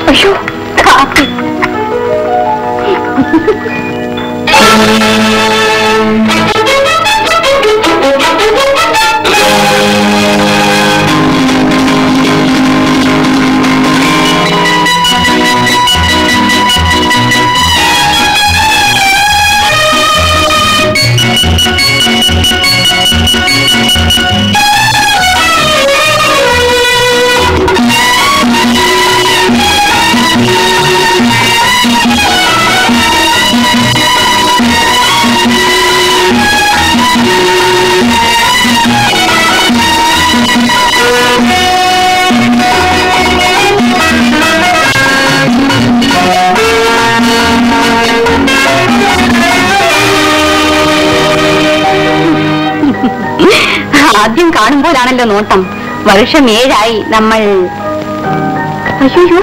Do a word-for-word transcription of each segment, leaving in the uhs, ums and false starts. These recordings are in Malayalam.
അയ്യോ കാപ്പി. ആദ്യം കാണുമ്പോഴാണല്ലോ നോട്ടം. വർഷം ഏഴായി നമ്മൾ. അയ്യോ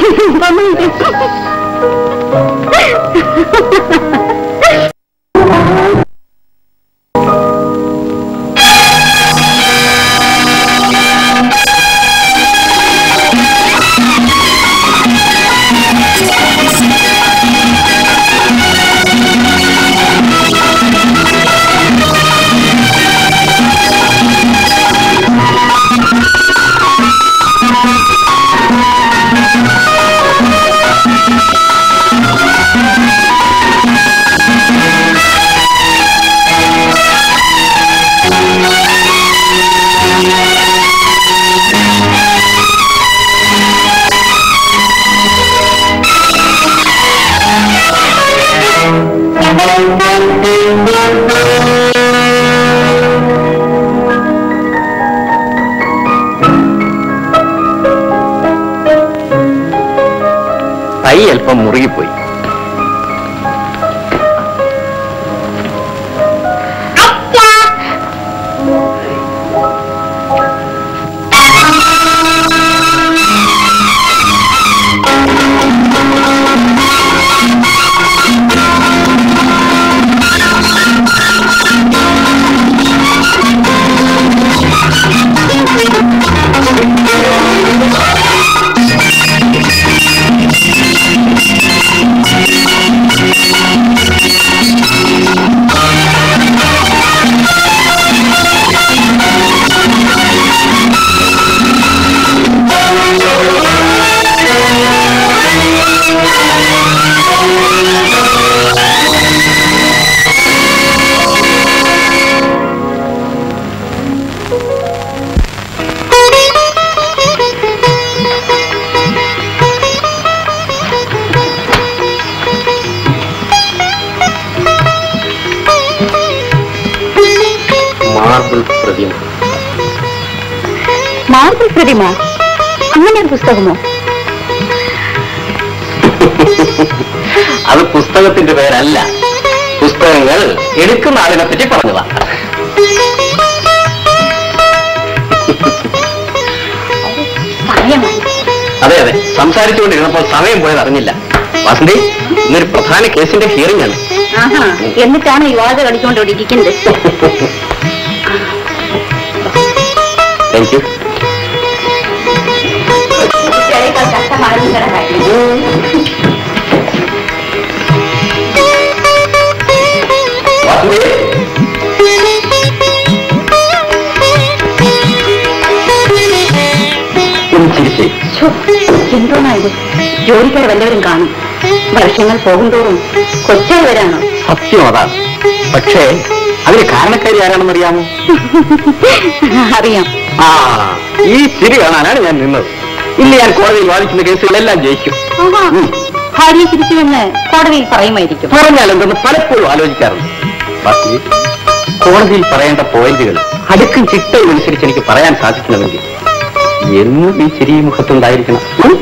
കൈ അല്പം മുറുകിപ്പോയി. മാർബിൾ പ്രതിമ, അങ്ങനെ ഒരു പുസ്തകമോ? അത് പുസ്തകത്തിന്റെ പേരല്ല. പുസ്തകങ്ങൾ എടുക്കുന്ന ആളിനെ പറ്റി പറഞ്ഞതാ. അതെ അതെ, സംസാരിച്ചുകൊണ്ടിരുന്നപ്പോൾ സമയം പോയത് അറിഞ്ഞില്ല. വാസന്തി, ഇന്നൊരു പ്രധാന കേസിന്റെ ഹിയറിംഗ് ആണ്. എന്നിട്ടാണ് ഈ വാഴ കളിച്ചുകൊണ്ടിരിക്കുന്നത്. Thank you. എന്തോന്നായത്? ജോലിക്കാർ വല്ലവരും കാണും. വർഷങ്ങൾ പോകുന്തോറും കൊച്ചായി വരാണോ? സത്യം അതാണ്. പക്ഷേ അതിന് കാരണക്കാരി ആരാണെന്നറിയാമോ? അറിയാം. ആ, ഈ ചിരി കാണാനാണ് ഞാൻ നിന്നത്. ഇന്ന് ഞാൻ കോടതിയിൽ വാദിക്കുന്ന കേസുകളെല്ലാം ജയിക്കും. ഭാര്യ ചിരിക്കുമെന്ന് കോടതിയിൽ പറയുമായിരിക്കും. പറഞ്ഞാൽ എന്തെന്ന് പലപ്പോഴും ആലോചിക്കാറുണ്ട്. ബാക്കി കോടതിയിൽ പറയേണ്ട പോയിന്റുകൾ അടുക്കും ചിട്ടയും അനുസരിച്ച് എനിക്ക് പറയാൻ സാധിക്കണമെങ്കിൽ എന്നും ഈ ചിരി മുഖത്തുണ്ടായിരിക്കണം.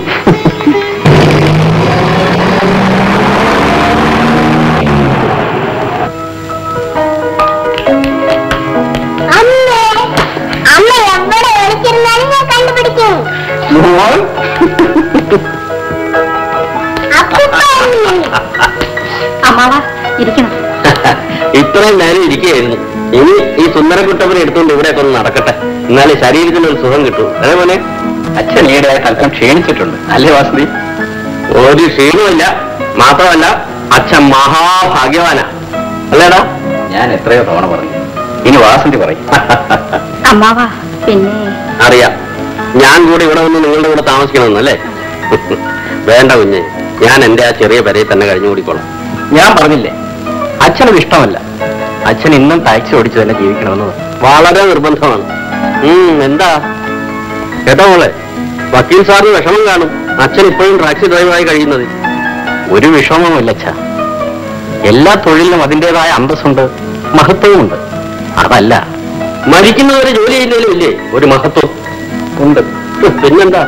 ഇത്രയും നേരം ഇരിക്കുകയായിരുന്നു. ഇനി ഈ സുന്ദരക്കുട്ടപ്പനെ എടുത്തുകൊണ്ട് ഇവിടെയൊക്കെ ഒന്ന് നടക്കട്ടെ, എന്നാലേ ശരീരത്തിനൊരു സുഖം കിട്ടും. അതേപോലെ അച്ഛൻ ഈയിടെയായിട്ട് അല്പം ക്ഷീണിച്ചിട്ടുണ്ട് അല്ലേ വാസന്തി? ഒരു ക്ഷീണമില്ല. മാത്രമല്ല അച്ഛൻ മഹാഭാഗ്യവാനാ അല്ലേടാ? ഞാൻ എത്രയോ തവണ പറഞ്ഞു. ഇനി വാസന്തി പറയും. അമ്മാവാ പിന്നെ അറിയാം, ഞാൻ കൂടെ ഇവിടെ വന്ന് നിങ്ങളുടെ കൂടെ താമസിക്കണമെന്നല്ലേ? വേണ്ട കുഞ്ഞെ, ഞാൻ എന്റെ ആ ചെറിയ പെരയിൽ തന്നെ കഴിഞ്ഞു കൂടിക്കോളാം. ഞാൻ പറഞ്ഞില്ലേ, അച്ഛനത് ഇഷ്ടമല്ല. അച്ഛൻ ഇന്നും ടാക്സി ഓടിച്ചു തന്നെ ജീവിക്കണമെന്നത് വളരെ നിർബന്ധമാണ്. ഉം എന്താ കേട്ടോ മോളെ, വക്കീൽ സാറിന് വിഷമം കാണും അച്ഛൻ ഇപ്പോഴും ടാക്സി ഡ്രൈവറായി കഴിയുന്നത്. ഒരു വിഷമവുമില്ല അച്ഛ. എല്ലാ തൊഴിലിനും അതിൻ്റെതായ അന്തസ്സുണ്ട്, മഹത്വവുമുണ്ട്. അതല്ല, മരിക്കുന്നവരെ ജോലി ചെയ്യുന്നതിലും ഇല്ലേ ഒരു മഹത്വം ഉണ്ട്. പിന്നെന്താ,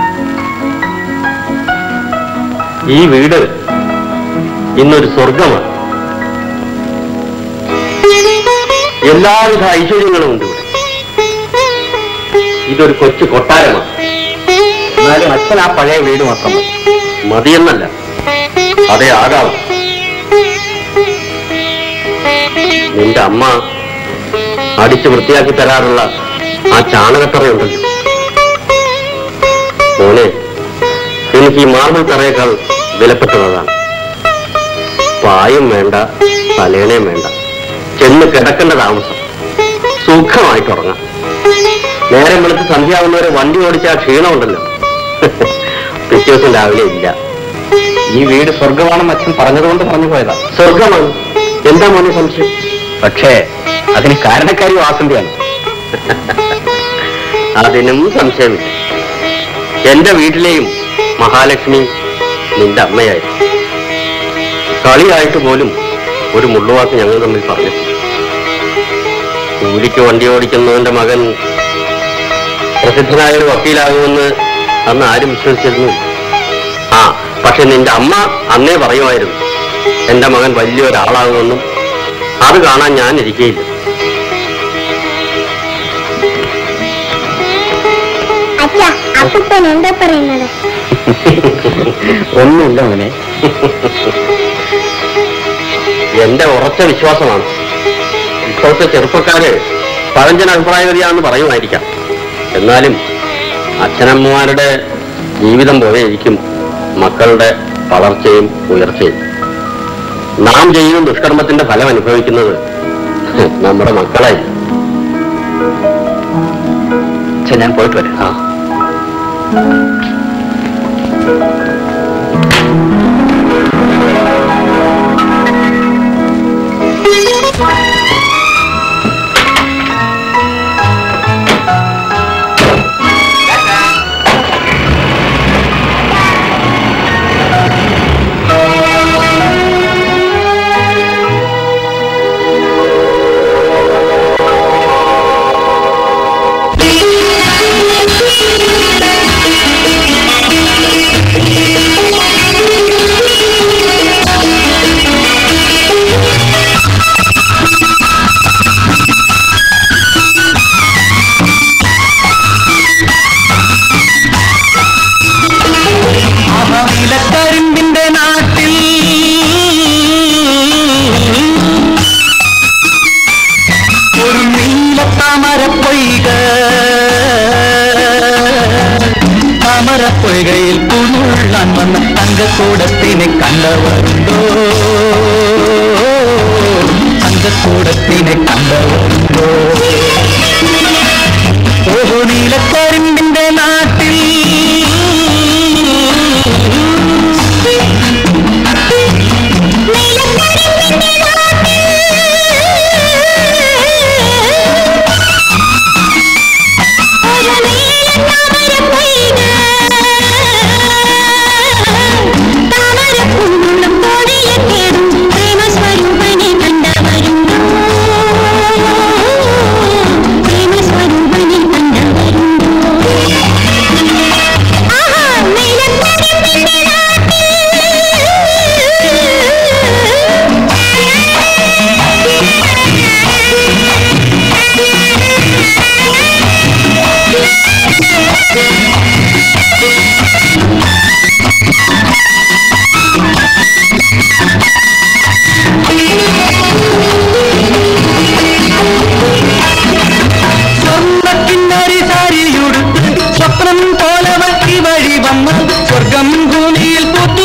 ഈ വീട് ഇന്നൊരു സ്വർഗമാണ്. എല്ലാവിധ ഐശ്വര്യങ്ങളും ഉണ്ട് ഇവിടെ. ഇതൊരു കൊച്ചു കൊട്ടാരമാണ്. എന്നാലും അച്ഛൻ ആ പഴയ വീട് മാത്രം മതിയെന്നല്ല, അതേ ആകാവും. നിന്റെ അമ്മ അടിച്ച് വൃത്തിയാക്കി തരാറുള്ള ആ ചാണകത്തറയുണ്ടല്ലോ മോനെ, എനിക്ക് ഈ മാർബിൾ തറയേക്കാൾ വിലപ്പെട്ടതാണ്. പായും വേണ്ട, തലേണയും വേണ്ട, ചെന്ന് കിടക്കേണ്ട താമസം, സുഖമായിട്ട് ഉറങ്ങാം. നേരം വെളുത്ത് സന്ധ്യാവുന്നവരെ വണ്ടി ഓടിച്ച ആ ക്ഷീണമുണ്ടല്ലോ, പിറ്റേ ദിവസം രാവിലെ ഇല്ല. ഈ വീട് സ്വർഗമാണെന്ന് അച്ഛൻ പറഞ്ഞതുകൊണ്ട് പറഞ്ഞു പോയതാ. സ്വർഗമാണ്, എന്താ മോനെ സംശയം? പക്ഷേ അതിന് കാരണക്കാരി വാസന്തിയാണ്. അതിനും സംശയമില്ല. എന്റെ വീട്ടിലെയും മഹാലക്ഷ്മി നിന്റെ അമ്മയായിരുന്നു. കളിയായിട്ട് പോലും ഒരു മുള്ളുവാക്ക് ഞങ്ങൾ തമ്മിൽ പറഞ്ഞു. കൂലിക്ക് വണ്ടി ഓടിക്കുന്നവന്റെ മകൻ പ്രസിദ്ധനായ ഒരു വക്കീലാകുമെന്ന് അന്ന് ആരും വിശ്വസിച്ചിരുന്നില്ല. ആ പക്ഷെ നിന്റെ അമ്മ അന്നേ പറയുമായിരുന്നു എന്റെ മകൻ വലിയൊരാളാകുമെന്നും. അത് കാണാൻ ഞാൻ ഇരിക്കയില്ല. എന്താ പറയുന്നത്? ഒന്നുമില്ല മോനെ, എന്റെ ഉറച്ച വിശ്വാസമാണ് ഇപ്പോഴത്തെ ചെറുപ്പക്കാര് പഴഞ്ചൻ അഭിപ്രായവതിയാണെന്ന് പറയുമായിരിക്കാം. എന്നാലും അച്ഛനമ്മമാരുടെ ജീവിതം പോലെയിരിക്കും മക്കളുടെ വളർച്ചയും ഉയർച്ചയും. നാം ചെയ്യുന്ന ദുഷ്കർമ്മത്തിന്റെ ഫലം അനുഭവിക്കുന്നത് നമ്മുടെ മക്കളായി. ഞാൻ പോയിട്ട് വരാം. ആ താമരപ്പൊയ്കയിൽ പുതുള്ളാൻ വന്ന തങ്കക്കൂടത്തിനെ കണ്ടവരുണ്ടോ? തങ്കക്കൂടത്തിനെ കണ്ടവരുണ്ടോ? ഓഹോ നീലക്കരിമ്പിന്റെ നാട്ടിൽ സ്വർഗം ഭൂമിയിൽ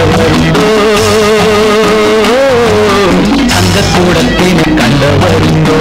കണ്ടവരുണ്ടോ തങ്കക്കൂടത്തിനെ കണ്ടവരുണ്ടോ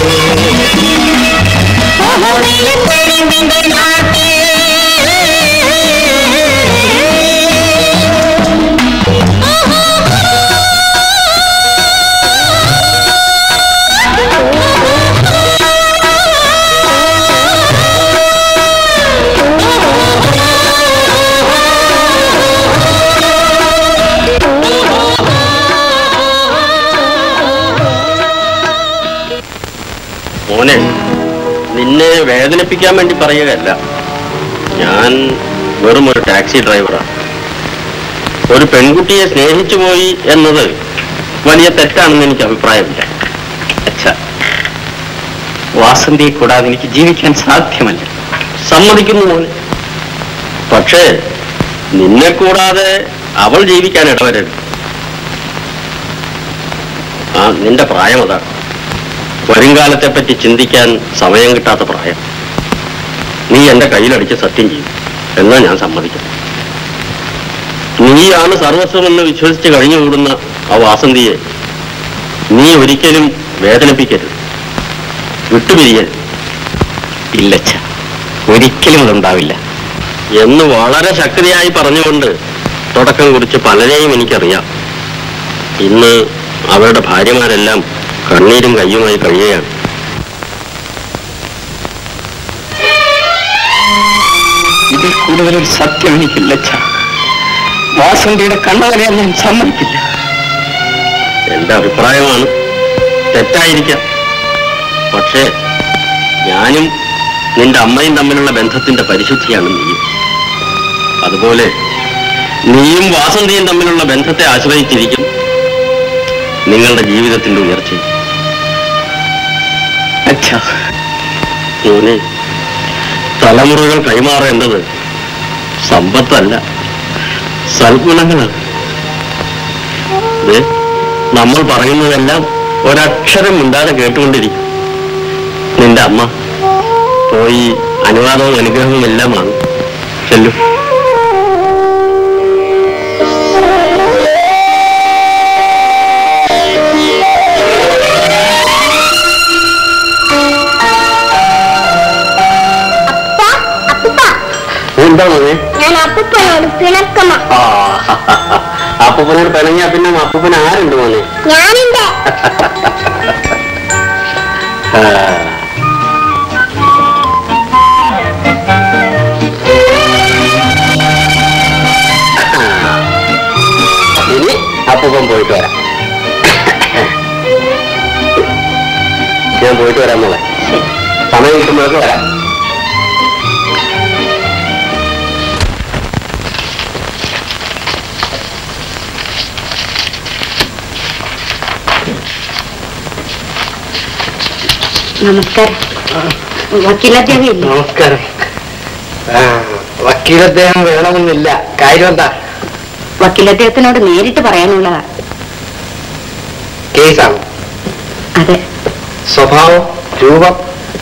മോനെ, നിന്നെ വേദനിപ്പിക്കാൻ വേണ്ടി പറയുകയല്ല. ഞാൻ വെറും ഒരു ടാക്സി ഡ്രൈവറാണ്. ഒരു പെൺകുട്ടിയെ സ്നേഹിച്ചു പോയി എന്നത് വലിയ തെറ്റാണെന്ന് എനിക്ക് അഭിപ്രായമില്ല. അച്ഛാ, വാസന്തിയെ കൂടാതെ എനിക്ക് ജീവിക്കാൻ സാധ്യമല്ല. സമ്മതിക്കുന്നു മോനെ. പക്ഷേ നിന്നെ കൂടാതെ അവൾ ജീവിക്കാൻ ഇടവരരുത്. ആ നിന്റെ പ്രായം അതാണ്. വരുംകാലത്തെ പറ്റി ചിന്തിക്കാൻ സമയം കിട്ടാത്ത പ്രായം. നീ എന്റെ കയ്യിലടിച്ച് സത്യം ചെയ്യും എന്നാ ഞാൻ സമ്മതിക്കുന്നു. നീയാണ് സർവസ്വമെന്ന് വിശ്വസിച്ച് കഴിഞ്ഞുകൂടുന്ന ആ വാസന്തിയെ നീ ഒരിക്കലും വേദനിപ്പിക്കരുത്, വിട്ടുപിരിയരുത്. ഇല്ലച്ഛ, ഒരിക്കലും അതുണ്ടാവില്ല എന്ന് വളരെ ശക്തിയായി പറഞ്ഞുകൊണ്ട് തുടക്കം കുറിച്ച് പലരെയും എനിക്കറിയാം. ഇന്ന് അവരുടെ ഭാര്യമാരെല്ലാം കണ്ണീരും കയ്യുമായി കഴിയുകയാണ്. ഇതിൽ കൂടുതലൊരു സത്യം എനിക്കില്ല. വാസന്തിയുടെ കണ്ണവരെ ഞാൻ സമ്മതിക്കില്ല. എന്റെ അഭിപ്രായമാണ്, തെറ്റായിരിക്കാം. പക്ഷേ ഞാനും നിന്റെ അമ്മയും തമ്മിലുള്ള ബന്ധത്തിന്റെ പരിശുദ്ധിയാണ് നീയും. അതുപോലെ നീയും വാസന്തിയും തമ്മിലുള്ള ബന്ധത്തെ ആശ്രയിച്ചിരിക്കും നിങ്ങളുടെ ജീവിതത്തിന്റെ ഉയർച്ചയും. അച്ഛാ, മോനെ, തലമുറകൾ കൈമാറേണ്ടത് സമ്പത്തല്ല, സൽഗുണങ്ങളാണ്. നമ്മൾ പറയുന്നതെല്ലാം ഒരക്ഷരം മിണ്ടാതെ കേട്ടുകൊണ്ടിരിക്കും. നിന്റെ അമ്മ പോയി അനുവാദവും അനുഗ്രഹവും എല്ലാം വാങ്ങും. ചെല്ലു. എന്താണ് ഞാൻ അപ്പൂപ്പനോട് പിണക്കമാ. അപ്പൂപ്പനോട് പിണങ്ങിയാ പിന്നെ അപ്പൂപ്പൻ ആരുണ്ട് മോനെ? ഞാനുണ്ട്. ഇനി അപ്പൂപ്പൻ പോയിട്ട് വരാം. ഞാൻ പോയിട്ട് വരാം മോളെ. സമയം കിട്ടുമ്പോഴൊക്കെ വരാം. നമസ്കാരം. വക്കീലദ്ദേഹം ഇല്ലേ? നമസ്കാരം. വക്കീലദ്ദേഹം വേണമെന്നില്ല. കാര്യം എന്താ? വക്കീലദ്ദേഹത്തിനോട് നേരിട്ട് പറയാനുള്ളതാ. കേസാണ്? അതെ. സ്വഭാവം, രൂപം?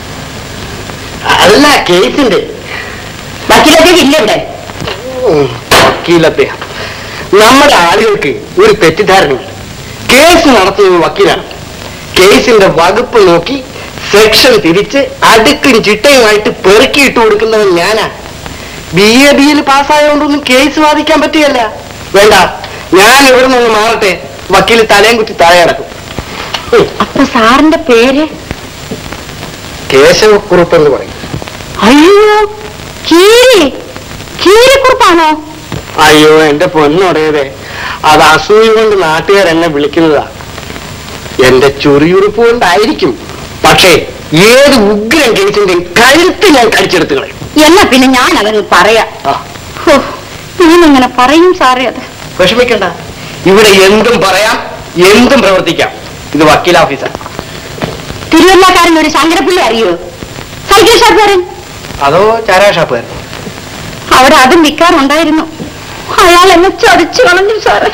അല്ല, കേസിന്റെ. വക്കീലദ്ദേഹം ഇല്ല ഇവിടെ. വക്കീലദ്ദേഹം നമ്മുടെ ആളുകൾക്ക് ഒരു തെറ്റിദ്ധാരണയുണ്ട്. കേസ് നടത്തുന്നത് വക്കീലാണ്. കേസിന്റെ വകുപ്പ് നോക്കി സെക്ഷൻ തിരിച്ച് അടുക്കും ചിട്ടയുമായിട്ട് പെറുക്കിയിട്ട് കൊടുക്കുന്നവൻ ഞാനാ. ബി എ ബിയിൽ പാസ്സായതുകൊണ്ടൊന്നും കേസ് വാദിക്കാൻ പറ്റുകയല്ല. വേണ്ട, ഞാൻ ഇവിടെ നിന്ന് മാറട്ടെ. വക്കീൽ തലയും കുത്തി താഴെ കിടക്കും. അപ്പൊ സാറിന്റെ പേര്? കേശവക്കുറുപ്പ് എന്ന് പറയും. അയ്യോ, കീരി കീരിക്കുറുപ്പാണോ? അയ്യോ എന്റെ പൊന്നോടേതെ, അത് അസൂയ കൊണ്ട് നാട്ടുകാർ എന്നെ വിളിക്കുന്നതാ. എന്റെ ചൊറിയുറുപ്പ് കൊണ്ടായിരിക്കും. പക്ഷേ ഏത് ഉഗ്രൻ കേസിന്റെ കഴുത്ത് ഞാൻ കടിച്ചെടുത്ത് കളയും. എന്നാ പിന്നെ ഞാൻ അതങ്ങ് പറയാം. ഞാനിങ്ങനെ പറയും സാറേ. അത് വിഷമിക്കണ്ട, ഇവിടെ എന്തും പറയാം, എന്തും പ്രവർത്തിക്കാം. ഇത് വക്കീൽ ഓഫീസാണ്. തിരുവല്ലാക്കാരൻ ഒരു ശങ്കരപ്പിള്ളി അറിയോ? സൈക്കിൾ ഷാപ്പുകാരൻ. അതോ ചാരാ ഷാപ്പുകാരൻ? അവിടെ അതും വിൽക്കാറുണ്ടായിരുന്നു. അയാൾ എന്നെ ചതിച്ചു കളഞ്ഞു സാറേ.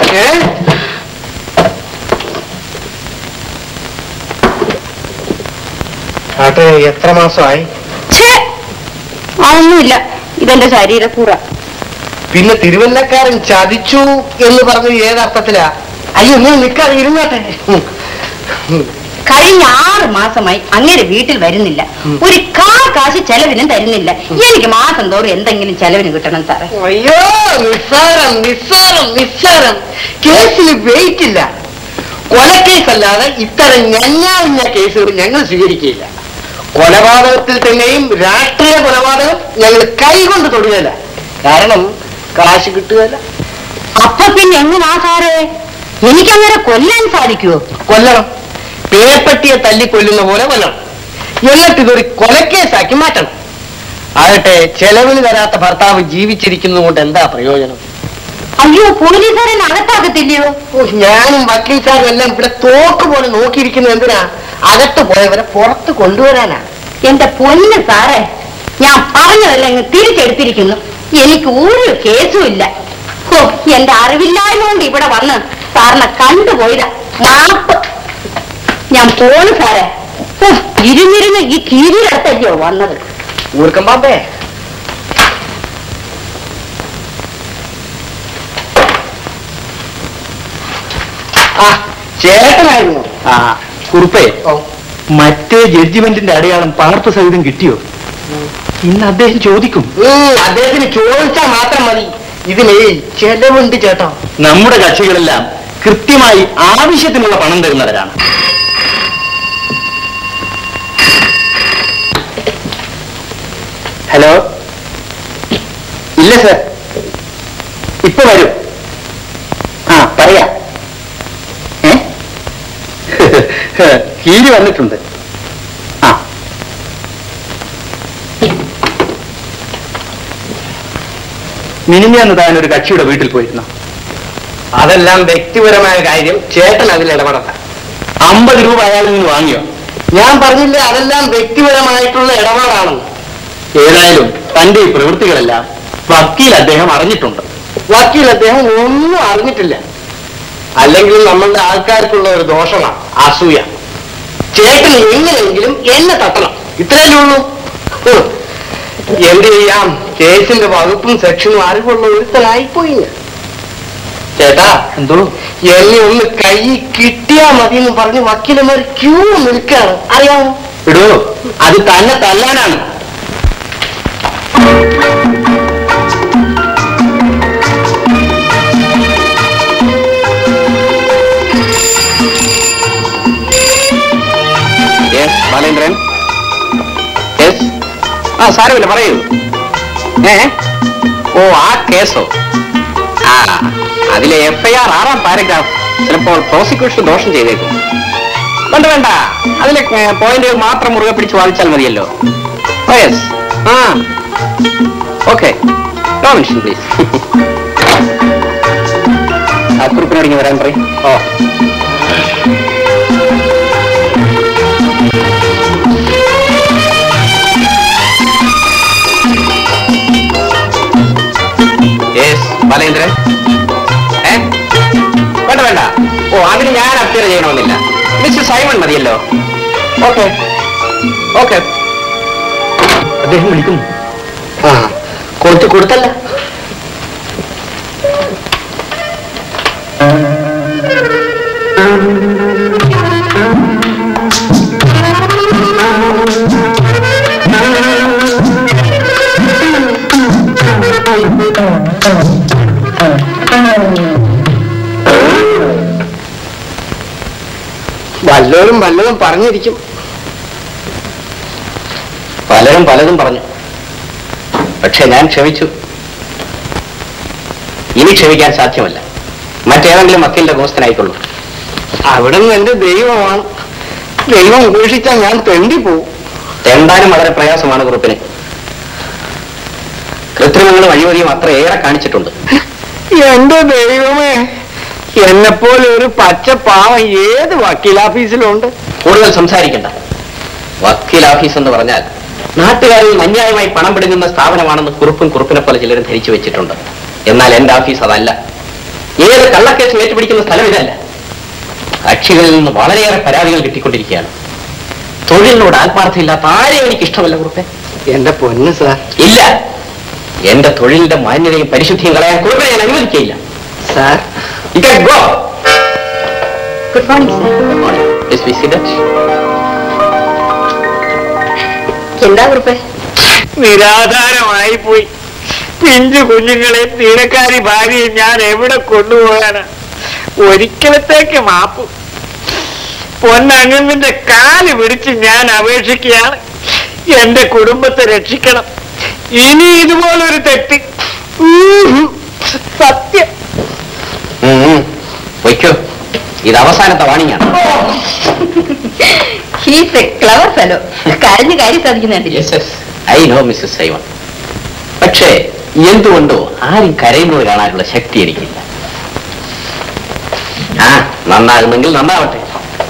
ആട്ടെ, എത്ര മാസമായി? അതൊന്നുമില്ല, ഇതെന്റെ ശരീരക്കൂറ. പിന്നെ തിരുവല്ലക്കാരൻ ചതിച്ചു എന്ന് പറഞ്ഞത് ഏതർത്ഥത്തിലാ? അയ്യോ നീ നിൽക്കാതെ ഇരുന്നാട്ടെ. കഴിഞ്ഞ ആറ് മാസമായി അങ്ങനെ വീട്ടിൽ വരുന്നില്ല, ഒരു കാ കാശ് ചെലവിനും തരുന്നില്ല. എനിക്ക് മാസം തോറും എന്തെങ്കിലും ചെലവിന് കിട്ടണം സാറേ. അയ്യോ നിസ്സാരം നിസ്സാരം നിസ്സാരം. കേസിന് വെയിറ്റ് ഇല്ല. കൊലക്കേസല്ലാതെ ഇത്തരം ഞഞ്ഞാഞ്ഞ കേസുകൾ ഞങ്ങൾ സ്വീകരിക്കില്ല. കൊലപാതകത്തിൽ തന്നെയും രാഷ്ട്രീയ കൊലപാതകം ഞങ്ങൾ കൈകൊണ്ട് തൊടുകയില്ല. കാരണം കാശ് കിട്ടുകയില്ല. അപ്പൊ പിന്നെ എങ്ങനാ സാറേ എനിക്കങ്ങനെ കൊല്ലാൻ സാധിക്കുവോ? കൊല്ലണം. പേപ്പട്ടിയെ തല്ലിക്കൊല്ലുന്ന പോലെ കൊല്ലണം. എന്നിട്ട് ഇതൊരു കൊലക്കേസാക്കി മാറ്റണം. ആകട്ടെ ചെലവിന് തരാത്ത ഭർത്താവ് ജീവിച്ചിരിക്കുന്നത് കൊണ്ട് എന്താ പ്രയോജനം? അയ്യോ പോലീസുകാരൻ അകത്താകത്തില്ലയോ? ഞാനും വക്കീൽ സാറും എല്ലാം ഇവിടെ തോക്ക് പോലെ നോക്കിയിരിക്കുന്നത് എന്തിനാ? അകത്ത് പോയവരെ പുറത്ത് കൊണ്ടുവരാനാ. എന്റെ പൊന്ന് സാറേ, ഞാൻ പറഞ്ഞതല്ല ഇങ്ങ് തിരിച്ചെടുത്തിരിക്കുന്നു. എനിക്ക് ഒരു കേസും ഇല്ല. ഓ എന്റെ അറിവില്ലായ്മ കൊണ്ട് ഇവിടെ വന്ന് സാറിനെ കണ്ടുപോയതാ. മാപ്പ്. ഞാൻ പോണു സാറേ. ഇരുന്നിരുന്ന് ഈ കീഴിലത്തല്ലയോ വന്നത്. ഊർക്കം പാമ്പേ. ആ ചേട്ടനായിരുന്നു. ആ കുറുപ്പേ, ഓ മറ്റേ ജഡ്ജിമെന്റിന്റെ അടയാളം പകർപ്പ് സഹിതം കിട്ടിയോ? ഇന്ന് അദ്ദേഹം ചോദിക്കും. അദ്ദേഹത്തിന് ചോദിച്ചാൽ മാത്രം മതി. ഇതിന് ചെലവുണ്ട് ചേട്ടാ. നമ്മുടെ കക്ഷികളെല്ലാം കൃത്യമായി ആവശ്യത്തിനുള്ള പണം തരുന്നവരാണ്. ഹലോ. ഇല്ല സർ, ഇപ്പൊ വരും. ആ പറയാ. കീരി വന്നിട്ടുണ്ട്. ആ മിനിഞ്ഞാന്ന് താൻ ഒരു കക്ഷിയുടെ വീട്ടിൽ പോയിരുന്നു. അതെല്ലാം വ്യക്തിപരമായ കാര്യം. ചേട്ടൻ അതിൽ ഇടപെടണ്ട. അമ്പത് രൂപ അയാളിൽ നിന്ന് വാങ്ങിയോ? ഞാൻ പറഞ്ഞില്ലേ, അതെല്ലാം വ്യക്തിപരമായിട്ടുള്ള ഇടപാടാണ്. ഏതായാലും തന്റെ ഈ പ്രവൃത്തികളെല്ലാം വക്കീൽ അദ്ദേഹം അറിഞ്ഞിട്ടുണ്ട്. വക്കീൽ അദ്ദേഹം ഒന്നും അറിഞ്ഞിട്ടില്ല. അല്ലെങ്കിൽ നമ്മളുടെ ആൾക്കാർക്കുള്ള ഒരു ദോഷമാണ് അസൂയ. ചേട്ടന് എങ്ങനെയെങ്കിലും എന്നെ തട്ടണം, ഇത്രയല്ലേ ഉള്ളൂ. എന്ത് ചെയ്യാം, കേസിന്റെ വകുപ്പും സെക്ഷനും അറിവുള്ള ഒരുത്തനായിപ്പോയി. ചേട്ടാ എന്തോ എന്നെ ഒന്ന് കൈ കിട്ടിയാ മതി എന്ന് പറഞ്ഞ് വക്കീലന്മാർ ക്യൂ നിൽക്കാണ്, അറിയാമോ? ഇടോ, അത് തന്നെ തല്ലാനാണ്. ബാലേന്ദ്രൻ. ആ സാരമില്ല, പറയൂ. ഏ ഓ ആ കേസോ? ആ അതിലെ എഫ് ഐ ആർ ആറാം പാരഗ്രാഫ് ചിലപ്പോൾ പ്രോസിക്യൂഷൻ ദോഷം ചെയ്തേക്കും. വേണ്ട വേണ്ട, അതിലെ പോയിന്റുകൾ മാത്രം മുറുകെ പിടിച്ച് വാദിച്ചാൽ മതിയല്ലോ. Oh yes. ആ ഓക്കെ, നോ മെൻഷൻ പ്ലീസ്. ആ കുറിപ്പിനോട് വരാൻ പറയും. ഓ ബാലേന്ദ്രൻ. ഏ വേണ്ട വേണ്ട, ഓ അതിന് ഞാൻ അപ്യർ ചെയ്യണമെന്നില്ല. മിസ്റ്റർ സൈമൺ മതിയല്ലോ. Okay okay. അദ്ദേഹം വിളിക്കുന്നു. ആ കൊടുത്തു കൊടുത്തല്ല. വല്ലവരും വല്ലതും പറഞ്ഞിരിക്കും. പലരും പലതും പറഞ്ഞു, പക്ഷെ ഞാൻ ക്ഷമിച്ചു. ഇനി ക്ഷമിക്കാൻ സാധ്യമല്ല. മറ്റേതെങ്കിലും വക്കീലിന്റെ ഗോസ്തനായിക്കൊള്ളൂ. അവിടെ നിന്ന് എന്റെ ദൈവമാണ്. ദൈവം ഉപേക്ഷിച്ചാൽ ഞാൻ തെണ്ടിപ്പോവും. തെണ്ടാനും വളരെ പ്രയാസമാണ് കുറുപ്പിന്. കൃത്രിമങ്ങളും അഴിമതിയും അത്രയേറെ കാണിച്ചിട്ടുണ്ട്. എന്റെ ദൈവമേ, എന്നെപ്പോലെ ഒരു പച്ച പാവം ഏത് വക്കീലാഫീസിലുണ്ട്? കൂടുതൽ സംസാരിക്കണ്ട. വക്കീൽ ഓഫീസ് എന്ന് പറഞ്ഞാൽ നാട്ടുകാരിൽ അന്യായമായി പണം പിടുങ്ങുന്ന സ്ഥാപനമാണെന്ന് കുറുപ്പും കുറുപ്പിനെ പോലെ ചിലരും ധരിച്ചു വെച്ചിട്ടുണ്ട്. എന്നാൽ എന്റെ ഓഫീസ് അതല്ല. ഏത് കള്ളക്കേസ് ഏറ്റുപിടിക്കുന്ന സ്ഥലം ഇതല്ല. കക്ഷികളിൽ നിന്ന് വളരെയേറെ പരാതികൾ കിട്ടിക്കൊണ്ടിരിക്കുകയാണ്. തൊഴിലിനോട് ആത്മാർത്ഥമില്ലാത്ത ആരെയും എനിക്ക് ഇഷ്ടമല്ല കുറുപ്പെ. എന്റെ പൊന്ന് സാർ. ഇല്ല, എന്റെ തൊഴിലിന്റെ മാന്യതയും പരിശുദ്ധിയും കളയാൻ കൂടുതൽ ഞാൻ അനുവദിക്കില്ല. Sir, good morning sir. എന്താ കുറിപ്പ്? നിരാധാരമായി പോയി. പിഞ്ചു കുഞ്ഞുങ്ങളെ തീരക്കാരി ഭാര്യയെ ഞാൻ എവിടെ കൊണ്ടുപോകാനാ? ഒരിക്കലത്തേക്ക് മാപ്പ്. പൊന്നങ്ങന്റെ കാല് പിടിച്ച് ഞാൻ അപേക്ഷിക്കുകയാണ്. എന്റെ കുടുംബത്തെ രക്ഷിക്കണം. ഇനി ഇതുപോലൊരു തെറ്റ് സത്യം. വയ്ക്കോ, ഇത് അവസാനത്തെ വാണിയാണ്. He's a clever fellow. കരഞ്ഞു കാര്യം സാധിക്കുന്നുണ്ട്. I know Mrs Simon. പക്ഷേ എന്തുകൊണ്ടോ ആരും കരയുന്നത് കാണാനുള്ള ശക്തി എനിക്കില്ല. ആ, നന്നാകുന്നെങ്കിൽ നന്നാവട്ടെ.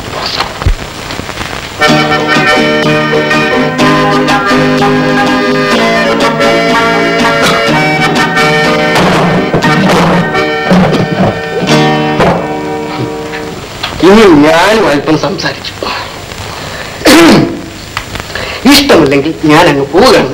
ഇനി ഞാനും അല്പം സംസാരിച്ചു. ഇഷ്ടമില്ലെങ്കിൽ ഞാൻ അങ്ങ് പോവുകയാണ്.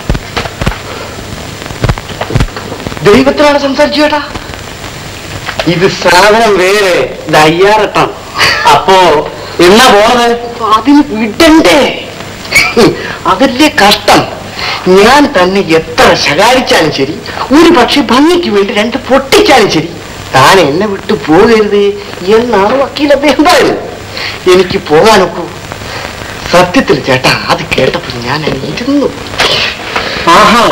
ദൈവത്തിനാണ് സംസാരിച്ചു കേട്ടാ. ഇത് സാധനം വേറെ തയ്യാറെട്ടാണ്. അപ്പോ എന്നാ പോണത്? അതിന് വിടണ്ടേ? അതല്ലേ കഷ്ടം. ഞാൻ തന്നെ എത്ര ശകാരിച്ചാലും ശരി, ഒരു പക്ഷെ ഭംഗിക്ക് വേണ്ടി രണ്ട് പൊട്ടിച്ചാലും ശരി, താൻ എന്നെ വിട്ടു പോകരുത് എന്നാണ് വക്കീൽ അദ്ദേഹം പറയുന്നത്. എനിക്ക് പോകാനൊക്കൂ? സത്യത്തിൽ ചേട്ടാ, അത് കേട്ടപ്പോൾ ഞാൻ ഇരുന്നു. ആഹാ,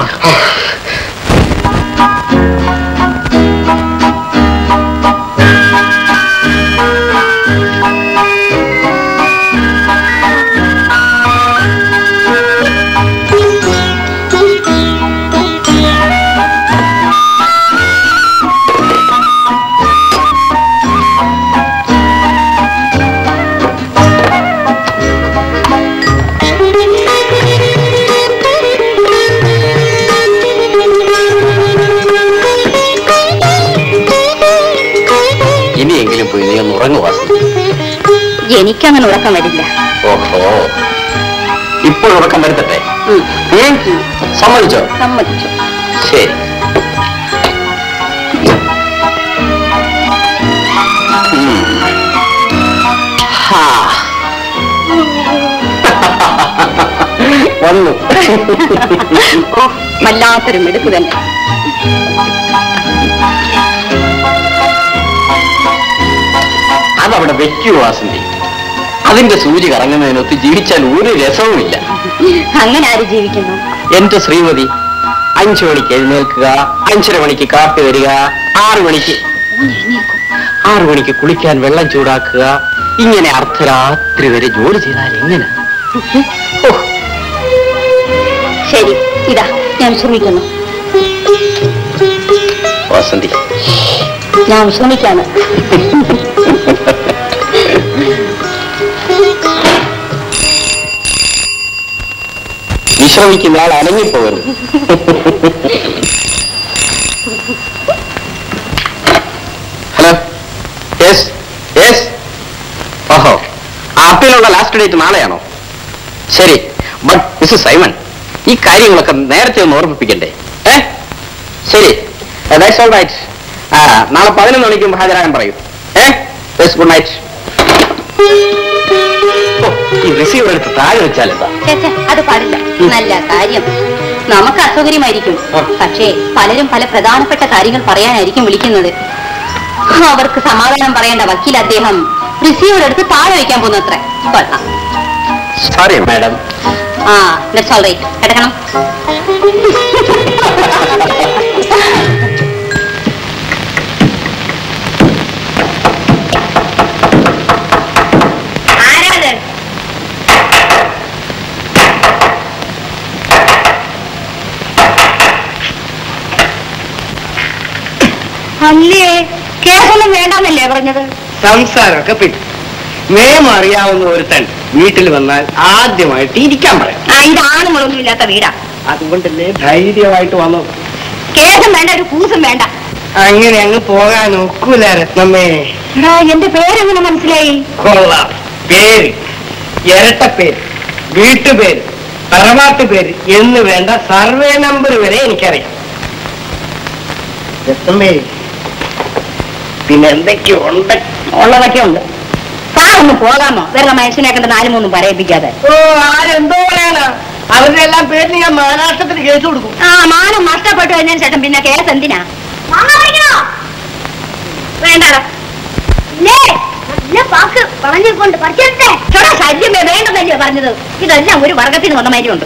എനിക്കങ്ങനെ ഉറക്കം വരില്ല. ഓഹോ, ഇപ്പോൾ ഉറക്കം വരുത്തട്ടെ. സമ്മതിച്ചോ? സമ്മതിച്ചു. ശരി. വന്നു. വല്ലാത്തൊരു മിടുക്ക് തന്നെ. അതവിടെ വെക്കൂ വാസന്തി. അതിന്റെ സൂചി കറങ്ങുന്നതിനൊത്ത് ജീവിച്ചാൽ ഒരു രസവുമില്ല. അങ്ങനെ ആര് ജീവിക്കുന്നു? എന്റെ ശ്രീമതി അഞ്ചു മണിക്ക് എഴുന്നേൽക്കുക, അഞ്ചര മണിക്ക് കാപ്പി വരിക, ആറു മണിക്ക് ആറു മണിക്ക് കുളിക്കാൻ വെള്ളം ചൂടാക്കുക, ഇങ്ങനെ അർദ്ധരാത്രി വരെ ജോലി ചെയ്താൽ എങ്ങനെ? ശരി, ഇതാ ഞാൻ ശ്രമിക്കുന്നു. വാസന്തി, ഞാൻ ശ്രമിക്കാണ്. വിശ്രമിക്കുന്ന ആൾ അനങ്ങിപ്പോകരുത്. Hello, yes yes. ഓഹോ, ആപ്പിലുള്ള ലാസ്റ്റ് ഡേറ്റ് നാളെയാണോ? ശരി. ബട്ട് മിസ്സസ് സൈമൺ, ഈ കാര്യങ്ങളൊക്കെ നേരത്തെ ഒന്ന് ഓർമ്മിപ്പിക്കണ്ടേ? ഏ ശരി, ദാറ്റ്സ് ഓൾ റൈറ്റ്. ആ, നാളെ പതിനൊന്ന് മണിക്കും ഹാജരാകാൻ പറയൂ. ഏ യെസ്, ഗുഡ് നൈറ്റ്. ഈ റിസീവർ എടുത്ത് താഴെ വെച്ചാലെന്താ? അത് പാടില്ല. നല്ല കാര്യം. നമുക്ക് അസൗകര്യമായിരിക്കും, പക്ഷേ പലരും പല പ്രധാനപ്പെട്ട കാര്യങ്ങൾ പറയാനായിരിക്കും വിളിക്കുന്നത്. അവർക്ക് സമാധാനം പറയേണ്ട വക്കീൽ അദ്ദേഹം റിസീവർ എടുത്ത് താഴെ വയ്ക്കാൻ പോകുന്നത്ര. Sorry madam. ആ, ദാറ്റ്സ് ഓൾ റൈറ്റ്. കിടക്കണം. അല്ലേ, കേസൊന്നും വേണ്ടെന്നല്ലേ പറഞ്ഞത്? സംസാരമൊക്കെ പിന്നെ നിയമം അറിയാവുന്ന ഒരുത്തൻ വീട്ടിൽ വന്നാൽ ആദ്യമായിട്ട് ഇരിക്കാൻ പറയാം. ആ, ഇത് ആണുങ്ങളൊന്നും ഇല്ലാത്ത വീടാ. അതുകൊണ്ടല്ലേ ധൈര്യമായിട്ട് വന്നു. കേസും വേണ്ട, ഒരു കൂസും വേണ്ട. അങ്ങനെ അങ്ങ് പോകാൻ ഒക്കൂല രത്നമ്മേ. എന്റെ പേരെങ്ങനെ മനസ്സിലായി? കൊള്ളാം. പേര്, ഇരട്ടപ്പേര്, വീട്ടുപേര്, തറവാട്ട് പേര് എന്ന് വേണ്ട സർവേ നമ്പർ വരെ എനിക്കറിയാം. എത്തമ്മേ പിന്നെ എന്തൊക്കെയോ ഉണ്ട്. ഉള്ളതൊക്കെ ഉണ്ട്. സാർ ഒന്ന് പോകാമോ? വെറുതെ മനുഷ്യനെ കണ്ട് നാല് മൂന്നും പറയിപ്പിക്കാതെ. ഓ ആരെന്തോ പറയാനാ? അവരുടെ എല്ലാം പേരിൽ ഞാൻ മാനാഷ്ടത്തിന് കേസ് കൊടുക്കും. ആ മാനം നഷ്ടപ്പെട്ടു കഴിഞ്ഞതിന് ശേഷം പിന്നെ കേസ് എന്തിനാ? വേണ്ടടാ പറഞ്ഞുകൊണ്ട് പറിച്ചെടുത്തേ. ശല്യമേ വേണ്ടെന്നല്ലേ പറഞ്ഞത്? ഇതെല്ലാം ഒരു വർഗത്തിന് വന്ന മാതിരിയുണ്ട്.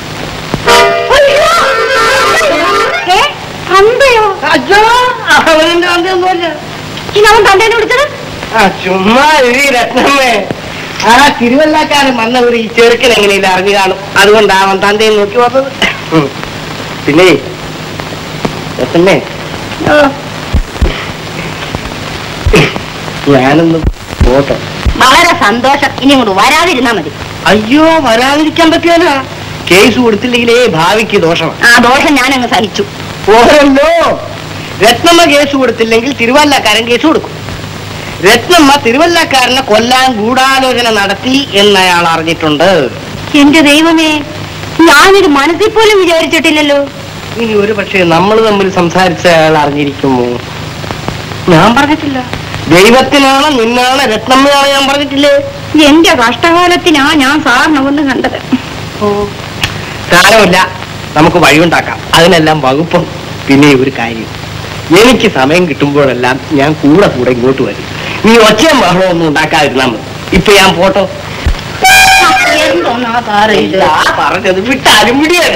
തന്തയോ? അച്ഛോ അവനെന്റെ തന്തയൊന്നുമല്ല. ഇനി അവൻ തന്തേനെ വിളിച്ചത്? ആ ചുമ്മാ ഈ രത്നമ്മേ, ആ തിരുവല്ലാക്കാരൻ വന്നവർ ഈ ചെറുക്കൻ എങ്ങനെയില്ല അറിഞ്ഞു കാണും. അതുകൊണ്ടാണ് അവൻ തന്തയെ നോക്കി വന്നത്. പിന്നെ രത്നമ്മേ, ഞാനൊന്ന് പോട്ടെ. വളരെ സന്തോഷം. ഇനി ഇങ്ങോട്ട് വരാതിരുന്നാ മതി. അയ്യോ വരാതിരിക്കാൻ പറ്റില്ല. കേസ് കൊടുത്തില്ലെങ്കിലേ ഭാവിക്ക് ദോഷമാണ്. ആ ദോഷം ഞാനങ്ങ് സഹിച്ചു. ഓരല്ലോ രത്നമ്മ കേസ് കൊടുത്തില്ലെങ്കിൽ തിരുവല്ലക്കാരൻ കേസ് കൊടുക്കും. രത്നമ്മ തിരുവല്ലക്കാരനെ കൊല്ലാൻ ഗൂഢാലോചന നടത്തി എന്നയാൾ അറിഞ്ഞിട്ടുണ്ട്. എന്റെ ദൈവമേ, ഞാനിത് മനസ്സിൽ പോലും വിചാരിച്ചിട്ടില്ലല്ലോ. ഇനി ഒരു പക്ഷേ നമ്മൾ തമ്മിൽ സംസാരിച്ച അയാൾ അറിഞ്ഞിരിക്കുമോ? ഞാൻ പറഞ്ഞിട്ടില്ല. ദൈവത്തിനാണ്, നിന്നാണ്, രത്നമ്മയാണ് ഞാൻ പറഞ്ഞിട്ടില്ലേ? എന്റെ കഷ്ടകാലത്തിനാ ഞാൻ സാറിനെ ഒന്ന് കണ്ടത്. സാരമില്ല, നമുക്ക് വഴിയുണ്ടാക്കാം. അതിനെല്ലാം വകുപ്പും. പിന്നെ ഒരു കാര്യം, എനിക്ക് സമയം കിട്ടുമ്പോഴെല്ലാം ഞാൻ കൂടെ കൂടെ ഇങ്ങോട്ട് വരും. നീ ഒച്ചയും ബഹളവും ഒന്നും ഉണ്ടാക്കാതിരുന്നാ മതി. ഇപ്പൊ ഞാൻ പോട്ടോ? പറഞ്ഞത് വിട്ടാലും പിടിയാണ്.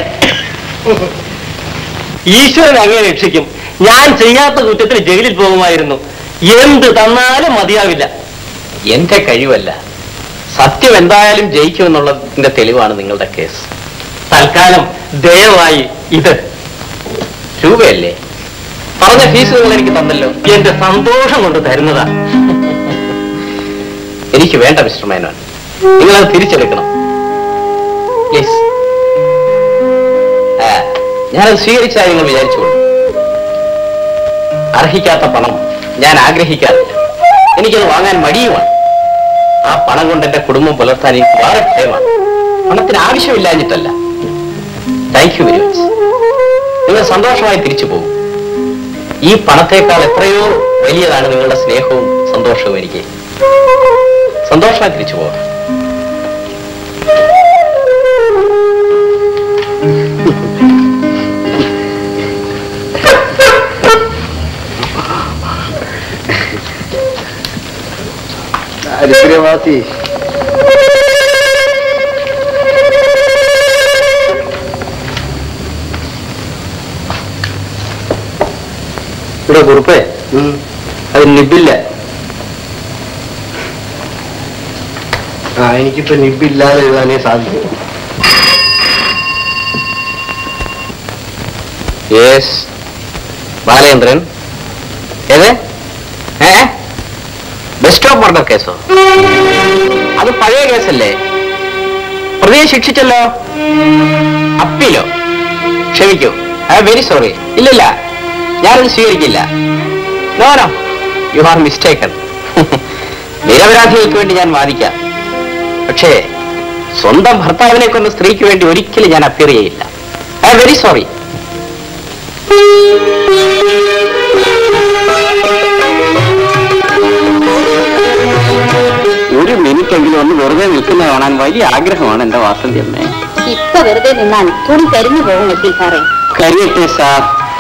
ഈശ്വരൻ അങ്ങനെ രക്ഷിക്കും. ഞാൻ ചെയ്യാത്ത കുറ്റത്തിന് ജയിലിൽ പോകുമായിരുന്നു. എന്ത് തന്നാലും മതിയാവില്ല. എന്റെ കഴിവല്ല, സത്യം എന്തായാലും ജയിക്കുമെന്നുള്ളതിന്റെ തെളിവാണ് നിങ്ങളുടെ കേസ്. തൽക്കാലം ദയവായി ഇത് രൂപയല്ലേ? പറഞ്ഞ ഫീസ് നിങ്ങൾ എനിക്ക് തന്നല്ലോ. എന്റെ സന്തോഷം കൊണ്ട് തരുന്നതാ. എനിക്ക് വേണ്ട മിസ്റ്റർ മേനോൻ, നിങ്ങളത് തിരിച്ചെടുക്കണം പ്ലീസ്. ഞാനത് സ്വീകരിച്ചാൽ നിങ്ങൾ വിചാരിച്ചോളൂ. അർഹിക്കാത്ത പണം ഞാൻ ആഗ്രഹിക്കാറില്ല. എനിക്കത് വാങ്ങാൻ മടിയുമാണ്. ആ പണം കൊണ്ട് എന്റെ കുടുംബം പുലർത്താൻ എനിക്ക് വളരെ ഭയമാണ്. പണത്തിന് ആവശ്യമില്ലാഞ്ഞിട്ടല്ല. Thank you very much. നിങ്ങൾ സന്തോഷമായി തിരിച്ചു പോകും. ഈ പണത്തേക്കാൾ എത്രയോ വലിയതാണ് നിങ്ങളുടെ സ്നേഹവും സന്തോഷവും. എനിക്ക് സന്തോഷമായി തിരിച്ചു പോകാം. ദരിദ്രവാസി, ഇവിടെ കുറുപ്പേ, അത് നിബില്ല. ആ എനിക്കിപ്പോ നിബില്ലാതെ എഴുതാനേ സാധിക്കും. യെസ്, ബാലേന്ദ്രൻ. ഏത്? ഏ ബെസ്റ്റ് ഓഫ് മർഡർ കേസോ? അത് പഴയ കേസല്ലേ? പ്രതിയെ ശിക്ഷിച്ചല്ലോ. അപ്പീലോ? ക്ഷമിക്കൂ, ഐ എം വെരി സോറി. ഇല്ലില്ല, ഞാനത് സ്വീകരിക്കില്ല. No no, you are mistaken. നിരപരാധികൾക്ക് വേണ്ടി ഞാൻ വാദിക്കാം. പക്ഷേ സ്വന്തം ഭർത്താവിനെ കൊന്ന സ്ത്രീക്ക് വേണ്ടി ഒരിക്കലും ഞാൻ അപ്പീർ ചെയ്യില്ല. I'm very sorry. ഒരു മിനിറ്റ് എങ്കിലും ഒന്ന് വെറുതെ നിൽക്കുന്ന കാണാൻ വലിയ ആഗ്രഹമാണ് എന്റെ വാസന്തി അമ്മേ. ഇപ്പൊ വെറുതെ നിന്നാൽ തുണി കരിഞ്ഞു പോകും വക്കീൽ സാറേ. കരിയട്ടെ സാർ.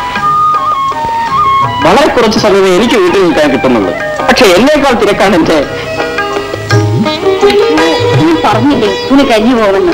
വളരെ കുറച്ച് സമയമേ എനിക്ക് വീട്ടിൽ നിൽക്കാൻ കിട്ടുന്നുള്ളൂ. പക്ഷെ എന്നേക്കാൾ തിരക്കാണ് എന്റെ. പറഞ്ഞില്ലേ തുണി കരിഞ്ഞു പോകുമെന്ന്?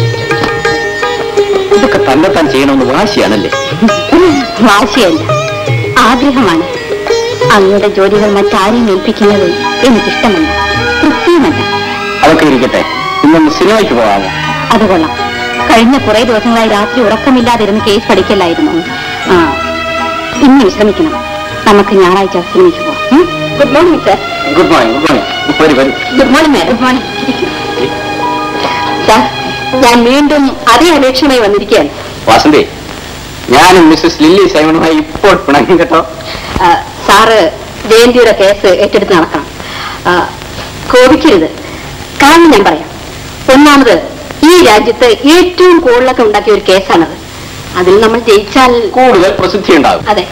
ഇതൊക്കെ തന്നെത്താൻ ചെയ്യണമെന്ന് വാശിയാണല്ലേ? വാശിയല്ല, ആഗ്രഹമാണ്. അങ്ങയുടെ ജോലികൾ മറ്റാരെയും ഏൽപ്പിക്കുന്നത് എനിക്കിഷ്ടമല്ല, തൃപ്തിയുമല്ല. അതൊക്കെ ഇരിക്കട്ടെ, ഇന്നൊന്ന് സിനിമയ്ക്ക് പോകാമോ? അത് കൊള്ളാം. കഴിഞ്ഞ കുറെ ദിവസങ്ങളായി രാത്രി ഉറക്കമില്ലാതിരുന്ന് കേസ് പഠിക്കലായിരുന്നു. ആ ഇന്ന് വിശ്രമിക്കണം. നമുക്ക് ഞായറാഴ്ച സിനിമയ്ക്ക് പോവാം. Good morning sir. Good morning. Good morning. വരൂ വരൂ. Good morning madam. Good morning sir. ഞാൻ വീണ്ടും അതേ അപേക്ഷയുമായി വന്നിരിക്കുകയാണ്. വാസന്തി, ഞാനും മിസ്സസ് ലില്ലി സൈമണുമായി ഇപ്പോൾ പിണങ്ങി കേട്ടോ. സാറ് ജയന്തിയുടെ കേസ് ഏറ്റെടുത്ത് നടക്കണം. കോപിക്കരുത്. കാരണം ഞാൻ പറയാം. ഒന്നാമത്, ഈ രാജ്യത്ത് ഏറ്റവും കൂടുതലൊക്കെ ഉണ്ടാക്കിയ ഒരു കേസാണത്. അതിൽ നമ്മൾ ജയിച്ചാൽ കൂടുതൽ പ്രസിദ്ധി ഉണ്ടാകും. അതെ.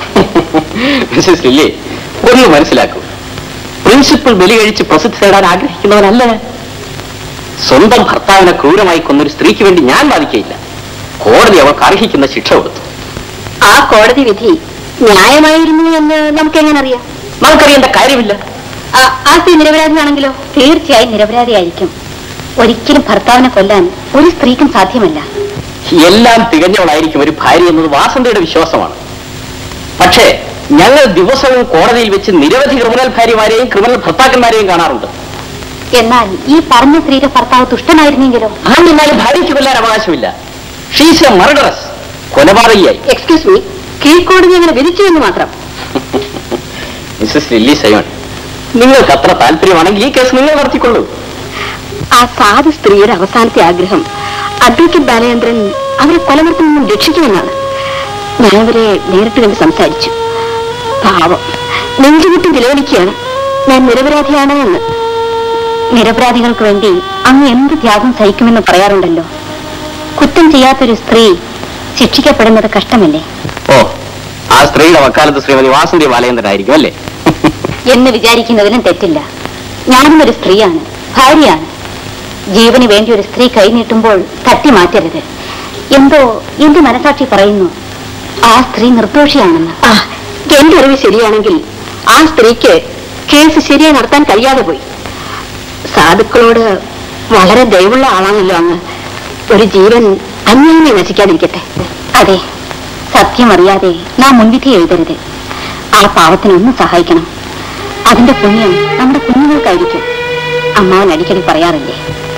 മിസ്സസ് ലില്ലി, ഒന്ന് മനസ്സിലാക്കൂ. പ്രിൻസിപ്പൽ ബലി കഴിച്ച് പ്രസിദ്ധി നേടാൻ ആഗ്രഹിക്കുന്നവനല്ല. സ്വന്തം ഭർത്താവിനെ ക്രൂരമായി കൊന്നൊരു സ്ത്രീക്ക് വേണ്ടി ഞാൻ വാദിക്കയില്ല. കോടതി അവർക്ക് അർഹിക്കുന്ന ശിക്ഷ കൊടുത്തു. ആ കോടതി വിധി ന്യായമായിരുന്നു എന്ന് നമുക്ക് എങ്ങനെ അറിയാം? നമുക്കറിയേണ്ട കാര്യമില്ല. ആ സ്ത്രീ നിരപരാധിയാണെങ്കിലോ? തീർച്ചയായും നിരപരാധിയായിരിക്കും. ഒരിക്കലും ഭർത്താവിനെ കൊല്ലാൻ ഒരു സ്ത്രീക്കും സാധ്യമല്ല. എല്ലാം തികഞ്ഞവളായിരിക്കും ഒരു ഭാര്യ എന്നത് വാസന്തയുടെ വിശ്വാസമാണ്. പക്ഷേ ഞങ്ങൾ ദിവസവും കോടതിയിൽ വെച്ച് നിരവധി ക്രിമിനൽ ഭാര്യമാരെയും ക്രിമിനൽ ഭർത്താക്കന്മാരെയും കാണാറുണ്ട്. എന്നാൽ ഈ പറഞ്ഞ സ്ത്രീയുടെ ഭർത്താവ് ദുഷ്ടനായിരുന്നെങ്കിലോ? ആ നിന്നാലും ഭാര്യയ്ക്ക് കൊല്ലാൻ അവകാശമില്ല. ഷീസ് എ മർഡറസ്, കൊലപാതകിയായി. എക്സ്ക്യൂസ് മീ, കീഴ്ക്കോടതി അങ്ങനെ വിധിച്ചു എന്ന് മാത്രം. മിസ്സസ് ലില്ലി സൈമൺ, നിങ്ങൾക്ക് അത്ര താല്പര്യമാണെങ്കിൽ ഈ കേസ് നിങ്ങൾ നടത്തിക്കൊള്ളൂ. ആ സാധു സ്ത്രീയുടെ അവസാനത്തെ ആഗ്രഹം അഡ്വക്കേറ്റ് ബാലചന്ദ്രൻ അവരെ കൊലമർത്തിൽ നിന്നും രക്ഷിക്കുമെന്നാണ്. ഞാൻ അവരെ നേരിട്ട് കണ്ട് സംസാരിച്ചു. പാവം നെഞ്ചുവിട്ട് നിലവിളിക്കുകയാണ് ഞാൻ നിരപരാധിയാണ് എന്ന്. നിരപരാധികൾക്ക് വേണ്ടി അങ്ങ് എന്ത് ത്യാഗം സഹിക്കുമെന്ന് പറയാറുണ്ടല്ലോ. കുറ്റം ചെയ്യാത്തൊരു സ്ത്രീ ശിക്ഷിക്കപ്പെടുന്നത് കഷ്ടമല്ലേ? ഓ, ആ സ്ത്രീയുടെ വക്കാലത്ത് ശ്രീമതി വാസന്തി ബാലചന്ദ്രനായിരിക്കും അല്ലേ? എന്ന് വിചാരിക്കുന്നതിനും തെറ്റില്ല. ഞാനും ഒരു സ്ത്രീയാണ്, ഭാര്യയാണ്. ജീവന് വേണ്ടി ഒരു സ്ത്രീ കൈനീട്ടുമ്പോൾ തട്ടി മാറ്റരുത്. എന്തോ എന്റെ മനസാക്ഷി പറയുന്നു ആ സ്ത്രീ നിർദോഷിയാണെന്ന്. ആ, എന്റെ അറിവ് ശരിയാണെങ്കിൽ ആ സ്ത്രീക്ക് കേസ് ശരിയായി നടത്താൻ കഴിയാതെ പോയി. സാധുക്കളോട് വളരെ ദയവുള്ള ആളാണല്ലോ അങ്ങ്. ഒരു ജീവൻ അന്യായമായി നശിക്കാതിരിക്കട്ടെ. അതെ, സത്യം അറിയാതെ നാം മുൻവിധി എഴുതരുത്. ആ പാവത്തിനൊന്ന് സഹായിക്കണം. അതിന്റെ പുണ്യം നമ്മുടെ കുഞ്ഞുങ്ങൾക്കായിരിക്കും. അമ്മാവൻ അടിക്കടി പറയാറില്ലേ?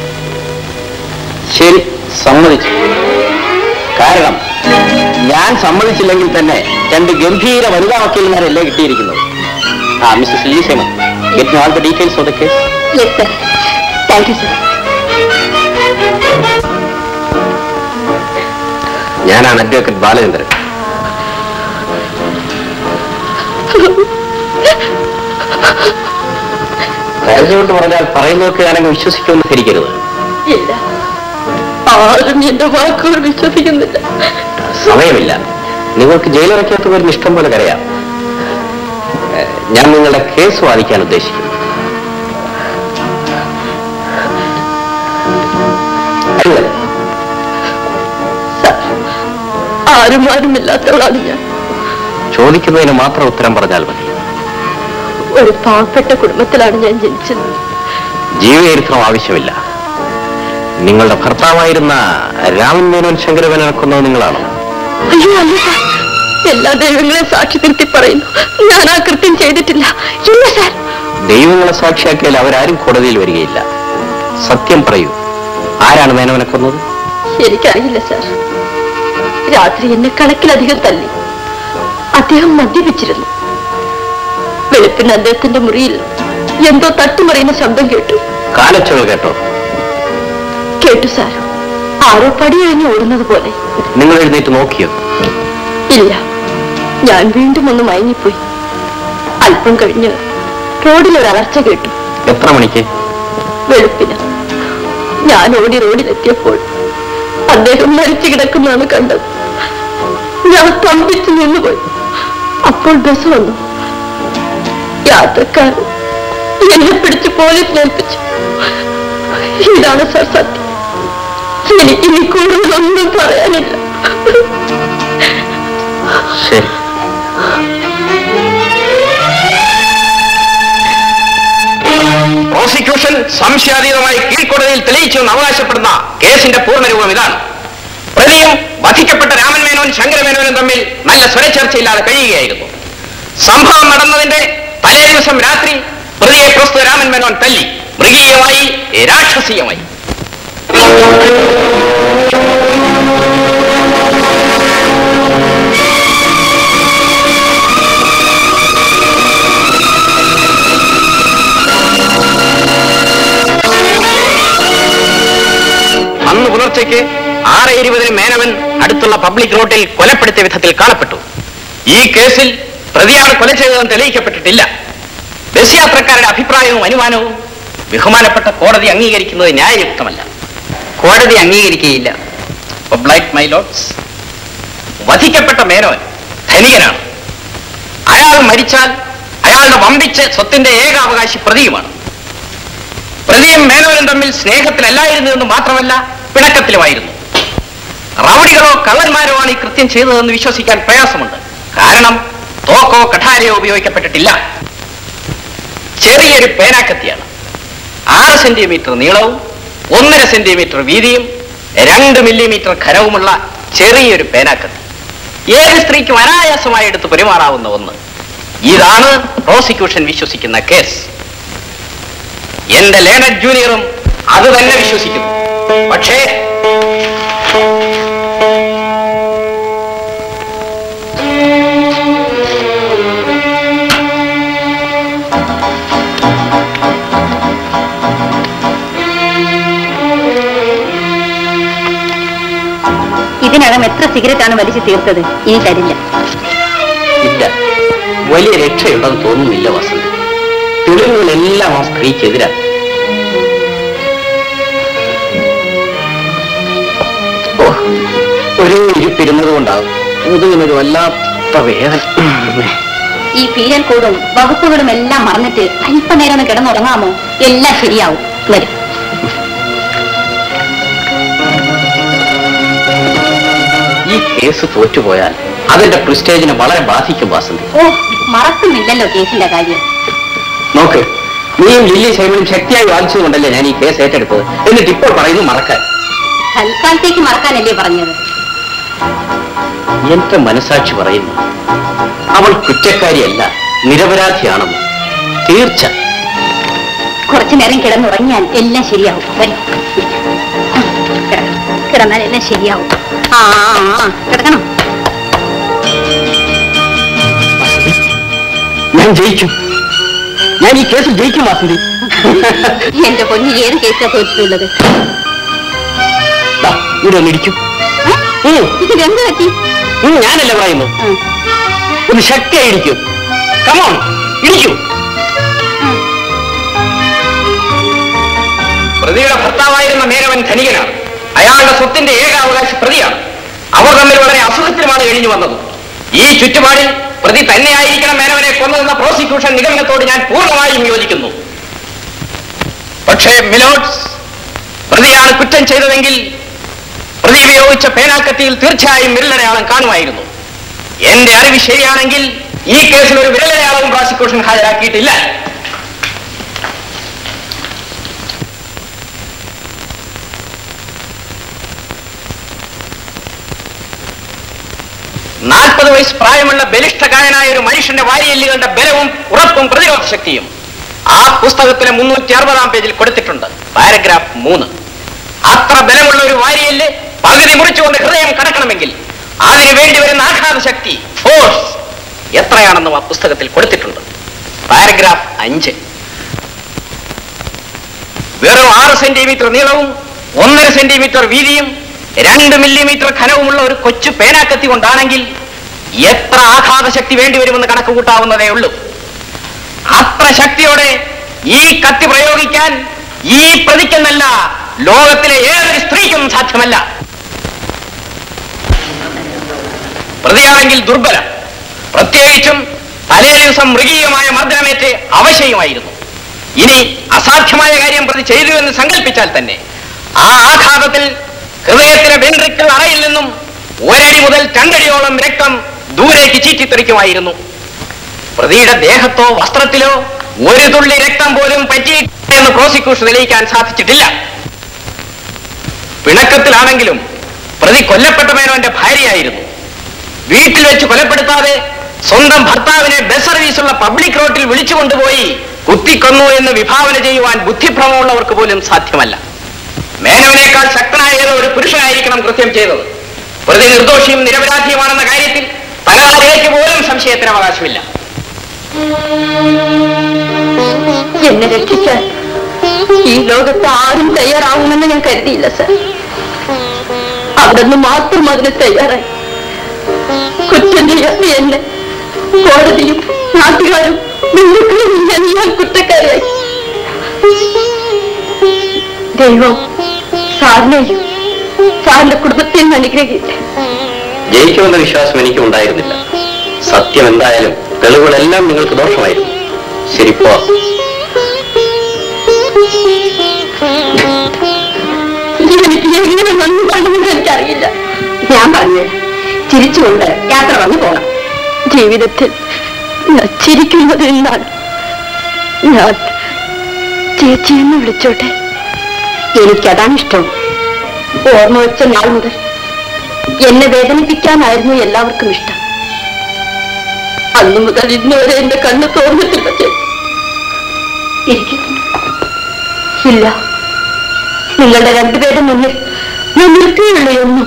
ശരി, സമ്മതിച്ചു. കാരണം ഞാൻ സമ്മതിച്ചില്ലെങ്കിൽ തന്നെ രണ്ട് ഗംഭീര വനിതാ വക്കീലന്മാരല്ലേ കിട്ടിയിരിക്കുന്നത്. ആ Mrs Lily Simon, get me all the details of the case. Yes sir. Thank you sir. ഞാനാണ് അഡ്വക്കേറ്റ് ബാലചന്ദ്രൻ. കരഞ്ഞുകൊണ്ട് പറഞ്ഞാൽ പറയുന്നതൊക്കെ ഞാനങ്ങ് വിശ്വസിക്കുമെന്ന് ധരിക്കരുത്. ഇല്ല, ആരും എന്റെ വാക്കുകൾ വിശ്വസിക്കുന്നില്ല. സമയമില്ല. നിങ്ങൾക്ക് ജയിലിറക്കിയത്ത് വരുന്ന ഇഷ്ടം പോലെ കരയാം. ഞാൻ നിങ്ങളുടെ കേസ് വാദിക്കാൻ ഉദ്ദേശിക്കുന്നു. ആരും ആരുമില്ലാത്തവളാണ് ഞാൻ. ചോദിക്കുന്നതിന് മാത്രം ഉത്തരം പറഞ്ഞാൽ മതി. ഒരു പാവപ്പെട്ട കുടുംബത്തിലാണ് ഞാൻ ജനിച്ചത്. ജീവചരിത്രം ആവശ്യമില്ല. നിങ്ങളുടെ ഭർത്താവായിരുന്ന രാമൻ മേനോൻ ശങ്കരമേനോനെ കൊന്നത് നിങ്ങളാണോ? അയ്യോ അല്ല സാർ, എല്ലാ ദൈവങ്ങളെയും സാക്ഷി നിർത്തി പറയുന്നു, ഞാൻ ആ കൃത്യം ചെയ്തിട്ടില്ല. ഇല്ല സാർ. ദൈവങ്ങളെ സാക്ഷിയാക്കിയാൽ അവരാരും കോടതിയിൽ വരികയില്ല. സത്യം പറയൂ, ആരാണ് മേനോനെ കൊന്നത്? എനിക്കറിയില്ല സാർ. രാത്രി എന്നെ കണക്കിലധികം തല്ലി. അദ്ദേഹം മദ്യപിച്ചിരുന്നു. വെളുപ്പിന് അദ്ദേഹത്തിന്റെ മുറിയിൽ എന്തോ തട്ടുമറിയുന്ന ശബ്ദം കേട്ടു. കാലച്ചുകൾ കേട്ടോ? കേട്ടു സാർ. ആരോ പടി കഴിഞ്ഞ് ഓടുന്നത് പോലെ. നിങ്ങൾ എഴുന്നേറ്റ് നോക്കിയോ? ഇല്ല, ഞാൻ വീണ്ടും ഒന്ന് മയങ്ങിപ്പോയി. അല്പം കഴിഞ്ഞ് റോഡിൽ ഒരു അലർച്ച കേട്ടു. എത്ര മണിക്ക്? വെളുപ്പിന്. ഞാൻ ഓടി റോഡിലെത്തിയപ്പോൾ അദ്ദേഹം മരിച്ചു കിടക്കുന്നതാണ് കണ്ടത്. ഞാൻ തമ്പിച്ചു നിന്നുപോയി. അപ്പോൾ ബസ് വന്നു. യാത്രക്കാരൻ എന്നെ പിടിച്ച് പോലീസിൽ ഏൽപ്പിച്ചു. ഇതാണ് സാർ സത്യം. എനിക്ക് ഇനി കൂടുതലൊന്നും പറയാനില്ല. ശരി. പ്രോസിക്യൂഷൻ സംശയാതീതമായി കീഴ്ക്കോടതിയിൽ തെളിയിച്ചുവെന്ന് അവകാശപ്പെടുന്ന കേസിന്റെ പൂർണ്ണരൂപം ഇതാണ്. പ്രതിയും വധിക്കപ്പെട്ട രാമൻ മേനോൻ ശങ്കരമേനോനും തമ്മിൽ നല്ല സ്വരച്ചർച്ചയില്ലാതെ കഴിയുകയായിരുന്നു. സംഭവം നടന്നതിന്റെ തലേ ദിവസം രാത്രി പ്രതിയെ പ്രസ്തുത രാമൻ മേനോൻ തല്ലി, മൃഗീയമായി, രാക്ഷസീയമായി. അന്ന് പുലർച്ചയ്ക്ക് ആറ് ഇരുപതിന് മേനവൻ അടുത്തുള്ള പബ്ലിക് റോഡിൽ കൊലപ്പെടുത്തിയ വിധത്തിൽ കാണപ്പെട്ടു. ഈ കേസിൽ പ്രതിയാണ് കൊല ചെയ്തതെന്ന് തെളിയിക്കപ്പെട്ടിട്ടില്ല. ബസ് യാത്രക്കാരുടെ അഭിപ്രായവും അനുമാനവും ബഹുമാനപ്പെട്ട കോടതി അംഗീകരിക്കുന്നത് ന്യായയുക്തമല്ല. കോടതി അംഗീകരിക്കുകയില്ല. വധിക്കപ്പെട്ട മേനോൻ ധനികനാണ്. അയാൾ മരിച്ചാൽ അയാളുടെ വമ്പിച്ച സ്വത്തിന്റെ ഏക അവകാശി പ്രതിയുമാണ്. പ്രതിയും മേനോനും തമ്മിൽ സ്നേഹത്തിലല്ലായിരുന്നു എന്ന് മാത്രമല്ല, പിണക്കത്തിലുമായിരുന്നു. റൗഡികളോ കള്ളന്മാരോ ആണ് ഈ കൃത്യം ചെയ്തതെന്ന് വിശ്വസിക്കാൻ പ്രയാസമുണ്ട്. കാരണം തോക്കോ കഠാരയോ ഉപയോഗിക്കപ്പെട്ടിട്ടില്ല. ചെറിയൊരു പേനാക്കത്തിയാണ്. ആറ് സെന്റിമീറ്റർ നീളവും ഒന്നര സെന്റിമീറ്റർ വീതിയും രണ്ട് മില്ലിമീറ്റർ ഖരവുമുള്ള ചെറിയൊരു പേനാക്കത്തി. ഏത് സ്ത്രീക്കും അനായാസമായി എടുത്ത് പെരുമാറാവുന്ന ഒന്ന്. ഇതാണ് പ്രോസിക്യൂഷൻ വിശ്വസിക്കുന്ന കേസ്. എന്റെ ലേണഡ് ജൂനിയറും അത് തന്നെ വിശ്വസിക്കുന്നു. പക്ഷേ ഇതിനകം എത്ര സിഗരറ്റാണ് വലിച്ചു തീർത്തത്? ഇനി തരില്ല. ഇല്ല, വലിയ രക്ഷയുണ്ടെന്ന് തോന്നുന്നില്ല വസന്ത്. തെളിവുകളെല്ലാം ആ സ്ത്രീക്കെതിരാണ്. ഓ, ഒരു ഇരിപ്പിരുന്നത് കൊണ്ടാകും മുതുകിനൊരു വല്ലാത്ത വേദന. ഈ പീനൽ കോഡും വകുപ്പുകളും എല്ലാം മറന്നിട്ട് അല്പനേരം ഒന്ന് കിടന്നുറങ്ങാമോ? എല്ലാം ശരിയാവും. വരും. ഈ കേസ് തോറ്റുപോയാൽ അതിന്റെ പ്രിസ്റ്റേജിനെ വളരെ ബാധിക്കും വാസന്തി. ഓ, മറക്കുന്നില്ലല്ലോ കേസിന്റെ കാര്യം. നോക്ക്, നീയും ലില്ലി സൈമനും ശക്തിയായി വാദിച്ചതുകൊണ്ടല്ലേ ഞാൻ ഈ കേസ് ഏറ്റെടുത്തത്. എന്നിട്ട് ഇപ്പോൾ പറയുന്നു മറക്കാൻ. തൽക്കാലത്തേക്ക് മറക്കാനല്ലേ പറഞ്ഞത്? എന്റെ മനസാക്ഷി പറയുന്നു അവൾ കുറ്റക്കാരിയല്ല, നിരപരാധിയാണെന്ന്. തീർച്ച. കുറച്ചു നേരം കിടന്നുറങ്ങിയാൽ എല്ലാം ശരിയാവും. വരും. കിടന്നാൽ എല്ലാം ശരിയാവും. ആ കിടക്കണം. ഞാൻ ജയിക്കും. ഞാൻ ഈ കേസിൽ ജയിക്കും വാസന്തി. എന്റെ പൊന്നി, ഏത് കേസാ തോറ്റിട്ടുള്ളത്? ഇവിടെ ഒന്നിടിക്കും. ഇതെന്ത് പറ്റി? ഞാനല്ല പറയുന്നു. ഒന്ന് ശക്തിയായി ഇടിക്കും. കമോൺ, ഇടിക്കൂ. പ്രതിയുടെ ഭർത്താവായിരുന്ന മേനവൻ ധനികനാണ്. അയാളുടെ സ്വത്തിന്റെ ഏകാവകാശി പ്രതിയാണ്. അവർ തമ്മിൽ വളരെ അസുഖത്തിലുമാണ് കഴിഞ്ഞു വന്നത്. ഈ ചുറ്റുപാടിൽ പ്രതി തന്നെയായിരിക്കണം മേനവനെ കൊന്നതെന്ന പ്രോസിക്യൂഷൻ നിഗമനത്തോട് ഞാൻ പൂർണ്ണമായും യോജിക്കുന്നു. പക്ഷേ മിലോഡ്സ്, പ്രതിയാണ് കുറ്റം ചെയ്തതെങ്കിൽ പ്രതി ഉപയോഗിച്ച പേനാക്കത്തിയിൽ തീർച്ചയായും വിരലടയാളം കാണുമായിരുന്നു. എന്റെ അറിവ് ശരിയാണെങ്കിൽ ഈ കേസിൽ ഒരു വിരലടയാളവും പ്രോസിക്യൂഷൻ ഹാജരാക്കിയിട്ടില്ല. നാൽപ്പത് വയസ്സ് പ്രായമുള്ള ബലിഷ്ഠകാരനായ ഒരു മനുഷ്യന്റെ വാരിയെല്ലുകളുടെ ബലവും ഉറപ്പും പ്രതിരോധ ശക്തിയും ആ പുസ്തകത്തിലെ മുന്നൂറ്റി അറുപതാം പേജിൽ കൊടുത്തിട്ടുണ്ട്. പാരഗ്രാഫ് മൂന്ന്. അത്ര ബലമുള്ള ഒരു വാരിയെല്ല് പകുതി മുറിച്ചുകൊണ്ട് ഹൃദയം കടക്കണമെങ്കിൽ അതിനു വേണ്ടി വരുന്ന ആഘാത ശക്തി, ഫോഴ്സ്, എത്രയാണെന്നും ആ പുസ്തകത്തിൽ കൊടുത്തിട്ടുണ്ട്. പാരഗ്രാഫ് അഞ്ച്. വെറും ആറ് സെന്റിമീറ്റർ നീളവും ഒന്നര സെന്റിമീറ്റർ വീതിയും രണ്ട് മില്ലിമീറ്റർ ഖനവുമുള്ള ഒരു കൊച്ചു പേനാക്കത്തി കൊണ്ടാണെങ്കിൽ എത്ര ആഘാത ശക്തി വേണ്ടിവരുമെന്ന് കണക്ക് കൂട്ടാവുന്നതേ ഉള്ളൂ. അത്ര ശക്തിയോടെ ഈ കത്തി പ്രയോഗിക്കാൻ ഈ പ്രതിക്കെന്നല്ല, ലോകത്തിലെ ഏതൊരു സ്ത്രീക്കും സാധ്യമല്ല. പ്രതിയാണെങ്കിൽ ദുർബലം, പ്രത്യേകിച്ചും തലേ ദിവസം മൃഗീയമായ മർദ്ദനമേറ്റ് അവശയുമായിരുന്നു. ഇനി അസാധ്യമായ കാര്യം പ്രതി ചെയ്തു എന്ന് സങ്കല്പിച്ചാൽ തന്നെ ആ ആഘാതത്തിൽ ഹൃദയത്തിലെ വെൻട്രിക്കിൾ അറയിൽ നിന്നും ഒരടി മുതൽ രണ്ടടിയോളം രക്തം ദൂരേക്ക് ചീറ്റിത്തെറിക്കുമായിരുന്നു. പ്രതിയുടെ ദേഹത്തോ വസ്ത്രത്തിലോ ഒരു തുള്ളി രക്തം പോലും പറ്റിയെന്ന് പ്രോസിക്യൂഷൻ തെളിയിക്കാൻ സാധിച്ചിട്ടില്ല. പിണക്കത്തിലാണെങ്കിലും പ്രതി കൊല്ലപ്പെട്ട മേനോന്റെ ഭാര്യയായിരുന്നു. വീട്ടിൽ വെച്ച് കൊലപ്പെടുത്താതെ സ്വന്തം ഭർത്താവിനെ ബസ് സർവീസുള്ള പബ്ലിക് റോഡിൽ വിളിച്ചുകൊണ്ടുപോയി കുത്തിക്കൊന്നു എന്ന് വിഭാവന ചെയ്യുവാൻ ബുദ്ധിഭ്രമമുള്ളവർക്ക് പോലും സാധ്യമല്ല. മേനോനേക്കാൾ ശക്തനായ ഏതോ ഒരു പുരുഷനായിരിക്കണം കൃത്യം ചെയ്തത്. പ്രതി നിർദോഷിയും നിരപരാധിയുമാണെന്ന കാര്യത്തിൽ പരാതിയിലേക്ക് പോലും സംശയത്തിന് അവകാശമില്ല. എന്നെ രക്ഷിക്കാൻ ഈ ലോകത്ത് ആരും തയ്യാറാവുമെന്ന് ഞാൻ കരുതിയില്ല സർ. അവിടുന്ന് മാത്രം അതിന് തയ്യാറായി. കുറ്റം ചെയ്യാത്ത എന്നെ കോടതിയും നാട്ടുകാരും ബന്ധുക്കളും ഞാൻ കുറ്റക്കാരായി. ദൈവം സാറിനെയും സാറിന്റെ കുടുംബത്തെയും അനുഗ്രഹിക്കട്ടെ. ജയിക്കുമെന്ന വിശ്വാസം എനിക്ക് ഉണ്ടായിരുന്നില്ല. സത്യം എന്തായാലും തെളിവുകളെല്ലാം നിങ്ങൾക്ക് ദോഷമായിരുന്നു. ശരി, പോ. എങ്ങനെ വന്നു കാണുമെന്ന് എനിക്കറിയില്ല. ഞാൻ പറഞ്ഞു ചിരിച്ചുകൊണ്ട് യാത്ര വന്നു പോകണം. ജീവിതത്തിൽ ഞാൻ ചിരിക്കുന്നത് എന്താണ്? ഞാൻ ചേച്ചിയെന്ന് വിളിച്ചോട്ടെ. എനിക്കതാണ് ഇഷ്ടം. ഓർമ്മ വെച്ച നാൾ മുതൽ എന്നെ വേദനിപ്പിക്കാനായിരുന്നു എല്ലാവർക്കും ഇഷ്ടം. അന്നു മുതൽ ഇന്നുവരെ എന്റെ കണ്ണ് തോന്നിട്ടില്ല ചേച്ചി. ഇരിക്കുന്നു. ഇല്ല, നിങ്ങളുടെ രണ്ടുപേരുടെ മുന്നിൽ ഞാൻ നിർത്തിയുള്ളൂ ഒന്നും.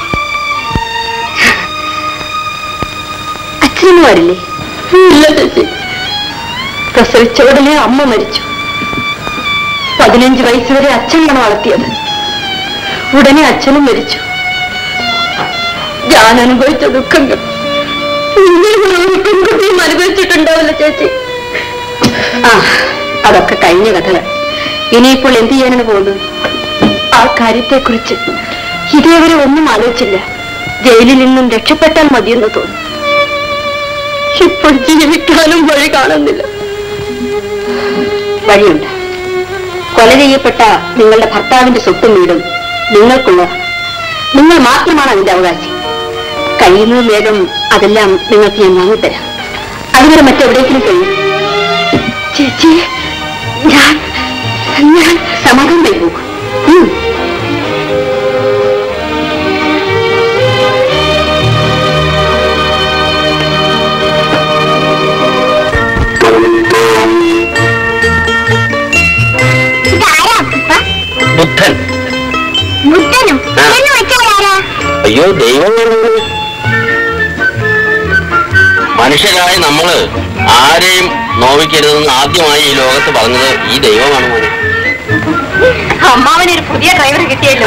അച്ഛനും വരില്ലേ? ഇല്ല ചേച്ചി. പ്രസവിച്ച ഉടനെ അമ്മ മരിച്ചു. പതിനഞ്ച് വയസ്സ് വരെ അച്ഛനാണ് വളർത്തിയത്. ഉടനെ അച്ഛനും മരിച്ചു. ഞാൻ അനുഭവിച്ച ദുഃഖങ്ങൾ പെൺകുട്ടിയും അനുഭവിച്ചിട്ടുണ്ടാവില്ല ചേച്ചി. ആ, അതൊക്കെ കഴിഞ്ഞ കഥകൾ. ഇനിയിപ്പോൾ എന്ത് ചെയ്യാനാണ് പോകുന്നത്? ആ കാര്യത്തെക്കുറിച്ച് ഇതേവരെ ഒന്നും ആലോചിച്ചില്ല. ജയിലിൽ നിന്നും രക്ഷപ്പെട്ടാൽ മതിയെന്ന് തോന്നി. ഇപ്പോൾ ജീവിക്കാനും വഴി കാണുന്നില്ല. വഴിയുണ്ട്. കൊല ചെയ്യപ്പെട്ട നിങ്ങളുടെ ഭർത്താവിന്റെ സ്വത്തും വീടും നിങ്ങൾക്കുള്ളതാണ്. നിങ്ങൾ മാത്രമാണ് അതിന്റെ അവകാശി. കഴിയുന്നത് വേഗം അതെല്ലാം നിങ്ങൾക്ക് ഞാൻ വാങ്ങിത്തരാം. അതുവരെ മറ്റെവിടേക്കും കഴിയും. ചേച്ചി, ഞാൻ ഞാൻ സമാധാനമായി പോകും. ബുദ്ധൻ. ബുദ്ധനും അയ്യോ, ദൈവം. മനുഷ്യരായ നമ്മള് ആരെയും നോവിക്കരുതെന്ന് ആദ്യമായി ഈ ലോകത്ത് പറഞ്ഞത് ഈ ദൈവമാണ്. മോനെ, അമ്മാവനൊരു പുതിയ ഡ്രൈവർ കിട്ടിയല്ലോ.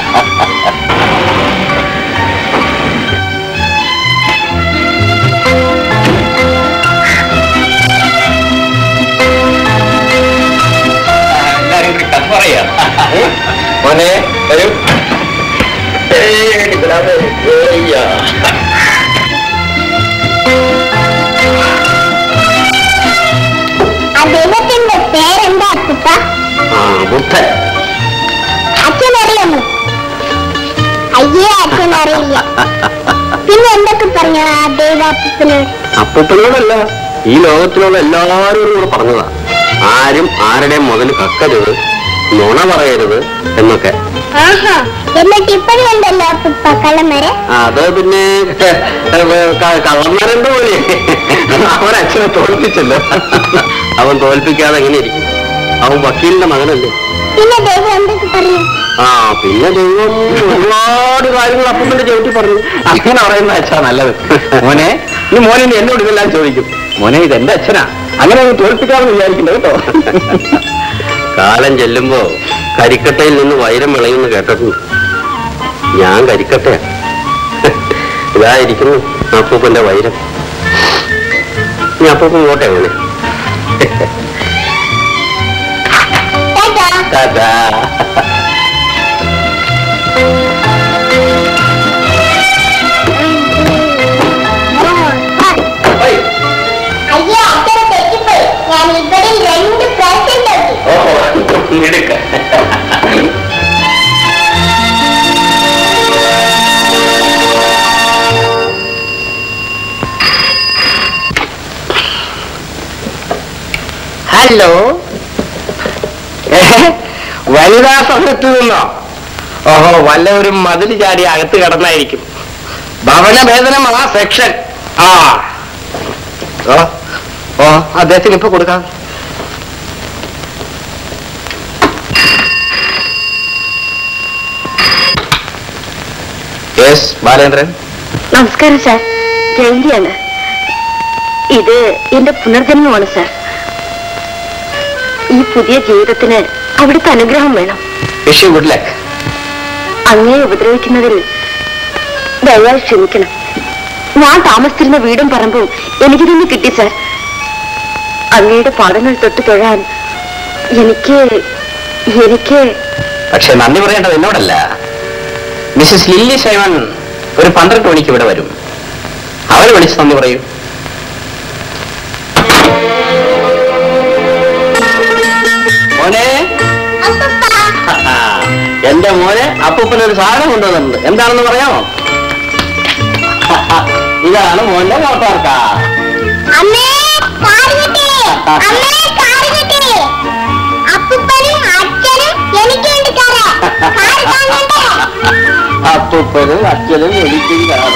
മോനെ വരൂ. അദ്ദേഹത്തിന്റെ പേരെന്താ അപ്പൂപ്പ? ബുദ്ധൻ. അച്ഛൻ അറിയാമോ? അയ്യേ, അച്ഛൻ അറിയില്ല. പിന്നെ എന്തൊക്കെ പറഞ്ഞു അദ്ദേഹം അപ്പൂപ്പനോട്? അപ്പൂപ്പനോടല്ല, ഈ ലോകത്തിലുള്ള എല്ലാവരോടും കൂടെ പറഞ്ഞതാ. ആരും ആരുടെയും മുതൽ കക്കരുത്, നുണ പറയരുത് എന്നൊക്കെ. എന്നിട്ട് ഇപ്പോഴുണ്ടല്ലോ അപ്പൂപ്പ കള്ളന്മാരെ. അത് പിന്നെ കള്ളന്മാരെന്ത പോലെ അവൻ അച്ഛനെ തോൽപ്പിച്ചല്ലോ. അവൻ തോൽപ്പിക്കാതെ എങ്ങനെ ഇരിക്കും? അവൻ വക്കീലിന്റെ മകനല്ലേ. പിന്നെ ദൈവം എന്തൊക്കെ പറഞ്ഞു? ആ, പിന്നെ ദൈവം ഒരുപാട് കാര്യങ്ങൾ അപ്പൂപ്പന്റെ ചവിട്ടി പറഞ്ഞു. അങ്ങനെ പറയുന്ന അച്ഛാ നല്ലത്. മോനെ, ഈ മോനെ എന്നോട് ഇതെല്ലാം ചോദിക്കും. മോനെ, ഇതെന്റെ അച്ഛനാ, അങ്ങനെ ഒന്ന് തോൽപ്പിക്കാമെന്ന് വിചാരിക്കണ്ട കേട്ടോ. കാലം ചെല്ലുമ്പോ കരിക്കട്ടയിൽ നിന്ന് വൈരം വിളയുമെന്ന് കേട്ടപ്പോൾ ഞാൻ കരിക്കട്ടയാ. ഇതായിരിക്കുന്നു അപ്പൂപ്പന്റെ വൈരം. ഇനി അപ്പൂപ്പൻ പോട്ടെ മോനെ. ടാറ്റാ. അയ്യേ, അച്ഛനെ തെറ്റിപ്പോയി. ഞാൻ ഇവിടെ രണ്ട് പ്രാവശ്യം നോക്കി. ഓ, എടുക്ക. ഹലോ, വനിതാ സമയത്ത് നിന്നോ? ഓഹോ, വല്ലവരും മതിൽ ചാടി അകത്ത് കടന്നായിരിക്കും. ഭവനഭേദനമാ സെക്ഷൻ. ആ ഓ ഓ അദ്ദേഹത്തിന് ഇപ്പൊ കൊടുക്കാം. യെസ്, ബാലേന്ദ്രൻ. നമസ്കാരം സാർ, ജയന്തിയാണ്. ഇത് എന്റെ പുനർജന്മമാണ് സാർ. ഈ പുതിയ ജീവിതത്തിന് അവിടുത്തെ അനുഗ്രഹം വേണം. Wish you good luck. അങ്ങേ ഉപദ്രവിക്കുന്നതിൽ ദയവായി ക്ഷമിക്കണം. ഞാൻ താമസിച്ചിരുന്ന വീടും പറമ്പും എനിക്ക് തന്നെ കിട്ടി സാർ. അങ്ങയുടെ പാദങ്ങൾ തൊട്ട് തൊഴാൻ എനിക്ക് എനിക്ക് പക്ഷെ നന്ദി പറയേണ്ടത് എന്നോടല്ല. മിസ്സസ് ലില്ലി സൈമൺ ഒരു പന്ത്രണ്ട് മണിക്ക് ഇവിടെ വരും. അവരെ വിളിച്ച് നന്ദി പറയൂ. എന്റെ മോനെ അപ്പൂപ്പനൊരു സാധനം കൊണ്ടുവന്നിട്ടുണ്ട്. എന്താണെന്ന് പറയാമോ? ഇതാണ് മോന്റെ മോട്ടാർക്ക. അപ്പൂപ്പനും അച്ഛനും എനിക്കും കാർ.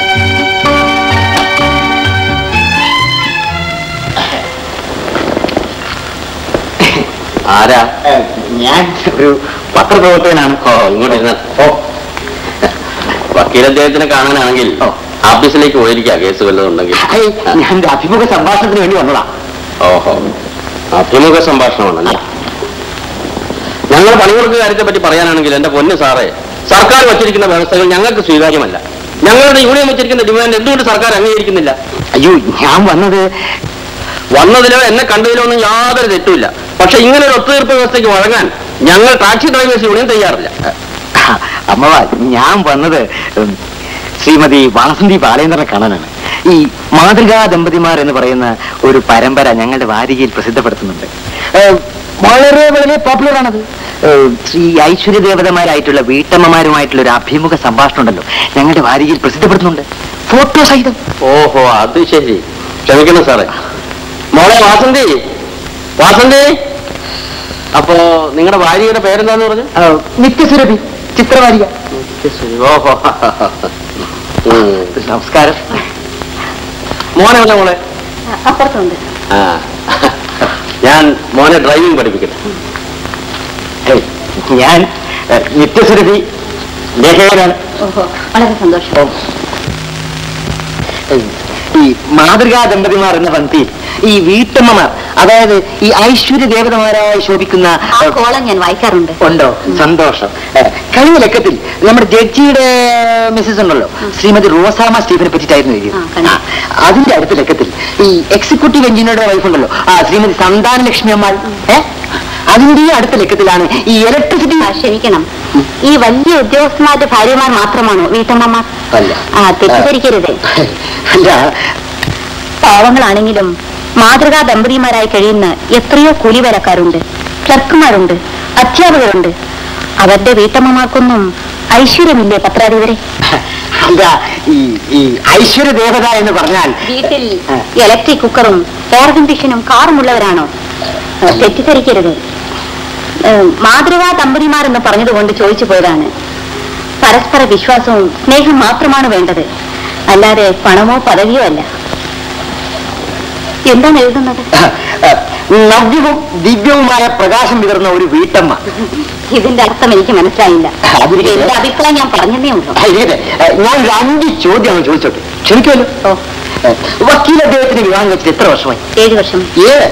ആരാ? ഞാൻ ഒരു പത്രപ്രവർത്തകനാണ്. ഓ, ഇങ്ങോട്ട് ഇരുന്ന. ഓ, വക്കീൽ അദ്ദേഹത്തിനെ കാണാനാണെങ്കിൽ ഓഫീസിലേക്ക് പോയിരിക്കാം, കേസ് വല്ലതും ഉണ്ടെങ്കിൽ. ഞാൻ അഭിമുഖ സംഭാഷണത്തിന് വേണ്ടി വന്നതാ. ഓഹോ, അഭിമുഖ സംഭാഷണമാണല്ലേ? ഞങ്ങൾ പണിമുടക്ക് കാര്യത്തെ പറ്റി പറയാനാണെങ്കിൽ എന്റെ പൊന്ന് സാറേ, സർക്കാർ വച്ചിരിക്കുന്ന വ്യവസ്ഥകൾ ഞങ്ങൾക്ക് സ്വീകാര്യമല്ല. ഞങ്ങളുടെ യൂണിയൻ വെച്ചിരിക്കുന്ന ഡിമാൻഡ് എന്തുകൊണ്ട് സർക്കാർ അംഗീകരിക്കുന്നില്ല? അയ്യോ, ഞാൻ വന്നത് വന്നതിലോ എന്നെ കണ്ടതിലോ ഒന്നും യാതൊരു തെറ്റുമില്ല. പക്ഷെ ഇങ്ങനെ ഒരു ഒത്തുതീർപ്പ് വ്യവസ്ഥയ്ക്ക് വഴങ്ങാൻ ഞങ്ങൾ ടാക്സി ഡ്രൈവേഴ്സ് യൂണിയൻ തയ്യാറില്ല. അമ്മവാ, ഞാൻ വന്നത് ശ്രീമതി വാസന്തി ബാലേന്ദ്രനെ കാണാനാണ്. ഈ മാതൃകാ ദമ്പതിമാർ എന്ന് പറയുന്ന ഒരു പരമ്പര ഞങ്ങളുടെ വാരികയിൽ പ്രസിദ്ധപ്പെടുത്തുന്നുണ്ട്. വളരെ വളരെ പോപ്പുലർ ആണത്. ശ്രീ ഐശ്വര്യ ദേവതമാരായിട്ടുള്ള വീട്ടമ്മമാരുമായിട്ടുള്ള ഒരു അഭിമുഖ സംഭാഷണം ഉണ്ടല്ലോ, ഞങ്ങളുടെ വാരികയിൽ പ്രസിദ്ധപ്പെടുത്തുന്നുണ്ട്, ഫോട്ടോ സഹിതം. ഓഹോ, അത് ശരി. ക്ഷമിക്കണം സാറേ. മോളെ വാസന്തി, വാസന്തി, അപ്പോ നിങ്ങളുടെ വാരികയുടെ പേരെന്താന്ന് പറഞ്ഞു? നിത്യസുരഭി ചിത്രവാരിക. ഓഹോ, നമസ്കാരം. മോനെവിടെ മോളെ? അപ്പുറത്തുണ്ട്. ആ, ഞാൻ മോനെ ഡ്രൈവിംഗ് പഠിപ്പിക്കട്ടെ. ഞാൻ നിത്യസുരഭി ലേഖകനാണ്. ഓഹോ, വളരെ സന്തോഷം. ഈ മാതൃകാ ദമ്പതിമാർ എന്ന പന്തിയിൽ ഈ വീട്ടമ്മമാർ, അതായത് ഈ ഐശ്വര്യ ദേവതമാരായി ശോഭിക്കുന്ന കോളം ഞാൻ വായിക്കാറുണ്ട്. ഉണ്ടോ? സന്തോഷം. കഴിഞ്ഞ ലക്കത്തിൽ നമ്മുടെ ജഡ്ജിയുടെ മിസ്സസ് ഉണ്ടല്ലോ, ശ്രീമതി റോസാമ സ്റ്റീഫനെ പറ്റിയിട്ടായിരുന്നു എഴുതിയത്. അതിന്റെ അടുത്ത ലക്കത്തിൽ ഈ എക്സിക്യൂട്ടീവ് എഞ്ചിനീയറുടെ വൈഫ് ഉണ്ടല്ലോ, ആ ശ്രീമതി സന്താന ലക്ഷ്മി അമ്മാൾ, ഏഹ് അതിന്റെ അടുത്ത ലക്കത്തിലാണ് ഈ ഇലക്ട്രിസിറ്റി. ക്ഷമിക്കണം, ഈ വലിയ ഉദ്യോഗസ്ഥന്മാരുടെ ഭാര്യമാർ മാത്രമാണോ വീട്ടമ്മമാർ? ആ, തെറ്റിദ്ധരിക്കരുത്. അല്ല, പാവങ്ങളാണെങ്കിലും മാതൃകാ ദമ്പതിമാരായി കഴിയുന്ന എത്രയോ കൂലിവേലക്കാരുണ്ട്, ക്ലർക്കുമാരുണ്ട്, അധ്യാപകരുണ്ട്. അവരുടെ വീട്ടമ്മമാർക്കൊന്നും ഐശ്വര്യമില്ലേ പത്രാധിപരെ? അല്ല, ഈ ഈ ഐശ്വര്യ ദേവത എന്ന് പറഞ്ഞാൽ വീട്ടിൽ ഇലക്ട്രിക് കുക്കറും എയർ കണ്ടീഷനും കാറും ഉള്ളവരാണോ? തെറ്റിദ്ധരിക്കരുത്. മാതൃകാ ദമ്പതിമാർ എന്ന് പറഞ്ഞതുകൊണ്ട് ചോദിച്ചു പോയതാണ്. പരസ്പര വിശ്വാസവും സ്നേഹം മാത്രമാണ് വേണ്ടത്, അല്ലാതെ പണമോ പദവിയോ അല്ല. എന്താണ് എഴുതുന്നത്? നവ്യവും ദിവ്യവുമായ പ്രകാശം വിതർന്ന ഒരു വീട്ടമ്മ. ഇതിന്റെ അർത്ഥം എനിക്ക് മനസ്സിലായില്ല. എന്റെ അഭിപ്രായം ഞാൻ പറഞ്ഞതേ ഉള്ളൂ. ഞാൻ രണ്ട് ചോദ്യമാണ് ചോദിച്ചോട്ടെ, ക്ഷമിക്കുമല്ലോ? വക്കീൽ അദ്ദേഹത്തിന് വിവാഹം വെച്ചിട്ട് എത്ര വർഷമായി? ഏഴ് വർഷം. ഏഴ്?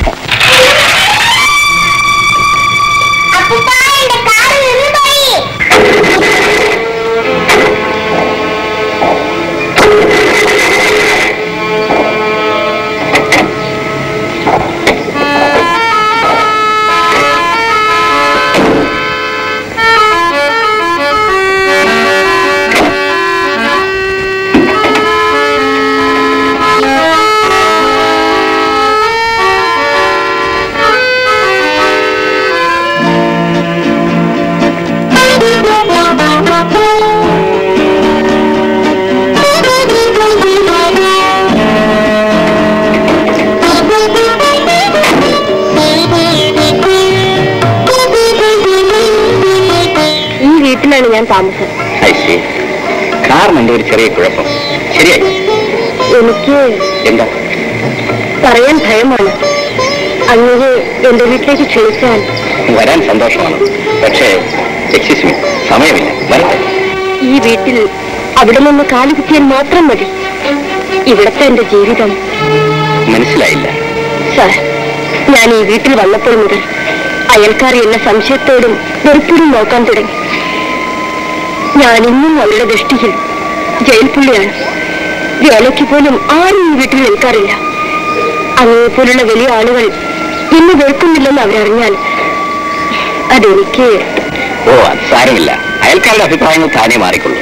ഞാൻ താമസം. കാരണം എന്റെ ഒരു ചെറിയ കുഴപ്പം ശരിയായി. എനിക്ക് എന്താ പറയാൻ ഭയമാണ്. അങ്ങനെ എന്റെ വീട്ടിലേക്ക് ക്ഷണിച്ചാൽ വരാൻ സന്തോഷമാണ്. പക്ഷേ എക്സ്ക്യൂസ് മീ, സമയമില്ല. വരട്ടെ. ഈ വീട്ടിൽ അവിടെ നിന്ന് കാലുകുത്തിയാൽ മാത്രം മതി. ഇവിടത്തെ എന്റെ ജീവിതം മനസ്സിലായില്ല. സാർ, ഞാൻ ഈ വീട്ടിൽ വന്നപ്പോൾ മുതൽ അയൽക്കാർ എന്നെ സംശയത്തോടും വെറുപ്പോടും നോക്കാൻ തുടങ്ങി. ഞാൻ ഇന്നും അവരുടെ ദൃഷ്ടിയിൽ ജയിൽ പുള്ളിയാണ്. വേലയ്ക്ക് പോലും ആരും ഈ വീട്ടിൽ നിൽക്കാറില്ല. അങ്ങനെപ്പോലുള്ള വലിയ ആളുകൾ എന്നെ വെറുക്കുന്നില്ലെന്ന് അവരറിഞ്ഞാൽ അതെനിക്ക്... ഓ, അത് സാരമില്ല. അയൽക്കാരുടെ അഭിപ്രായങ്ങൾ താനേ മാറിക്കൊള്ളൂ.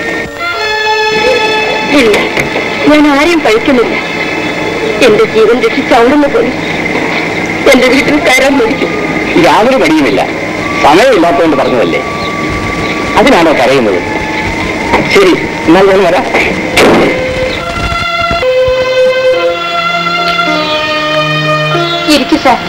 ഇല്ല, ഞാൻ ആരെയും പഴിക്കുന്നില്ല. എന്റെ ജീവൻ രക്ഷിച്ച അവിടുന്ന് പോലും എന്റെ വീട്ടിൽ കയറാൻ മേടിക്കും. യാതൊരു പണിയുമില്ല. സമയമില്ലാത്തതുകൊണ്ട് പറഞ്ഞതല്ലേ. അതിനാണോ കരയുന്നത്? ശരി, എന്നാൽ ഞാൻ വരാം. ഇരിക്കു സാർ.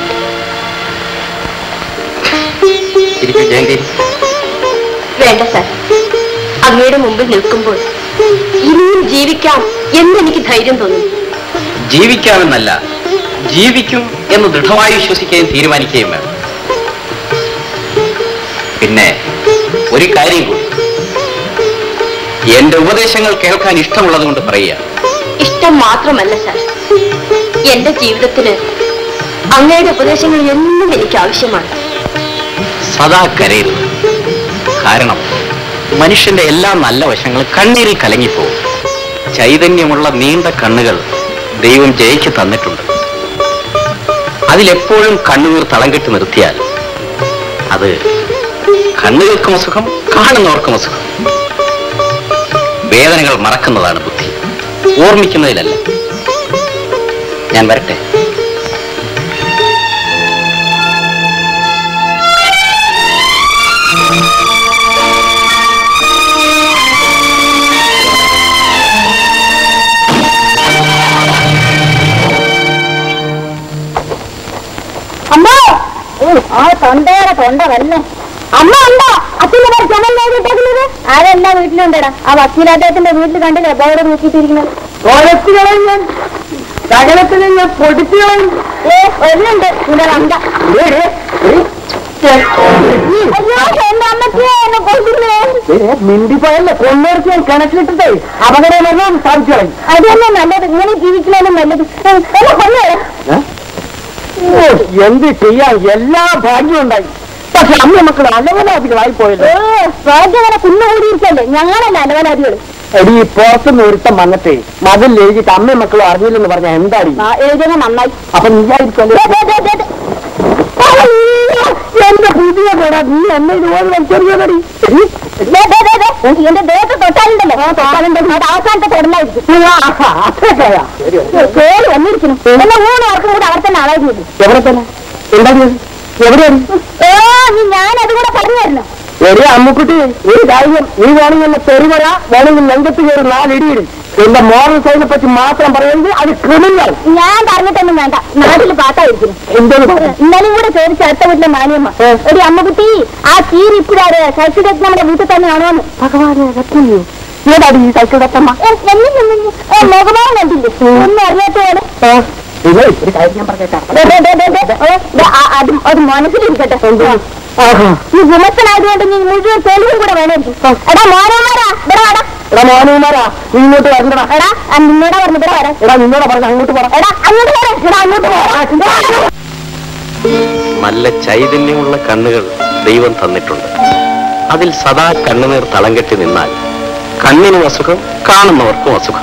ഇരിക്കൂ ജയന്തി. വേണ്ട സാർ, അങ്ങയുടെ മുമ്പിൽ നിൽക്കുമ്പോൾ ഇനിയും ജീവിക്കാം എന്നെനിക്ക് ധൈര്യം തോന്നുന്നു. ജീവിക്കാമെന്നല്ല, ജീവിക്കും എന്ന് ദൃഢമായി വിശ്വസിക്കുകയും തീരുമാനിക്കുകയും വേണം. പിന്നെ ഒരു കാര്യം കൂടി, എന്റെ ഉപദേശങ്ങൾ കേൾക്കാൻ ഇഷ്ടമുള്ളത് കൊണ്ട് പറയുക. ഇഷ്ടം മാത്രമല്ല സാർ, എന്റെ ജീവിതത്തിന് അങ്ങയുടെ ഉപദേശങ്ങൾ എന്നും എനിക്ക് ആവശ്യമാണ്. സദാ കരയരുത്. കാരണം മനുഷ്യന്റെ എല്ലാ നല്ല വശങ്ങളും കണ്ണീരിൽ കലങ്ങിപ്പോകും. ചൈതന്യമുള്ള നീണ്ട കണ്ണുകൾ ദൈവം ജയിച്ചു തന്നിട്ടുണ്ട്. അതിലെപ്പോഴും കണ്ണുനീർ തളം കെട്ടി നിർത്തിയാൽ അത് കണ്ണുകൾക്കും അസുഖം, കാണുന്നവർക്കും അസുഖം. വേദനകൾ മറക്കുന്നതാണ് ബുദ്ധി, ഓർമ്മിക്കുന്നതിലല്ല. ഞാൻ വരട്ടെ. അമ്മ, ആ തൊണ്ടയുടെ തൊണ്ട വന്നെ. അമ്മ ഉണ്ടോ? അച്ഛൻ്റെ പേര് ചുമലിട്ടേക്കുന്നത് അതെല്ലാ വീട്ടിലുണ്ടടാ. ആ വക്കീലാദ്ദേഹത്തിന്റെ വീട്ടിൽ കണ്ടില്ലേ ബോർഡ് നോക്കിയിട്ടിരിക്കുന്നത്? ഞാൻ സകലത്തിന് ഞാൻ പൊടിച്ചു ഏ വരുന്നുണ്ട് ഇവിടെ അണ്ട. മിണ്ടിപ്പോയല്ലേ കൊണ്ടേർക്ക് ഞാൻ കിണറ്റിലിട്ടേ അപകടം സാധിച്ചു. അതല്ലേ നല്ലത്, ഇങ്ങനെ ജീവിക്കലാണ് നല്ലത്. കൊണ്ടേ എന്ത് ചെയ്യാൻ, എല്ലാ ഭാഗ്യം ഉണ്ടായി. പക്ഷെ അമ്മ മക്കൾ അലവലാദികളായി പോയത്. ഭാഗ്യങ്ങനെ കുന്നുകൂടിയിരിക്കല്ലേ, ഞങ്ങളല്ല അലവലാദികൾ. എടി, പുറത്തുനിന്ന് ഒരുത്തം വന്നിട്ടേ മതിൽ എഴുതിയിട്ട് അമ്മ മക്കളും അറിഞ്ഞില്ലെന്ന് പറഞ്ഞാൽ എന്താടി? എഴുതിയത് നന്നായി. അപ്പൊ നീയായിരിക്കും എന്റെ പുതിയ പേടാ, നീ എന്നെ ഇതുപോലെ വലിച്ചെറിയാടി. എന്റെ ദേഹത്ത് തൊട്ടാലുണ്ടല്ലോ, അവസാനത്തെ തൊടലായിരിക്കും. കേറി വന്നിരിക്കുന്നു. എന്നെ മൂന്ന് പേർക്കും കൂടെ അവിടെ തന്നെ ആളായിരുന്നു. എവിടെ തന്നെ? എന്താ എവിടെയാണ്? ഓ, നീ ഞാൻ അതുകൂടെ പറഞ്ഞു തരണം. എടി അമ്മുക്കുട്ടി, ഒരു കാര്യം, നീ വേണമെങ്കിൽ എന്നെ തെരുവര, വേണമെങ്കിൽ നെഞ്ചത്ത് കയറി നാലിടിയിടും. എന്റെ മോറൽ സൈഡിനെ പറ്റി മാത്രം പറയുന്നത് അത് ക്രിമിനൽ. ഞാൻ പറഞ്ഞിട്ടൊന്നും വേണ്ട, നാട്ടിൽ പാട്ടായിരിക്കും. എന്തെന്ന് പറയാം? ഇന്നലെയും കൂടെ ചോദിച്ച അടുത്ത വീട്ടിലെ മാനിയമ്മ, ഒരു അമ്മുക്കുട്ടി, ആ കീരി ഇപ്പോഴാണ് ശശിദത്ത് നമ്മുടെ വീട്ടിൽ തന്നെ ആണോന്ന്. ഭഗവാനെ രത്നയോ ഏതാടി ഈ ശശിദത്തമ്മ? മുഖമാവും കണ്ടില്ലേ, ഒന്നും അറിയാത്ത പോലെ. ഒരു കാര്യം ഞാൻ പറഞ്ഞേക്കാം, അത് മനസ്സിലിരിക്കട്ടെ. ഈ വിമർശനായതുകൊണ്ട് നീ മുഴുവൻ തെളിവും കൂടെ വേണമായിരിക്കും. എടാ മോനോമാരാ, ഇവിടെ വാടാ. എടാ മോനോമാരാ, നീ ഇങ്ങോട്ട് വരണ്ടടാ. എടാ നിന്നോടാ പറഞ്ഞു ഇവിടെ വരാം. എടാ നിന്നോടാ പറഞ്ഞു അങ്ങോട്ട് പോടാ. എടാ അങ്ങോട്ട് പോരാ. എടാ അങ്ങോട്ട് പോരാ. നല്ല ചൈതന്യമുള്ള കണ്ണുകൾ ദൈവം തന്നിട്ടുണ്ട്. അതിൽ സദാ കണ്ണുനീർ തളം കെട്ടി നിന്നാൽ കണ്ണിനും അസുഖം, കാണുന്നവർക്കും അസുഖം.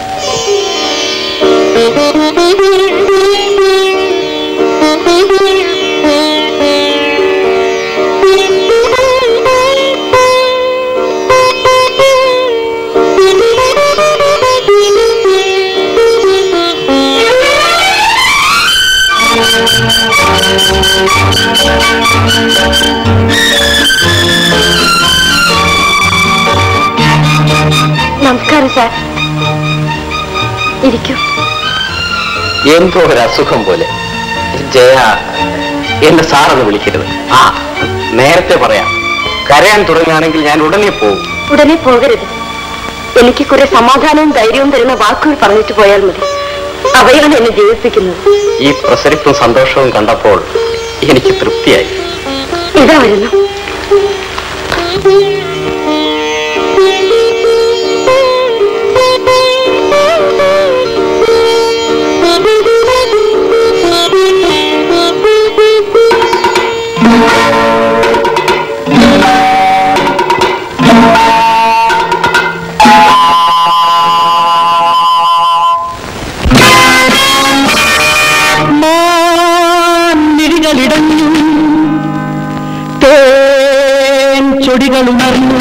നമസ്കാരം സാർ, ഇരിക്കൂ. എന്തോ ഒരു അസുഖം പോലെ. ജയ, എന്റെ സാറൊന്ന് വിളിക്കരുത്. ആ, നേരത്തെ പറയാം. കരയാൻ തുടങ്ങുകയാണെങ്കിൽ ഞാൻ ഉടനെ പോകും. ഉടനെ പോകരുത്. എനിക്ക് കുറെ സമാധാനവും ധൈര്യവും തരുന്ന വാക്കുകൾ പറഞ്ഞിട്ട് പോയാൽ മതി. അവയാണ് എന്നെ ജീവിപ്പിക്കുന്നത്. ഈ പ്രസരിപ്പും സന്തോഷവും കണ്ടപ്പോൾ എനിക്ക് തൃപ്തിയായി. ഇതാ വരുന്നു. ചൊടികളുണർന്നു,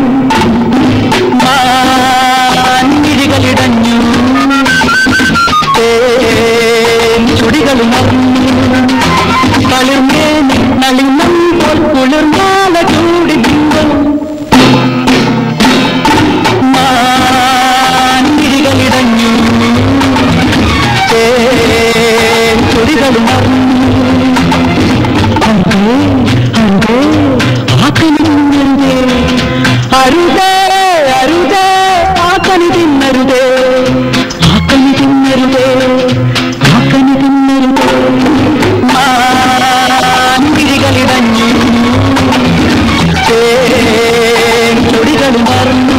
മാൻമിഴികളിടഞ്ഞു, ചൊടികളുണർന്നു, കളിർമേനി നളിനം പോൽ കുളിർമാല ചൂടി ബിംബം ചൊടികളുണർന്നു അരുതേ അരുതേ ആക്കനി തിന്നരുതേ ആക്കനി തിന്നരുതേ ആക്കനി തിന്നരുതേ മാരികളിടഞ്ഞു ചൊടികളുണർന്നു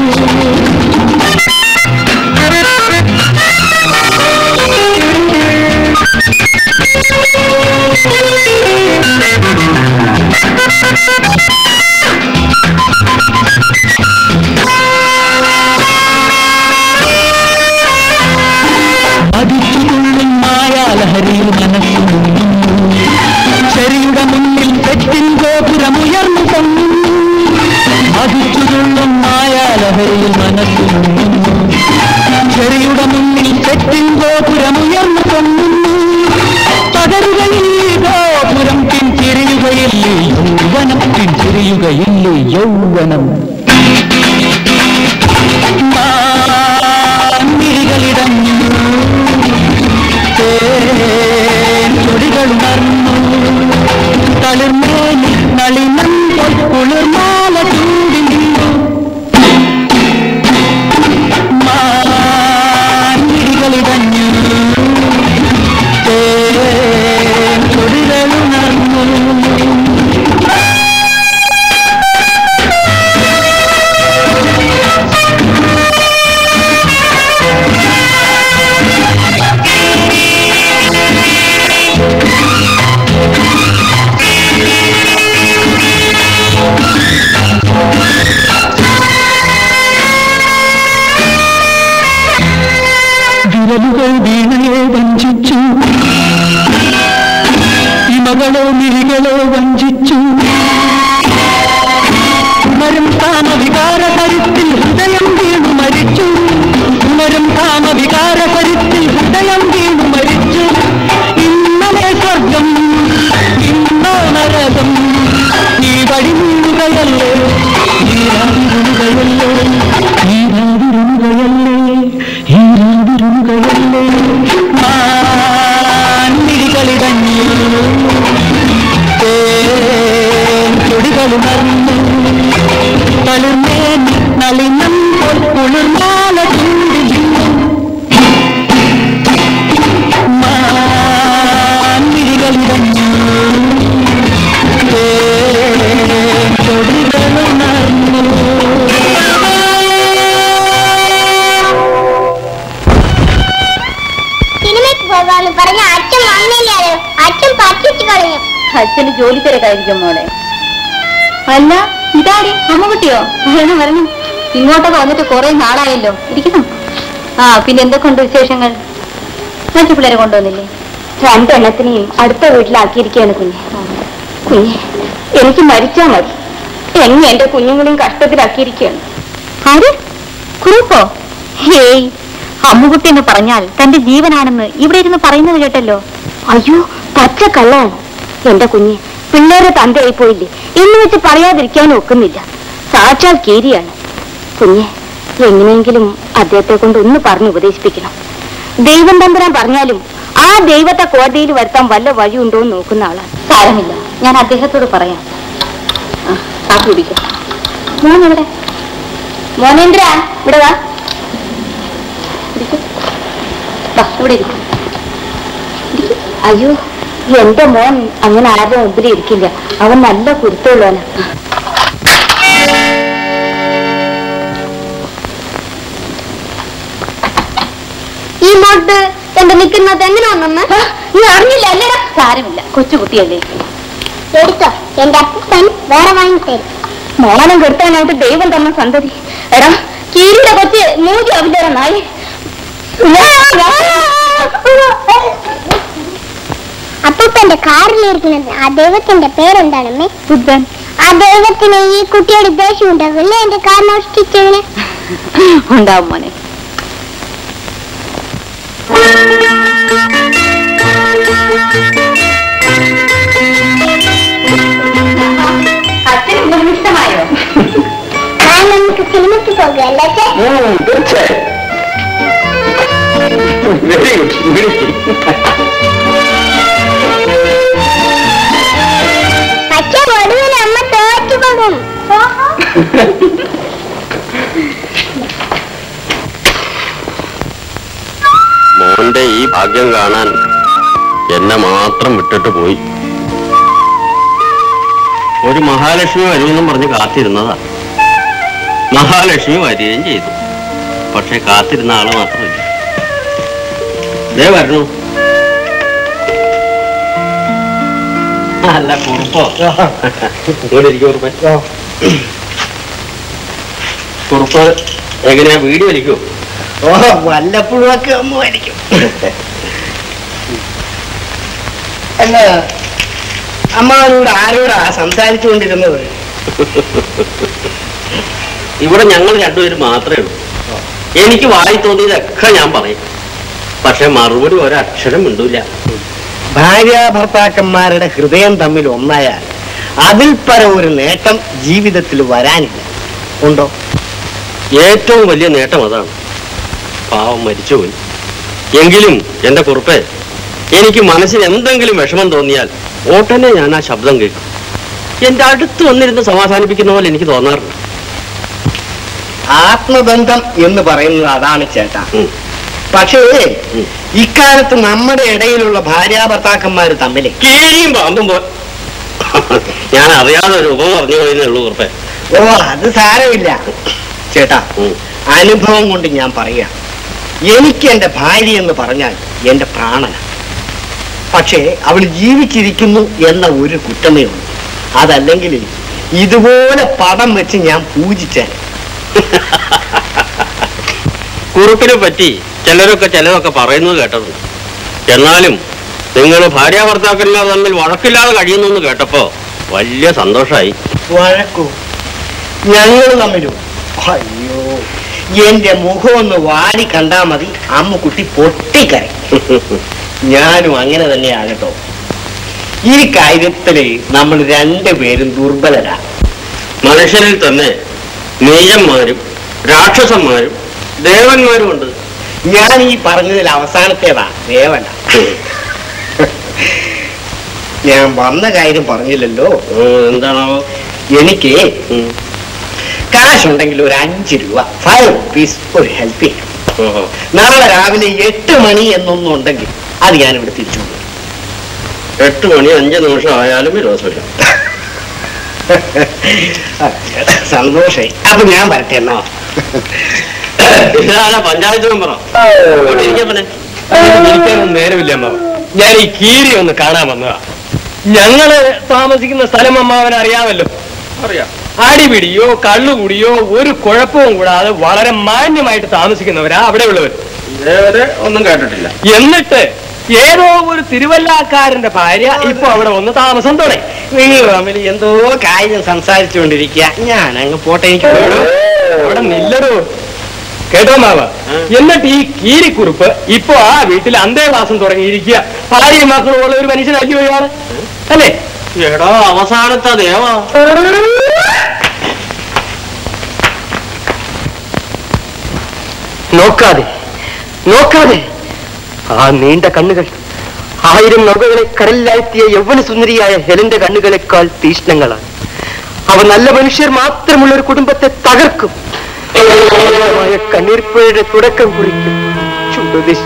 അതിച്ചുകൊള്ളും മായാലഹരിയിൽ മനസ്സും ശരിയുടെ മുന്നിൽ തെറ്റിൻ ഗോപുരമുയർന്നു പൊങ്ങും അതിച്ചുകൊള്ളും മായാലഹരിയിൽ മനസ്സും ശരിയുടെ മുന്നിൽ തെറ്റിൻ ഗോപുരമുയർന്നു പൊങ്ങും പകരുകയില്ലേ ഗോപുരം പിൻതിരിയുകയില്ലേ യൗവനം പിൻതിരിയുകയില്ലേ യൗവനം മാരികളിടഞ്ഞു ചൊടികളുണർന്നു തളിർമേനി നളിനം കുളിർമാല ചൂടി നിന്നു മാരികളിടഞ്ഞു ചൊടികളുണർന്നു വിരലുകൾ വീണയെ വഞ്ചിച്ചു ഇമകളോ മിഴികളോ വഞ്ചിച്ചു ഉണരും കാമവികാര കരുത്തിൽ ഹൃദയം വീണു മരിച്ചു ഉണരും കാമവികാര കരുത്തിൽ ഹൃദയം വീണു മരിച്ചു ഇന്നലെ സ്വർഗം ഇന്നോ നരകം ഈ വഴി വീഴുകയല്ലേ ഈരാവിരുകയല്ലേ ഈരാവിരുകയല്ലേ ഈരാവിരുകയല്ലേ മാരികളിടഞ്ഞു ചൊടികളുണർന്നു തളിർമേനി നളിനം കുളിർമാല ചൂടി നിന്നു മാരികളിടഞ്ഞു ചൊടികളുണർന്നു സിനിമയ്ക്ക് പോകാന്ന് പറഞ്ഞ അച്ഛൻ വന്നില്ലാലോ. അച്ഛൻ പറ്റിച്ചു കളഞ്ഞു. അച്ഛന് ജോലി തിരക്കായിരിക്കും മോളെ. അല്ല ഇതാടി അമ്മകുട്ടിയോ? വരണം വരണം. ഇങ്ങോട്ടൊക്കെ വന്നിട്ട് കുറെ നാളായല്ലോ. ഇരിക്കണം. ആ പിന്നെ എന്തൊക്കെയുണ്ട് വിശേഷങ്ങൾ? മറ്റു പിള്ളേരെ കൊണ്ടുവന്നില്ലേ? രണ്ടെണ്ണത്തിനെയും അടുത്ത വീട്ടിലാക്കിയിരിക്കുകയാണ് കുഞ്ഞ്. കുഞ്ഞ് എനിക്ക് മരിച്ചാ മതി. എന്നെ എന്റെ കുഞ്ഞുങ്ങളെയും കഷ്ടത്തിലാക്കിയിരിക്കുകയാണ്. ആര്? കുറുപ്പോ? ഹേയ്, അമ്മുകുട്ടി എന്ന് പറഞ്ഞാൽ തന്റെ ജീവനാണെന്ന് ഇവിടെ ഇരുന്ന് പറയുന്നത് കേട്ടല്ലോ. അയ്യോ പച്ചക്കള്ളാണ് എന്റെ കുഞ്ഞ്. പിള്ളേരെ തന്തയായി പോയില്ലേ എന്ന് വെച്ച് പറയാതിരിക്കാനും ഒക്കുന്നില്ല. സാക്ഷാൽ കീരിയാണ് കുഞ്ഞ്. എങ്ങനെയെങ്കിലും അദ്ദേഹത്തെ കൊണ്ട് ഒന്ന് പറഞ്ഞ് ഉപദേശിപ്പിക്കണം. ദൈവം തമ്പുരാൻ പറഞ്ഞാലും ആ ദൈവത്തെ കോടതിയിൽ വരുത്താൻ വല്ല വഴിയുണ്ടോ എന്ന് നോക്കുന്ന ആളാണ്. സാരമില്ല, ഞാൻ അദ്ദേഹത്തോട് പറയാം. ആ കാപ്പി കുടിക്കാം. മോൻ എവിടെ? മോനേന്ദ്ര ഇവിടെ വാ. ഇവിടെ ഇരിക്കും. അയ്യോ എന്റെ മോൻ അങ്ങനെ ആരുടെ മുമ്പിൽ ഇരിക്കില്ല. അവൻ നല്ല കുരുത്തുള്ളവനാ. ഈ മോട്ട് എന്റെ നിൽക്കുന്നത് എങ്ങനെ വന്നെന്ന് നീ അറിഞ്ഞില്ല അല്ലേടാ? സാരമില്ല, കൊച്ചുകുട്ടിയല്ലേ. എടുത്തോ, എന്റെ അപ്പൻ വേറെ വാങ്ങിത്തരും. മോണം കെടുത്താനായിട്ട് ദൈവം തന്ന സന്തതി. എടാ കീരിയുടെ കൊച്ച് മൂടി അവില്ലേടാ നായി. അപ്പൂപ്പന്റെ കാറിലിരിക്കുന്നത് ആ ദൈവത്തിന്റെ പേരെന്താണമ്മേ? ബുദ്ധൻ. ആ ദൈവത്തിന് ഈ കുട്ടിയോട് ദേഷ്യം ഉണ്ടാവില്ലേ എന്റെ കാർ മോഷ്ടിച്ചതിന്? ഉണ്ടാവും മോനെ. അച്ഛനും ഇഷ്ടമായോ? ഞാൻ നമുക്ക് സിനിമയ്ക്ക് പോകുകയല്ലേ? തീർച്ചയായും. Very good. മോന്റെ ഈ ഭാഗ്യം കാണാൻ എന്നെ മാത്രം വിട്ടിട്ട് പോയി. ഒരു മഹാലക്ഷ്മി വരുമെന്നും പറഞ്ഞ് കാത്തിരുന്നതാ. മഹാലക്ഷ്മി വരികയും ചെയ്തു. പക്ഷെ കാത്തിരുന്ന ആള് മാത്രമില്ല. ദേ വരണു. അല്ല കുറുപ്പോ, ഇവിടെ ഇരിക്കും കുറുപ്പ. കുറുപ്പ് എങ്ങനെയാ വീഡിയോ വലിക്കോ? ഓ, വല്ലപ്പോഴും ഒക്കെ ഒന്ന് വലിക്കും. അല്ല, അമ്മാവനോട് ആരോടാ സംസാരിച്ചുകൊണ്ടിരുന്നത്? ഇവിടെ ഞങ്ങൾ രണ്ടുപേരും മാത്രമേ ഉള്ളൂ. എനിക്ക് വായി തോന്നിയതൊക്കെ ഞാൻ പറയും. പക്ഷെ മറുപടി ഒരക്ഷരം മിണ്ടൂല. ഭാര്യ ഭർത്താക്കന്മാരുടെ ഹൃദയം തമ്മിൽ ഒന്നായാൽ അതിൽ പര ഒരു നേട്ടം ജീവിതത്തിൽ വരാനില്ല. ഉണ്ടോ? ഏറ്റവും വലിയ നേട്ടം അതാണ്. പാവം മരിച്ചുപോയി. എങ്കിലും എന്റെ കുറുപ്പേ, എനിക്ക് മനസ്സിൽ എന്തെങ്കിലും വിഷമം തോന്നിയാൽ ഓട്ടനെ ഞാൻ ആ ശബ്ദം കേൾക്കും. എന്റെ അടുത്ത് വന്നിരുന്ന് സമാധാനിപ്പിക്കുന്ന പോലെ എനിക്ക് തോന്നാറുണ്ട്. ആത്മബന്ധം എന്ന് പറയുന്നത് അതാണ് ചേട്ടാ. പക്ഷേ ഇക്കാലത്ത് നമ്മുടെ ഇടയിലുള്ള ഭാര്യ ഭർത്താക്കന്മാര് തമ്മിൽ കീഴിയും പാമ്പും പോ ഞാൻ അറിയാതെ ഒരു ഉപമ പറഞ്ഞു പോയതേ ഉള്ളൂ കുറുപ്പേ. ഓ, അത് സാരമില്ല ചേട്ടാ. അനുഭവം കൊണ്ട് ഞാൻ പറയാം. എനിക്ക് എന്റെ ഭാര്യ എന്ന് പറഞ്ഞാൽ എന്റെ പ്രാണന. പക്ഷേ അവൾ ജീവിച്ചിരിക്കുന്നു എന്ന ഒരു കുറ്റമേ ഉള്ളൂ. അതല്ലെങ്കിൽ ഇതുപോലെ പടം വെച്ച് ഞാൻ പൂജിച്ചേ. കുറുപ്പിനെ പറ്റി ചിലരൊക്കെ ചിലതൊക്കെ പറയുന്നത് കേട്ടതുണ്ട്. എന്നാലും നിങ്ങൾ ഭാര്യ ഭർത്താക്കന്മാർ തമ്മിൽ വഴക്കില്ലാതെ കഴിയുന്നു എന്ന് കേട്ടപ്പോ വലിയ സന്തോഷമായി. വഴക്കോ? ഞങ്ങൾ തമ്മിലും? അയ്യോ, എന്റെ മുഖം ഒന്ന് വാടി കണ്ടാ മതി അമ്മുക്കുട്ടി പൊട്ടിക്കര. ഞാനും അങ്ങനെ തന്നെയാകട്ടോ. ഈ കാര്യത്തില് നമ്മൾ രണ്ടുപേരും ദുർബലരാ. മനുഷ്യരിൽ തന്നെ നീചന്മാരും രാക്ഷസന്മാരും ദേവന്മാരും ഉണ്ട്. ഞാൻ ഈ പറഞ്ഞതിൽ അവസാനത്തേതാ ദേവന. ഞാൻ വന്ന കാര്യം പറഞ്ഞില്ലല്ലോ. എന്താണോ? എനിക്ക് കാശുണ്ടെങ്കിൽ ഒരു അഞ്ച് രൂപ ഫൈവ് റുപ്പീസ് ഒരു ഹെൽപ്പ് ചെയ്യാം. നാളെ രാവിലെ എട്ട് മണി എന്നൊന്നും ഉണ്ടെങ്കിൽ അത് ഞാനിവിടെ തിരിച്ചു കൊണ്ടുവരും. എട്ട് മണി അഞ്ച് നിമിഷം ആയാലും വിരോധമില്ല. സന്തോഷായി. അപ്പൊ ഞാൻ വരട്ടെ എന്നോ? ഇതാണ് പഞ്ചായത്ത് മെമ്പറോ? എനിക്കൊന്നും നേരമില്ല അമ്മാവൻ. ഞാൻ ഈ കീരി ഒന്ന് കാണാൻ വന്നതാ. ഞങ്ങള് താമസിക്കുന്ന സ്ഥലം അമ്മാവൻ അറിയാമല്ലോ. അറിയാം. അടിപിടിയോ കള്ളുകൂടിയോ ഒരു കുഴപ്പവും കൂടാതെ വളരെ മാന്യമായിട്ട് താമസിക്കുന്നവരാ അവിടെ ഉള്ളവർ. ഇതേവരെ ഒന്നും കേട്ടിട്ടില്ല. എന്നിട്ട് ഏതോ ഒരു തിരുവല്ലാക്കാരന്റെ ഭാര്യ ഇപ്പൊ അവിടെ വന്ന് താമസം തുടങ്ങി. നിങ്ങൾ തമ്മിൽ എന്തോ കാര്യം സംസാരിച്ചുകൊണ്ടിരിക്കുക. ഞാൻ അങ്ങ് പോട്ടെ. എനിക്ക് അവിടെ നില്ലടോ. കേട്ടോ മാവ? എന്നിട്ട് ഈ കീരിക്കുറുപ്പ് ഇപ്പൊ ആ വീട്ടിൽ അന്തേവാസം തുടങ്ങിയിരിക്കുക. ഭാര്യയും മക്കളും ഉള്ള ഒരു മനുഷ്യനാക്കി വരികയാണ് അല്ലേ? എടാ അവസാനത്തെ ദേവ. നോക്കാതെ നോക്കാതെ ആ നീണ്ട കണ്ണുകൾ ആയിരം നൗകകളെ കടലിലാഴ്ത്തിയ യൗവന സുന്ദരിയായ ഹെലന്റെ കണ്ണുകളെക്കാൾ തീഷ്ണങ്ങളാണ്. അവ നല്ല മനുഷ്യർ മാത്രമുള്ള ഒരു കുടുംബത്തെ തകർക്കും. കണ്ണീർപ്പുഴയുടെ തുടക്കം കുറിക്കും. ചുണ്ടുദിശ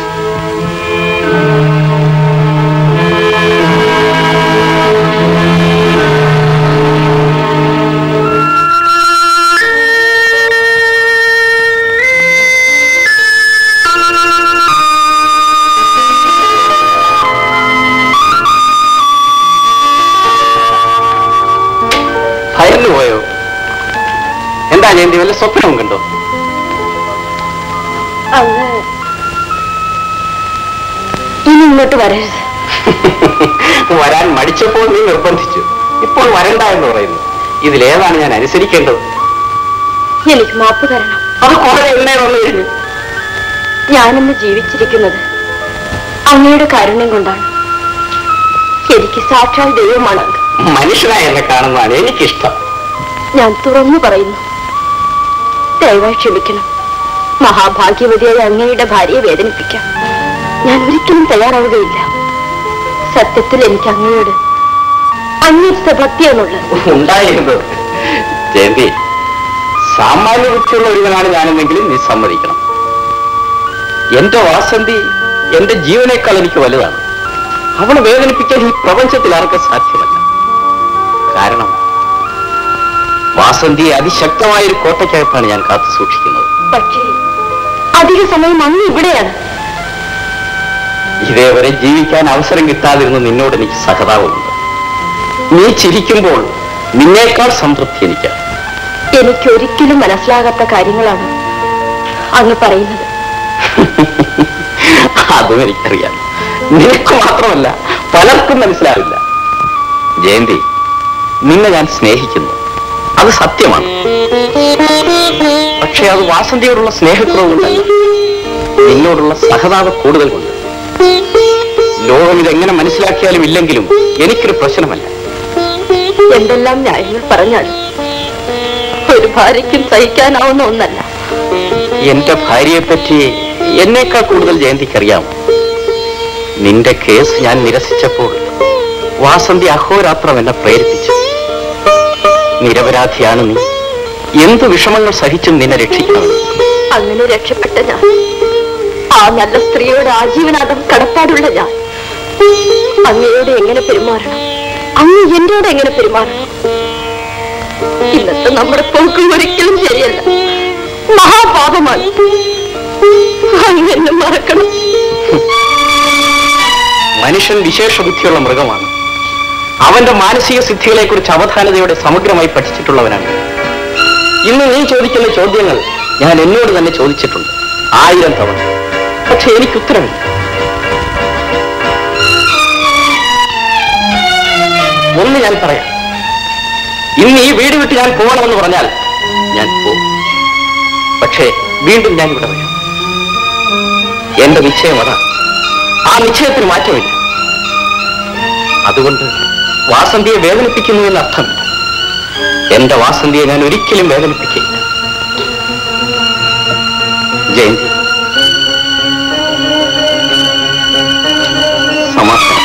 ഭയന്നു പോയോ? എന്താ ഞാൻ വല്ല സ്വപ്നവും കണ്ടോ? അങ്ങ് ഇനി ഇങ്ങോട്ട് വരരുത്. വരാൻ മടിച്ചപ്പോൾ നീ നിർബന്ധിച്ചു. ഇപ്പോൾ വരണ്ട എന്ന് പറയുന്നു. ഇതിലേതാണ് ഞാൻ അനുസരിക്കേണ്ടത്? എനിക്ക് മാപ്പ് തരണം. അത് കുറെ എണ്ണേ വന്നു കഴിഞ്ഞു. ഞാനിന്ന് ജീവിച്ചിരിക്കുന്നത് അങ്ങയുടെ കാരുണ്യം കൊണ്ടാണ്. എനിക്ക് സാക്ഷാൽ ദൈവമാണ് അങ്ങ്. മനുഷ്യനായി എന്നെ കാണുന്നതാണ് എനിക്കിഷ്ടം. ഞാൻ തുറന്നു പറയുന്നു, ദയവായി ക്ഷമിക്കണം. മഹാഭാഗ്യവതിയായ അങ്ങയുടെ ഭാര്യയെ വേദനിപ്പിക്കാം ഞാൻ ഒരിക്കലും തയ്യാറാവുകയില്ല. സത്യത്തിൽ എനിക്ക് അങ്ങയോട് അങ്ങേറ്റ ഭക്തിയാണുള്ളത്. ഉണ്ടായിരുന്നത് ജയന്തി, സാമാന്യ ബുദ്ധിയുള്ള ഒരുവനാണ് ഞാനെന്നെങ്കിലും നീ സമ്മതിക്കണം. എന്റെ വാസന്തി എന്റെ ജീവനേക്കാൾ എനിക്ക് വലുതാണ്. അവളെ വേദനിപ്പിക്കാൻ ഈ പ്രപഞ്ചത്തിൽ ആർക്കും സാധ്യമല്ല. കാരണം വാസന്തിയെ അതിശക്തമായ ഒരു കോട്ടയ്ക്കകത്താണ് ഞാൻ കാത്തു സൂക്ഷിക്കുന്നത്. പക്ഷേ അധിക സമയം അങ്ങ് ഇവിടെയാണ്. ഇതേവരെ ജീവിക്കാൻ അവസരം കിട്ടാതിരുന്ന നിന്നോട് എനിക്ക് സഹതാപമുണ്ട്. നീ ചിരിക്കുമ്പോൾ നിന്നേക്കാൾ സംതൃപ്തി എനിക്കാണ്. എനിക്കൊരിക്കലും മനസ്സിലാകാത്ത കാര്യങ്ങളാണ് അങ്ങ് പറയുന്നത്. അതും എനിക്കറിയാം. നിനക്ക് മാത്രമല്ല, പലർക്കും മനസ്സിലാവില്ല. ജയന്തി, നിന്നെ ഞാൻ സ്നേഹിക്കുന്നു, അത് സത്യമാണ്. പക്ഷെ അത് വാസന്തിയോടുള്ള സ്നേഹക്കുറവ് കൊണ്ടല്ല, നിന്നോടുള്ള സഹതാപ കൂടുതൽ കൊണ്ട്. ലോകം ഇതെങ്ങനെ മനസ്സിലാക്കിയാലും ഇല്ലെങ്കിലും എനിക്കൊരു പ്രശ്നമല്ല. എന്തെല്ലാം ന്യായങ്ങൾ പറഞ്ഞാൽ ഒരു ഭാര്യയ്ക്കും സഹിക്കാനാവുന്ന ഒന്നല്ല. എന്റെ ഭാര്യയെ പറ്റി എന്നേക്കാൾ കൂടുതൽ ജയന്തിക്കറിയാം. നിന്റെ കേസ് ഞാൻ നിരസിച്ചപ്പോൾ വാസന്തി അഹോരാത്രം എന്നെ പ്രേരിപ്പിച്ചു. നിരപരാധിയാണ് നീ, എന്ത് വിഷമങ്ങൾ സഹിച്ചും നിന്നെ രക്ഷിക്കണം. അങ്ങനെ രക്ഷപ്പെട്ട ഞാൻ, ആ നല്ല സ്ത്രീയോട് ആജീവനാഥം കടപ്പാടുള്ള ഞാൻ, അങ്ങയോട് എങ്ങനെ പെരുമാറണം, അങ്ങ് എന്നോട് എങ്ങനെ പെരുമാറണം? ഇന്നത്തെ നമ്മുടെ പോക്ക് ഒരിക്കലും ശരിയല്ല, മഹാപാപമാണ്. അങ്ങ് എന്നെ മറക്കണം. മനുഷ്യൻ വിശേഷ ബുദ്ധിയുള്ള മൃഗമാണ്. അവന്റെ മാനസിക സിദ്ധികളെ കുറിച്ച് അവധാനതയോടെ സമഗ്രമായി പഠിച്ചിട്ടുള്ളവനാണ്. ഇന്ന് നീ ചോദിക്കുന്ന ചോദ്യങ്ങൾ ഞാൻ എന്നോട് തന്നെ ചോദിച്ചിട്ടുണ്ട് ആയിരം തവണ. പക്ഷെ എനിക്ക് ഉത്തരമില്ല. ഒന്ന് ഞാൻ പറയാം, ഇന്ന് ഈ വീട് വിട്ട് ഞാൻ പോകണമെന്ന് പറഞ്ഞാൽ ഞാൻ പോകും. പക്ഷേ വീണ്ടും ഞാൻ ഇവിടെ വരും. എന്റെ നിശ്ചയം അതാണ്. ആ നിശ്ചയത്തിന് മാറ്റമില്ല. അതുകൊണ്ട് വാസന്തിയെ വേദനിപ്പിക്കുന്നു എന്ന അർത്ഥമില്ല. എന്റെ വാസന്തിയെ ഞാൻ ഒരിക്കലും വേദനിപ്പിക്കില്ല. ജയന്തി, സമാധാനം.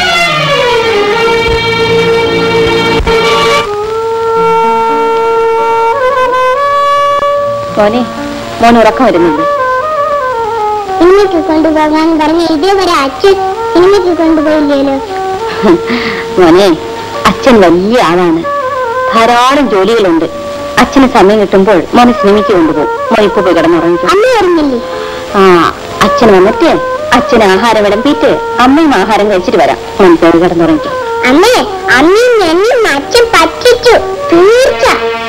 മോനെ, മോൻ ഉറക്കം വരുന്നുണ്ട്. സിനിമയ്ക്ക് കൊണ്ടുപോകാൻ പറഞ്ഞ ഇതേവരെ അച്ഛൻ സിനിമയ്ക്ക് കൊണ്ടുപോയില്ലല്ലോ. മോനെ, അച്ഛൻ വലിയ ആളാണ്, ധാരാളം ജോലികളുണ്ട്. അച്ഛന് സമയം കിട്ടുമ്പോൾ മോനെ സിനിമയ്ക്ക് കൊണ്ടുപോകും. മോൻ ഇപ്പൊ പോയി കിടന്നുറങ്ങിക്കും. അമ്മ വരുന്നില്ലേ? ആ, അച്ഛൻ വന്നിട്ട് അച്ഛന് ആഹാരം വിളമ്പിയിട്ട് അമ്മയും ആഹാരം കഴിച്ചിട്ട് വരാം. മോൻ പോയി കിടന്നുറങ്ങിക്കും. അമ്മേ, അമ്മയും എന്നും അച്ഛൻ പറ്റിച്ചു, തീർച്ച.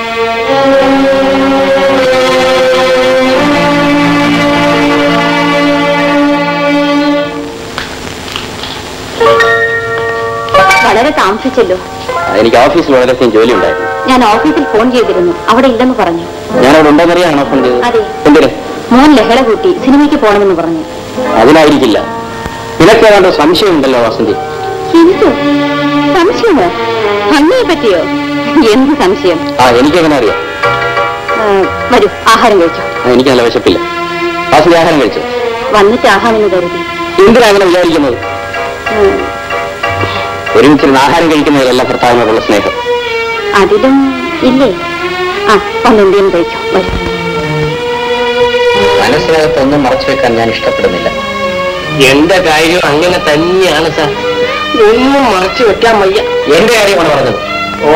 വളരെ താമസിച്ചല്ലോ. എനിക്ക് ഓഫീസിൽ വളരെയധികം ജോലി ഉണ്ടായിരുന്നു. ഞാൻ ഓഫീസിൽ ഫോൺ ചെയ്തിരുന്നു, അവിടെ ഇല്ലെന്ന് പറഞ്ഞു. ഞാൻ അവിടെ ഉണ്ടെന്നറിയാണോ ഫോൺ ചെയ്തത്? അതെ. എന്തിന്? മോൻ ലഹള കൂട്ടി സിനിമയ്ക്ക് പോകണമെന്ന് പറഞ്ഞു. അതിനായിരിക്കില്ല. നിനക്ക് ഏതാണ്ട് സംശയമുണ്ടല്ലോ വാസന്തി. എന്ത് സംശയമോ? അമ്മയെ പറ്റിയോ? എന്ത് സംശയം? ആ, എനിക്കെങ്ങനെ അറിയാം? വരൂ, ആഹാരം കഴിച്ചു. എനിക്ക് നല്ല വിശപ്പില്ല. വാസന്തി ആഹാരം കഴിച്ചു. വന്നിട്ട് ആഹാമെന്ന് കരുതി. എന്തിനാ അങ്ങനെ വിചാരിക്കുന്നത്? ഒരുമിച്ചിരുന്ന് ആഹാരം കഴിക്കുന്നതിലല്ല ഭർത്താവിനോടുള്ള സ്നേഹം. അതിലും ഇല്ലേ? ആ, വന്നെന്തേലും കഴിച്ചു. വരും. മനസ്സിനകത്തൊന്നും മറച്ചു വെക്കാൻ ഞാൻ ഇഷ്ടപ്പെടുന്നില്ല. എന്റെ കാര്യം അങ്ങനെ തന്നെയാണ് സാർ. ഒന്നും മറച്ചു വെക്കാൻ വയ്യ. എന്റെ കാര്യമാണ് പറഞ്ഞത്. ഓ,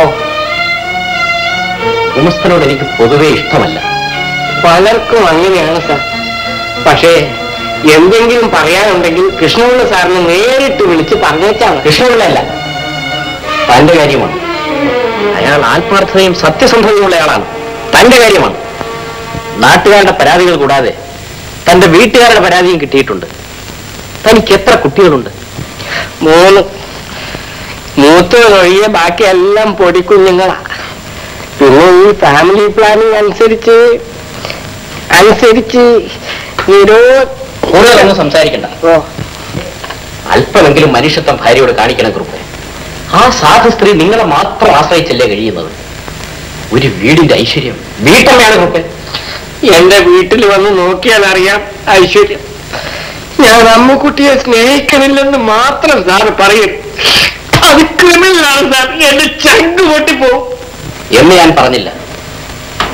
ഉമസ്തനോട് എനിക്ക് പൊതുവെ ഇഷ്ടമല്ല. പലർക്കും അങ്ങനെയാണ് സാർ. പക്ഷേ എന്തെങ്കിലും പറയാനുണ്ടെങ്കിൽ കൃഷ്ണപിള്ള സാറിന് നേരിട്ട് വിളിച്ച് പറഞ്ഞേച്ചാണ്. കൃഷ്ണപിള്ളയല്ല, തന്റെ കാര്യമാണ്. അയാൾ ആത്മാർത്ഥതയും സത്യസന്ധതയുമുള്ള ആളാണ്. തന്റെ കാര്യമാണ്. നാട്ടുകാരുടെ പരാതികൾ കൂടാതെ തന്റെ വീട്ടുകാരുടെ പരാതിയും കിട്ടിയിട്ടുണ്ട്. തനിക്ക് എത്ര കുട്ടികളുണ്ട്? മൂന്ന്. മൂത്തതൊഴിയെ ബാക്കിയെല്ലാം പൊടിക്കുഞ്ഞുങ്ങളാ. പിന്നെ ഈ ഫാമിലി പ്ലാനിങ് അനുസരിച്ച് അനുസരിച്ച് കൂടുതലൊന്നും സംസാരിക്കണ്ട. ഓ, അല്പമെങ്കിലും മനുഷ്യത്വം ഭാര്യയോട് കാണിക്കണം കുറുപ്പെ. ആ സാധു സ്ത്രീ നിങ്ങളെ മാത്രം ആശ്രയിച്ചല്ലേ കഴിയുന്നത്. ഒരു വീടിന്റെ ഐശ്വര്യം വീട്ടമ്മയാണ് കുറുപ്പെ. എന്റെ വീട്ടിൽ വന്ന് നോക്കിയാൽ അറിയാം ഐശ്വര്യം. ഞാൻ അമ്മുക്കുട്ടിയെ സ്നേഹിക്കണില്ലെന്ന് മാത്രം സാർ പറയും. അത് ക്രിമിനലാണ് സാർ. എന്റെ ചങ്ക് പൊട്ടിപ്പോവും. എന്ന് ഞാൻ പറഞ്ഞില്ല.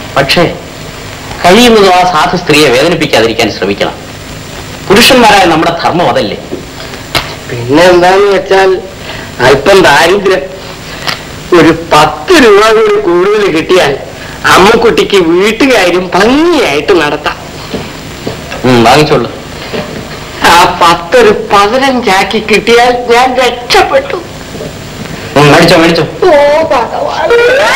പക്ഷേ കഴിയുന്നതും ആ സാധു സ്ത്രീയെ വേദനിപ്പിക്കാതിരിക്കാൻ ശ്രമിക്കണം. പുരുഷന്മാരായ നമ്മുടെ ധർമ്മം അതല്ലേ. പിന്നെ എന്താന്ന് വെച്ചാൽ അല്പം ദാരിദ്ര്യം. ഒരു പത്ത് രൂപ കൂടി കൂടുതൽ കിട്ടിയാൽ അമ്മക്കുട്ടിക്ക് വീട്ടുകാരും ഭംഗിയായിട്ട് നടത്താം. വാങ്ങിച്ചോളൂ. ആ പത്തൊരു പതിനഞ്ചാക്കി കിട്ടിയാൽ ഞാൻ രക്ഷപ്പെട്ടു. മേടിച്ചോ മേടിച്ചോ. ഓ ഭഗവാൻ.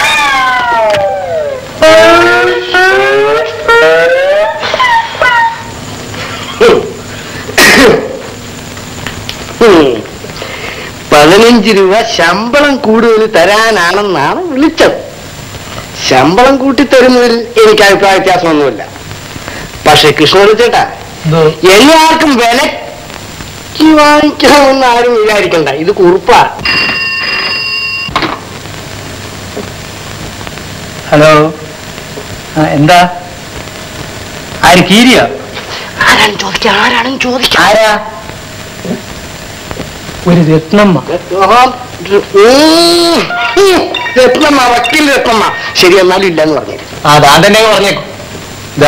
പതിനഞ്ച് രൂപ ശമ്പളം കൂടുതൽ തരാനാണെന്നാണ് വിളിച്ചത്. ശമ്പളം കൂട്ടിത്തരുന്നതിൽ എനിക്ക് അഭിപ്രായ വ്യത്യാസമൊന്നുമില്ല. പക്ഷെ കൃഷ്ണൻ ചേട്ടാ, എല്ലാവർക്കും വിലക്ക് വാങ്ങിക്കണമെന്ന് ആരും വിചാരിക്കണ്ട. ഇത് കുറുപ്പാ. ഹലോ, എന്താ? ആര്? കീരിയോ? ആരാണ് ചോദിക്ക ആരാണെന്ന് ചോദിക്ക ആരാ? ഒരു രത്നമ്മ. രത്നമ്മ, വക്കീൽ രത്നമ്മ. ശരി, എന്നാലും ഇല്ലെന്ന് പറഞ്ഞു. ആ താൻ തന്നെ പറഞ്ഞേക്കും. ഇതാ.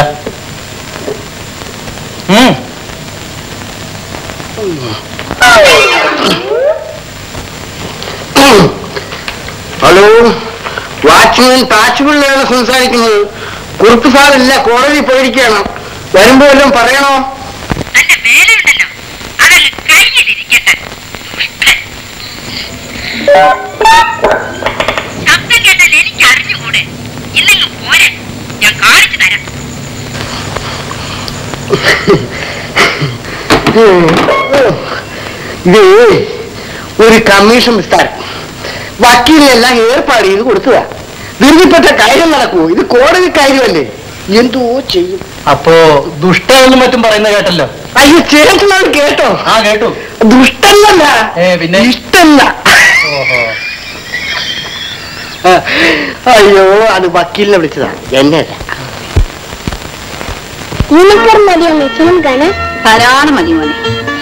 ഹലോ, വാച്ച്മാൻ താച്ചുപിള്ളയാണ് സംസാരിക്കുന്നത്. കുറുപ്പ് സാറില്ല, കോടതി പോയിരിക്കുകയാണ്. വരുമ്പോ എല്ലാം പറയണോ? ശബ്ദം കേട്ടാൽ എനിക്ക് അറിഞ്ഞുകൂടെ? ഇന്നെങ്കിലും പോരെ, ഞാൻ കാണിച്ചു തരാം. ഇത് ഒരു കമ്മീഷൻ വിസ്താരം. വക്കീലിനെല്ലാം ഏർപ്പാട് ചെയ്ത് കൊടുത്തതാ. ധൃതിപ്പെട്ട കാര്യം നടക്കുമോ? ഇത് കോടതി കാര്യമല്ലേ. എന്തോ ചെയ്യും. അപ്പോ ദുഷ്ടമെന്നും മറ്റും പറയുന്ന കേട്ടല്ലോ. അയ്യോ, ചേട്ടനത് കേട്ടോ? ആ കേട്ടു. ദുഷ്ടല്ല, പിന്നെ ഇഷ്ടല്ല. അയ്യോ, അത് വക്കീലിനെ വിളിച്ചതാ, എന്നെ അല്ല. യൂണിഫോം മതിയോ മെച്ചനും കാണാൻ? ധാരാളം മതി മോനെ.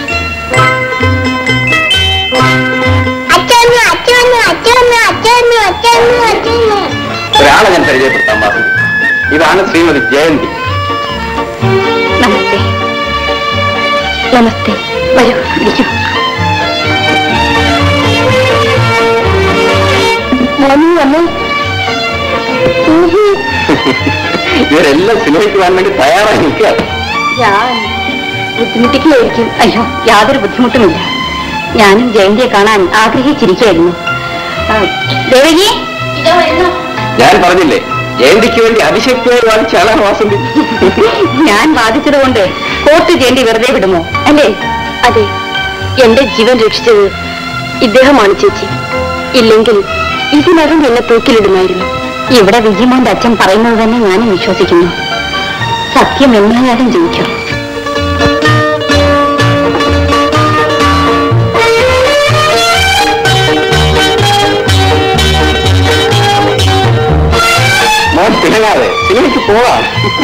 അച്ഛന്നു അച്ഛന്നു അച്ഛന്നു അച്ഛന്നു അച്ഛന്നു അച്ഛന്നു. ഒരാളെ ഞാൻ പരിചയപ്പെടുത്താൻ പറഞ്ഞു. ഇതാണ് ശ്രീമതി ജയന്തി. നമസ്തേ. നമസ്തേ. വരൂ, ഇരിക്കൂ. ഇവരെല്ലാം സിനിമയ്ക്ക് പോകാൻ വേണ്ടി തയ്യാറായി നിൽക്കുക. ഞാൻ ബുദ്ധിമുട്ടിക്കുകയായിരിക്കും. അയ്യോ, യാതൊരു ബുദ്ധിമുട്ടുമില്ല. ഞാനും ജയന്തിയെ കാണാൻ ആഗ്രഹിച്ചിരിക്കുകയായിരുന്നു. ദേവകി, ഞാൻ പറഞ്ഞില്ലേ, ജയന്തിക്ക് വേണ്ടി അതിശക്തിയായി വാദിച്ച ആളാണ് വാസന്തി. ഞാൻ വാദിച്ചത് കൊണ്ട് കോർട്ട് ജയന്തി വെറുതെ വിടുമോ? അല്ലേ? അതെ, എന്റെ ജീവൻ രക്ഷിച്ചത് ഇദ്ദേഹമാണ് ചേച്ചി. ഇല്ലെങ്കിൽ ഇതിനകം എന്നെ തൂക്കിലിടുമായിരുന്നു. ഇവിടെ വിജിമോന്റെ അച്ഛൻ പറയുന്നത് തന്നെ ഞാനും വിശ്വസിക്കുന്നു. സത്യം എന്നായാലും ജയിക്കും. മോൻ പിണങ്ങാതെ സിനിമയ്ക്ക് പോവാം.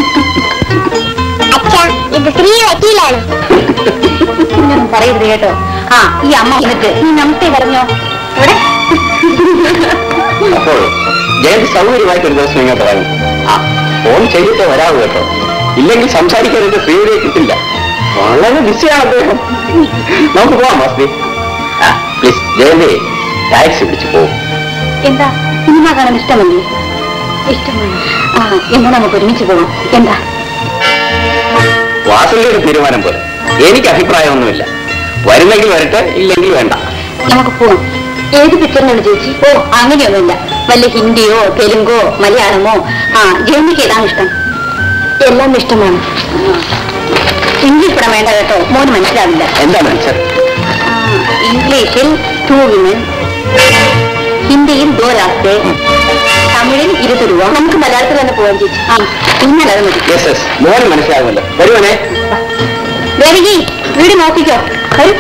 അച്ഛാ, ഇത് സ്ത്രീ വക്കീലാണ്. ഇങ്ങനൊന്നും പറയരുത് കേട്ടോ. ആ, ഈ അമ്മ വന്നിട്ട് നീ നമസ്തേ പറഞ്ഞോ. ഇവിടെ അപ്പോൾ ജയന്തി സൗകര്യമായിട്ട് ഒരു ദിവസം ഇങ്ങോട്ട് വരും. ആ, ഫോൺ ചെയ്തിട്ട് വരാവൂ കേട്ടോ. ഇല്ലെങ്കിൽ സംസാരിക്കാൻ എന്റെ ശ്രീയുടെ കിട്ടില്ല. വളരെ ബിസിയാണ് അദ്ദേഹം. നമുക്ക് പോവാം വാസ്തി. ആ പ്ലീസ് ജയന്തി, ടാക്സി പിടിച്ചു പോകും. എന്താ, സിനിമ കാണാൻ ഇഷ്ടമല്ലേ? ഇഷ്ടമാണ്. ആ, എന്നാ നമുക്ക് ഒരുമിച്ച് പോകാം. എന്താ? വാസന്തിയുടെ തീരുമാനം പോലെ. എനിക്ക് അഭിപ്രായമൊന്നുമില്ല. വരുന്നെങ്കിൽ വരട്ടെ, ഇല്ലെങ്കിൽ വേണ്ട. നമുക്ക് പോവാം. ഏത് പിക്ചറിനാണ് ചേച്ചി? ഓ, അങ്ങനെയൊന്നുമില്ല. വല്ല ഹിന്ദിയോ തെലുങ്കോ മലയാളമോ? ആ, ജയന്തിക്ക് ഏതാണ് ഇഷ്ടം? എല്ലാം ഇഷ്ടമാണ്. ഇംഗ്ലീഷ് പടം വേണ്ട കേട്ടോ, മോന് മനസ്സിലാവില്ല. എന്താ മനസ്സർ? ഇംഗ്ലീഷിൽ ടൂ വിമൻ, ഹിന്ദിയിൽ ദോ രാസ്തേ, തമിഴിൽ ഇരുപത് രൂപ. നമുക്ക് മലയാളത്തിൽ തന്നെ പോകാൻ ചേച്ചി. ആ, ഇന്നലെ അത് മതി. യെസ് യെസ്, മോന് മനസ്സിലാകുമല്ലോ. വരുവനെ. ദേവകി, വീട് നോക്കിക്കോ. വരൂ.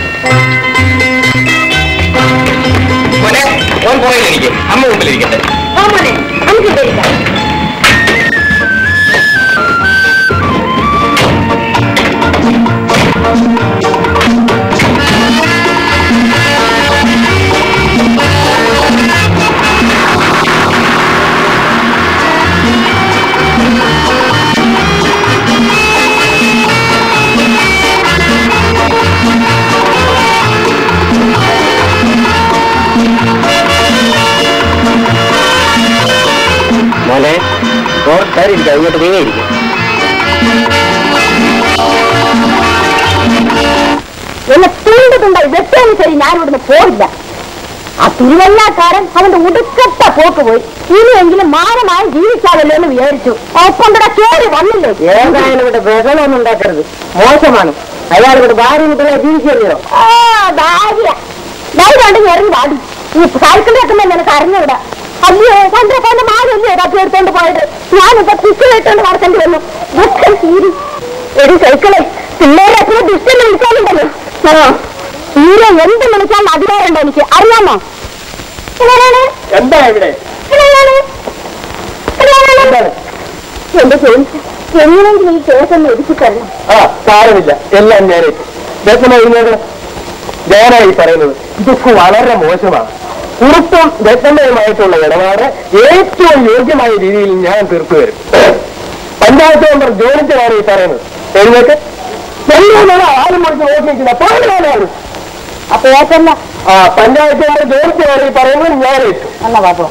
മോനെ, മോൻ പുറകിലിരിക്കും, അമ്മ മുമ്പിലിരിക്കട്ടെ. ആ മോനെ, നമുക്ക് ഇവിടെ ഇരിക്കാം. കാര്യമില്ല, ഇങ്ങോട്ട് നീങ്ങിയിരിക്കും. എന്നെ തൂണ്ടതുണ്ടായി വെട്ടാനും ശരി ഞാൻ ഇവിടുന്ന് പോയില്ല. ആ തിരുവല്ലാക്കാരൻ അവന്റെ ഉടുക്കത്ത പോക്ക് പോയി. ഇനിയെങ്കിലും മാനമായി ജീവിച്ചാലല്ലോ എന്ന് വിചാരിച്ചു. ഒപ്പം ഇവിടെ കേറി വന്നില്ലേ. ഏതായാലും ഇവിടെ ബഹളമൊന്നും ഉണ്ടാക്കരുത്, മോശമാണ്. അയാൾ ഇവിടെ ഭാര്യ മുതലേ ജീവിച്ചല്ലോ. ആ ഭാര്യ ധൈര്യമുണ്ടെങ്കിൽ ഇറങ്ങി വാടി. ഈ സൈക്കിൾ വെക്കുമ്പോ നിനക്ക് അറിഞ്ഞൂടാ. അല്ലയോ ചന്ദ്രക്കാരന്റെ മാനല്ലേ കത്തി എടുത്തോണ്ട് പോയത്. ഞാനിപ്പോ പിക്ക് കേട്ടോണ്ട് നടത്തേണ്ടി വന്നു. ദുഃഖം തീരി. ഒരു സൈക്കിളെ പിള്ളേരെ അത്ര ദുഷ്ടം വിളിച്ചാലുണ്ടല്ലോ. തീരെ എന്ത് വിളിച്ചാൽ അധികാരമുണ്ടോ എനിക്ക് അറിയാമോ? എന്താ ഇവിടെ എന്റെ ചോദിച്ചു എങ്ങനെയെങ്കിലും ഈ കേസൊന്ന് ഒതുക്കി തരണം. ആ സാരമില്ല, എല്ലാം ഞാൻ രത്നമയുന്നത് ഞാനായി പറയുന്നത്. ഇതൊക്കെ വളരെ മോശമാണ്. ഉറപ്പും രത്നമയുമായിട്ടുള്ള ഇടപാട് ഏറ്റവും യോഗ്യമായ രീതിയിൽ ഞാൻ തീർത്തു വരും. പഞ്ചായത്ത് മെമ്പർ ജോലിച്ചതാണ് ഈ പറയുന്നത്. എഴുന്നേക്ക് എല്ലാം ആരും മുറിച്ച് നോക്കിയിരിക്കുന്ന പോലാണ്. അപ്പൊ ഏറ്റല്ല ആ പഞ്ചായത്ത് മെമ്പർ ജോലിച്ചതാണ് ഈ പറയുന്നത്. ഞാൻ ഏറ്റു. അല്ല പാപ്പോ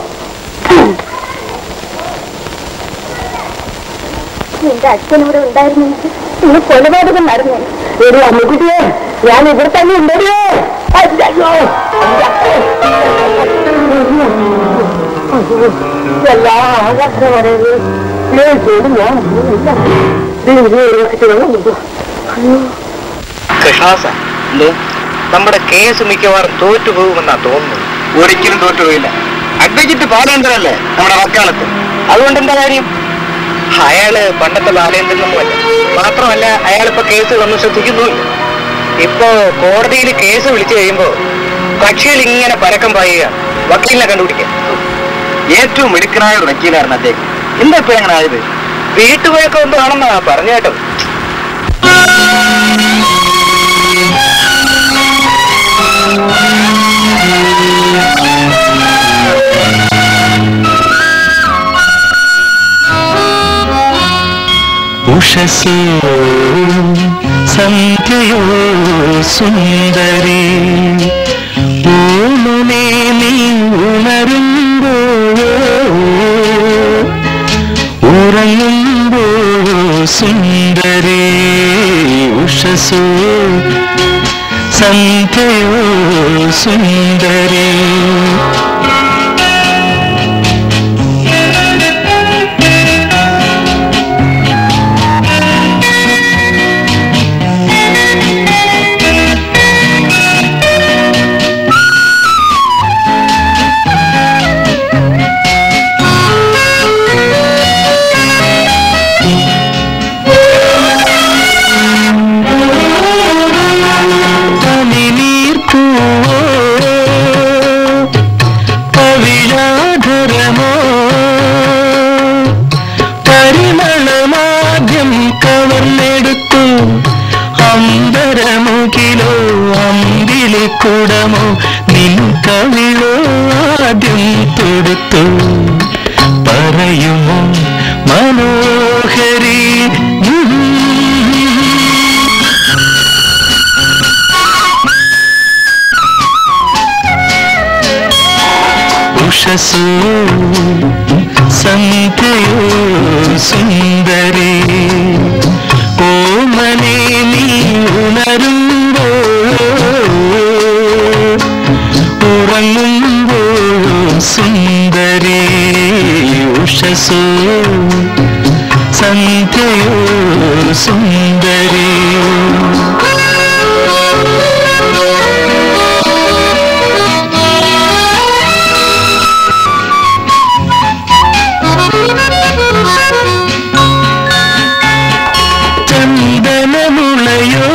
എന്റെ അച്ഛനിവിടെ ഉണ്ടായിരുന്നെങ്കിൽ ഇന്ന് കൊലപാതകം നടന്നു. ഒരു അമ്മക്കുട്ടിയെ ഞാൻ ഇവിടെ തന്നെ ഉണ്ടോ? എല്ലാ കൃഷ്ണദാസ, നമ്മുടെ കേസ് മിക്കവാറും തോറ്റുപോകുമെന്നാ തോന്നുന്നു. ഒരിക്കലും തോറ്റുപോയില്ല. അഡ്വക്കേറ്റ് ബാലേന്ദ്രനല്ലേ നമ്മുടെ വക്കാലത്ത്. അതുകൊണ്ട് എന്താ കാര്യം? അയാള് പണ്ടത്തെ ബാലേന്ദ്രനൊന്നുമല്ല. മാത്രമല്ല അയാളിപ്പോ കേസുകളൊന്നും ശ്രദ്ധിക്കുന്നുമില്ല. ഇപ്പോ കോടതിയിൽ കേസ് വിളിച്ചു കഴിയുമ്പോ കക്ഷികൾ ഇങ്ങനെ പരക്കം പായുക, വക്കീലിനെ കണ്ടുപിടിക്കുക. ഏറ്റവും മിടുക്കനായ ഒരു വക്കീലായിരുന്നു അദ്ദേഹം. എന്താ ഇപ്പൊ എങ്ങനെ ആയത്? വീട്ടുപോയൊക്കെ ഒന്നും ആണെന്നാ പറഞ്ഞു കേട്ടോ. ഉഷസോ സന്ധ്യയോ സുന്ദരി ഓമനെ നീ ഉണരുമ്പോഴോ ഉറങ്ങുമ്പോഴോ സുന്ദരി ഉഷസോ സന്ധ്യയോ സുന്ദരി കുടമോ നിൻ കവിളോ ആദ്യം തൊടുത്തു പറയുമോ മനോഹരി ഉഷസോ സന്ധ്യയോ സുന്ദരി ഓമനെ നീ ഉണരുമ്പോ ഉറങ്ങുമ്പോഴോ സുന്ദരി ഉഷസോ സന്ധ്യയോ സുന്ദരി ചന്ദനമുളയോ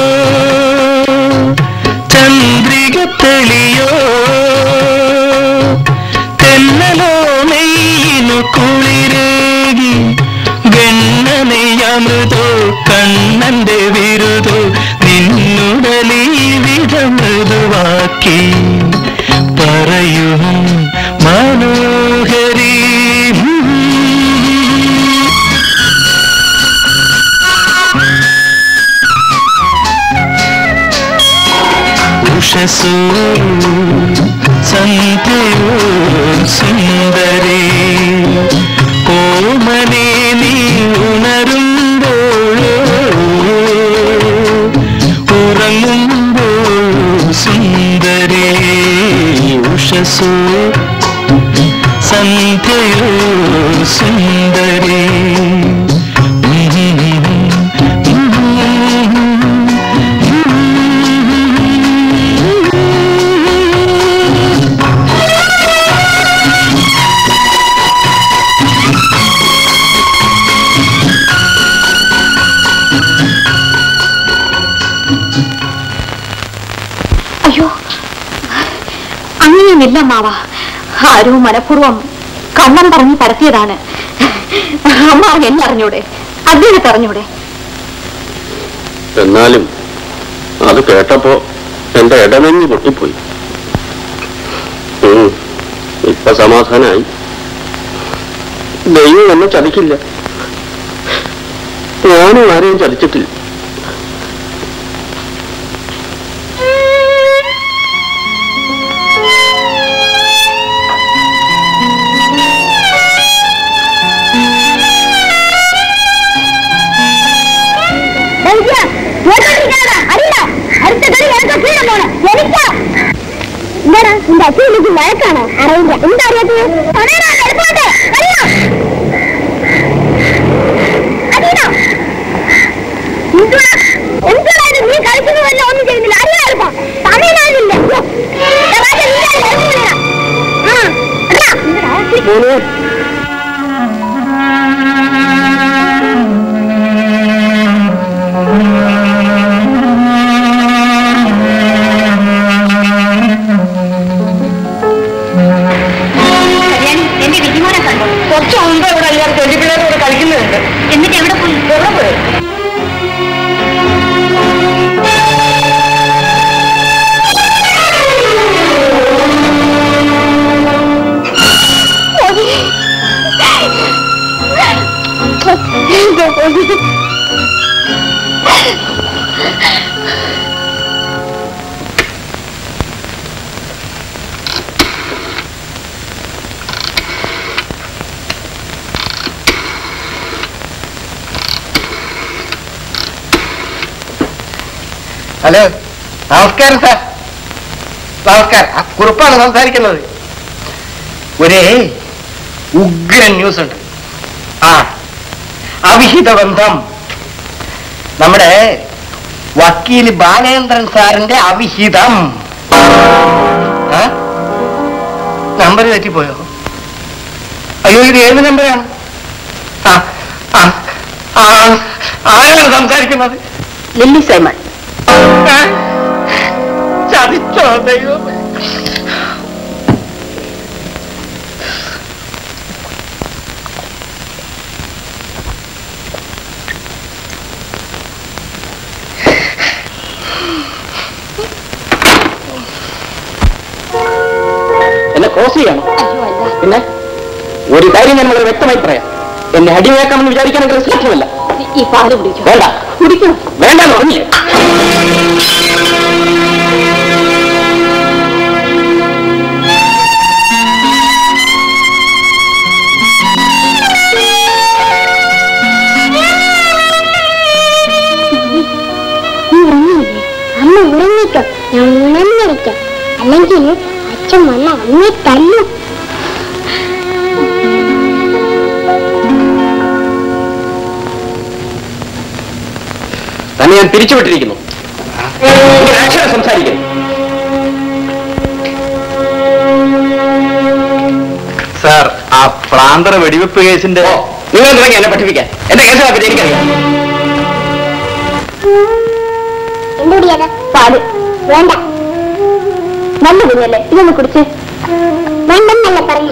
ചന്ദ്രിക തെളിയോ തെന്നലോ നെയ്യിനു കുളിരേകി വെണ്ണനെയമൃതോ കണ്ണന്റെ വിരുദോ നിന്നുടലീ വിധമൃദുവാക്കി പറയുമോ മനോഹരി ഉഷസോ സന്ധ്യയോ സുന്ദരി ഓമനേ നീ ഉണരുമ്പോഴോ ഉറങ്ങുമ്പോൾ സുന്ദരേ ഉഷസോ സന്ധ്യയോ സുന്ദരേ അയ്യോ, അങ്ങനെയൊന്നില്ല മാവ. ആരോ മനഃപൂർവ്വം കള്ളം പറഞ്ഞ് പരത്തിയതാണ്. അമ്മ എന്നെ അറിഞ്ഞൂടെ? അദ്ദേഹത്തെ അറിഞ്ഞൂടെ? എന്നാലും അത് കേട്ടപ്പോ എന്റെ ഇടനെഞ്ഞ് പൊട്ടിപ്പോയി. ഇപ്പൊ സമാധാനായി. ദൈവം എന്നെ ചതിക്കില്ല. ഞാനും ആരെയും ചതിച്ചിട്ടില്ല. വഴക്കാണോ? അറിയില്ല. എന്താ അറിയാത്തത്? എന്താണ് നീ കളിക്കുന്നതല്ല, ഒന്നും ചെയ്യുന്നില്ല. അറിയാം എളുപ്പം തമിഴ്നാടില്ല. കുറച്ച് മുമ്പ് ഇവിടെ എല്ലാവരും പെൺപിള്ളേരോട് കളിക്കുന്നുണ്ട്. എന്നിട്ട് എവിടെ പോയി? എവിടെ പോയി? ഹലോ, നമസ്കാരം സാർ. നമസ്കാരം. ആ കുറിപ്പാണ് സംസാരിക്കുന്നത്. ഒരേ ഉഗ്രൻ ന്യൂസ് ഉണ്ട്. ആ അവിഹിത ബന്ധം. നമ്മുടെ വക്കീൽ ബാലേന്ദ്രൻ സാറിന്റെ അവിഹിതം. നമ്പർ തെറ്റിപ്പോയോ? അയ്യോ, ഇത് ഏത് നമ്പറാണ്? ആ ആ ആരാണ് സംസാരിക്കുന്നത്? Lily Simon. ചതിച്ചോ ദൈവം? എന്നെ ക്രോസ് ചെയ്യണം. പിന്നെ ഒരു കാര്യം ഞാൻ വളരെ വ്യക്തമായി പറയാം. എന്നെ അടിമയാക്കാമെന്ന് വിചാരിക്കാനെങ്കിൽ സാധ്യമല്ല. ഈ പാല് കുടിക്കും. വേണ്ട, കുടിക്കും. വേണ്ടെന്ന് പറഞ്ഞില്ലേ? അമ്മ ഉറങ്ങിക്കോ, ഞാൻ ഉണർന്നിരിക്കാം. അല്ലെങ്കിൽ അച്ഛൻ വന്ന അമ്മയെ തല്ലും. തന്നെ ഞാൻ പിരിച്ചുവിട്ടിരിക്കുന്നു. അക്ഷരം സംസാരിക്കുന്നു. സാർ, ആ പ്രാന്തര വെടിവെപ്പ് കേസിന്റെ നിങ്ങൾ തുടങ്ങി എന്നെ പഠിപ്പിക്കാൻ. എന്റെ കേസിനെ പറ്റി എനിക്കറിയാം. എന്തുടിയത്? പാല് വേണ്ട. നല്ല കുഞ്ഞല്ലേ, ഇതൊന്ന് കുടിച്ച്. വേണ്ടെന്നല്ല പറഞ്ഞു.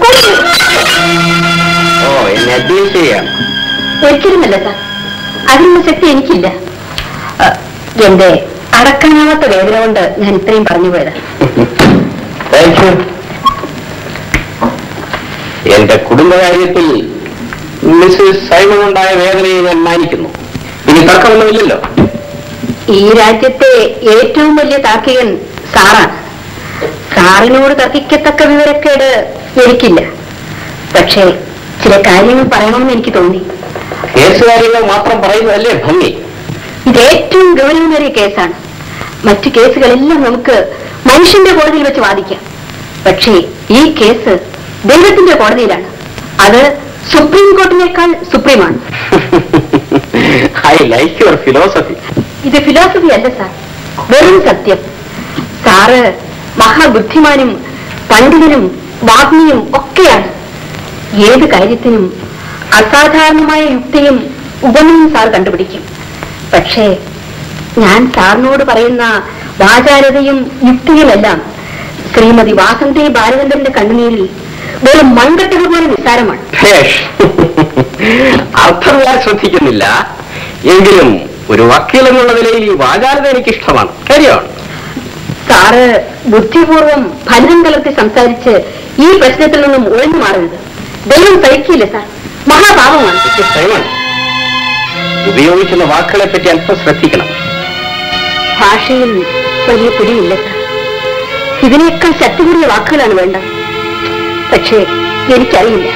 ഓ, എന്നെ അഡ്വൈസ് ചെയ്യാണ്. ഒരിക്കലുമല്ല സാർ, അതിനുള്ള ശക്തി എനിക്കില്ല. എന്റെ അടക്കാനാവാത്ത വേദന കൊണ്ട് ഞാൻ ഇത്രയും പറഞ്ഞു പോയത്. Thank you. എന്റെ കുടുംബകാര്യത്തിൽ മിസ്സസ് സൈമൺ ഉണ്ടായ വേദനയെ ഞാൻ മാനിക്കുന്നു. ഇനി തർക്കമൊന്നുമില്ലല്ലോ. ഈ രാജ്യത്തെ ഏറ്റവും വലിയ താർക്കികൻ സാറാണ്. സാറിനോട് തർക്കിക്കത്തക്ക വിവരക്കേട് എനിക്കില്ല. പക്ഷേ ചില കാര്യങ്ങൾ പറയണമെന്ന് എനിക്ക് തോന്നി. കേസ് കാര്യങ്ങൾ മാത്രം പറയുന്നതല്ലേ ഭംഗി? ഇത് ഏറ്റവും ഗൗരവമേറിയ കേസാണ്. മറ്റു കേസുകളെല്ലാം നമുക്ക് മനുഷ്യന്റെ കോടതിയിൽ വെച്ച് വാദിക്കാം. പക്ഷേ ഈ കേസ് ദൈവത്തിന്റെ കോടതിയിലാണ്. അത് സുപ്രീം കോർട്ടിനേക്കാൾ സുപ്രീമാണ്. I like your philosophy. ഇത് ഫിലോസഫി അല്ല സാർ, വെറും സത്യം. സാറ് മഹാബുദ്ധിമാനും പണ്ഡിതനും വാഗ്മിയും ഒക്കെയാണ്. ഏത് കാര്യത്തിനും അസാധാരണമായ യുക്തിയും ഉപമയും സാർ കണ്ടുപിടിക്കും. പക്ഷേ ഞാൻ സാറിനോട് പറയുന്ന വാചാലതയും യുക്തിയുമെല്ലാം ശ്രീമതി വാസന്തി ഭാരതന്റെ കണ്ണുനീരിൽ വെറും മൺകട്ടകൾ പോലെ നിസ്സാരമാണ്. അർത്ഥം ഞാൻ ശ്രദ്ധിക്കുന്നില്ല, എങ്കിലും ഒരു വക്കീൽ എന്നുള്ള നിലയിൽ ഈ വാചാലത എനിക്കിഷ്ടമാണ്. കാര്യമാണ്. സാറ് ബുദ്ധിപൂർവം ഫലം കലർത്തി സംസാരിച്ച് ഈ പ്രശ്നത്തിൽ നിന്നും ഒഴിഞ്ഞു മാറരുത്. ദൈവം സഹിക്കില്ല സാർ, മഹാപാപമാണ്. ഉപയോഗിക്കുന്ന വാക്കുകളെ പറ്റി അല്പം ശ്രദ്ധിക്കണം. ഭാഷയിൽ വലിയ പിടിയില്ല സാർ. ഇതിനേക്കാൾ ശക്തി കൂടിയ വാക്കുകളാണ് വേണ്ടത്. പക്ഷേ എനിക്കറിയില്ല.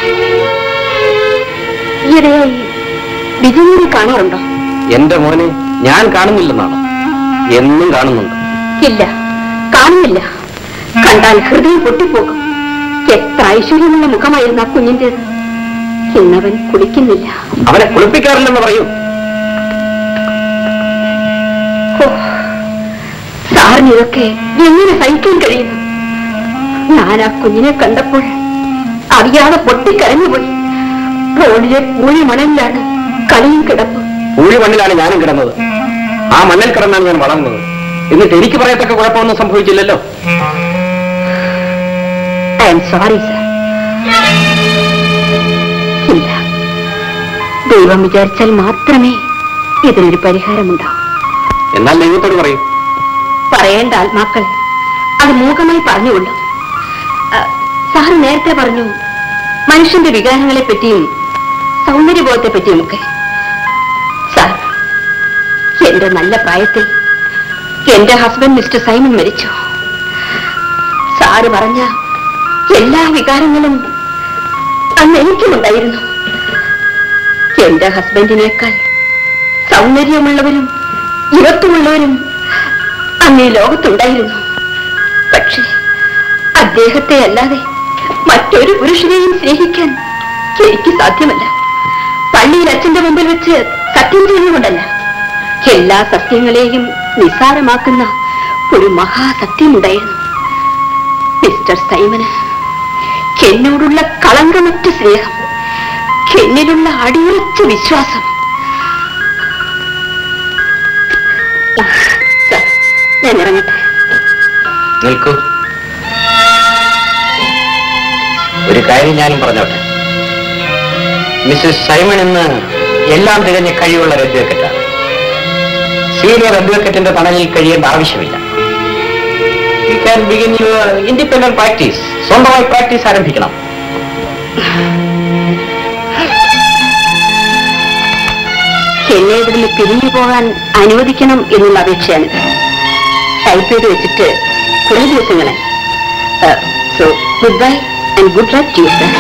ഈയിടെയായി വിജയനെ കാണാറുണ്ടോ? എന്റെ മോനെ ഞാൻ കാണുന്നില്ലെന്നാണ്. എന്നും കാണുന്നുണ്ട്. ഇല്ല, കാണുന്നില്ല. കണ്ടാൽ ഹൃദയം പൊട്ടിപ്പോകും. എത്ര ഐശ്വര്യമുള്ള മുഖമായിരുന്നു ആ കുഞ്ഞിൻ്റെത്. ഇന്നവൻ കുളിക്കുന്നില്ല. അവനെ കുളിപ്പിക്കാറില്ലെന്ന് പറയൂ. സാറിന് ഇതൊക്കെ എങ്ങനെ സഹിക്കാൻ കഴിയുന്നു? ഞാൻ ആ കുഞ്ഞിനെ കണ്ടപ്പോൾ അറിയാതെ പൊട്ടിക്കരഞ്ഞുപോയി. റോഡിലെ പൂഴി മണലിലാണ് കളിയും കിടപ്പും. പൂഴി മണ്ണിലാണ് ഞാനും കിടന്നത്. ആ മണ്ണിൽ കിടന്നാണ് ഞാൻ വളർന്നത്. എന്നിട്ട് എനിക്ക് പറയത്തക്ക കുഴപ്പമൊന്നും സംഭവിച്ചില്ലല്ലോ. I'm sorry sir. ഇല്ല, ദൈവം വിചാരിച്ചാൽ മാത്രമേ ഇതിനൊരു പരിഹാരമുണ്ടാവൂ. എന്നാൽ ദൈവത്തോട് പറയൂ. പറയേണ്ട ആത്മാക്കൾ അത് മൂകമായി പറഞ്ഞുകൊള്ളു. സാർ നേരത്തെ പറഞ്ഞു മനുഷ്യന്റെ വികാരങ്ങളെ പറ്റിയും സൗന്ദര്യബോധത്തെ പറ്റിയുമൊക്കെ. സാർ, എന്റെ നല്ല പ്രായത്തിൽ എന്റെ ഹസ്ബൻഡ് മിസ്റ്റർ സൈമൺ മരിച്ചു. സാറ് പറഞ്ഞ എല്ലാ വികാരങ്ങളും അന്ന് എനിക്കുമുണ്ടായിരുന്നു. എന്റെ ഹസ്ബൻഡിനേക്കാൾ സൗന്ദര്യമുള്ളവരും യുവത്വമുള്ളവരും അന്ന് ഈ ലോകത്തുണ്ടായിരുന്നു. പക്ഷേ അദ്ദേഹത്തെ അല്ലാതെ മറ്റൊരു പുരുഷനെയും സ്നേഹിക്കാൻ എനിക്ക് സാധ്യമല്ല. പള്ളിയിൽ അച്ഛന്റെ മുമ്പിൽ വെച്ച് സത്യം ചെയ്യുന്നുകൊണ്ടല്ല, എല്ലാ സത്യങ്ങളെയും നിസ്സാരമാക്കുന്ന ഒരു മഹാസത്യമുണ്ടായിരുന്നു. മിസ്റ്റർ സൈമന് എന്നോടുള്ള കളങ്കമറ്റ സ്നേഹം, എന്നിലുള്ള അടിയുറച്ച വിശ്വാസം. ഞാൻ ഇറങ്ങട്ടെ. നിൽക്കൂ. ഒരു കാര്യം ഞാനും പറഞ്ഞോട്ടെ. മിസ്സസ് സൈമൺ ഇന്ന് എല്ലാം തികഞ്ഞ കഴിവുള്ള അഡ്വക്കേറ്റാണ്. സീനിയർ അഡ്വക്കേറ്റിന്റെ തണലിൽ കഴിയേണ്ട ആവശ്യമില്ല. You can begin your independent practice. സ്വന്തമായി പ്രാക്ടീസ് ആരംഭിക്കണം. എന്നെ ഇവിടുന്ന് പിരിഞ്ഞു പോകാൻ അനുവദിക്കണം എന്നുള്ള അപേക്ഷയാണിത്. ടൈപ്പ് ചെയ്ത് വെച്ചിട്ട് കുറേ ദിവസങ്ങളായി. So good bye and good luck to you sir.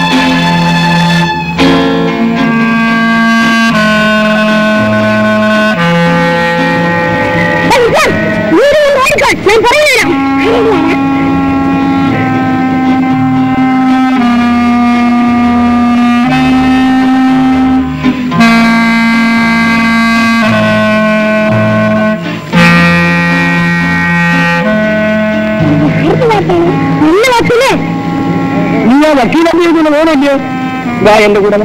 ഞാൻ പറയുന്നേരം വക്കീലമ്മ മോനല്ലോ. ഇതാ എന്റെ കൂടെ.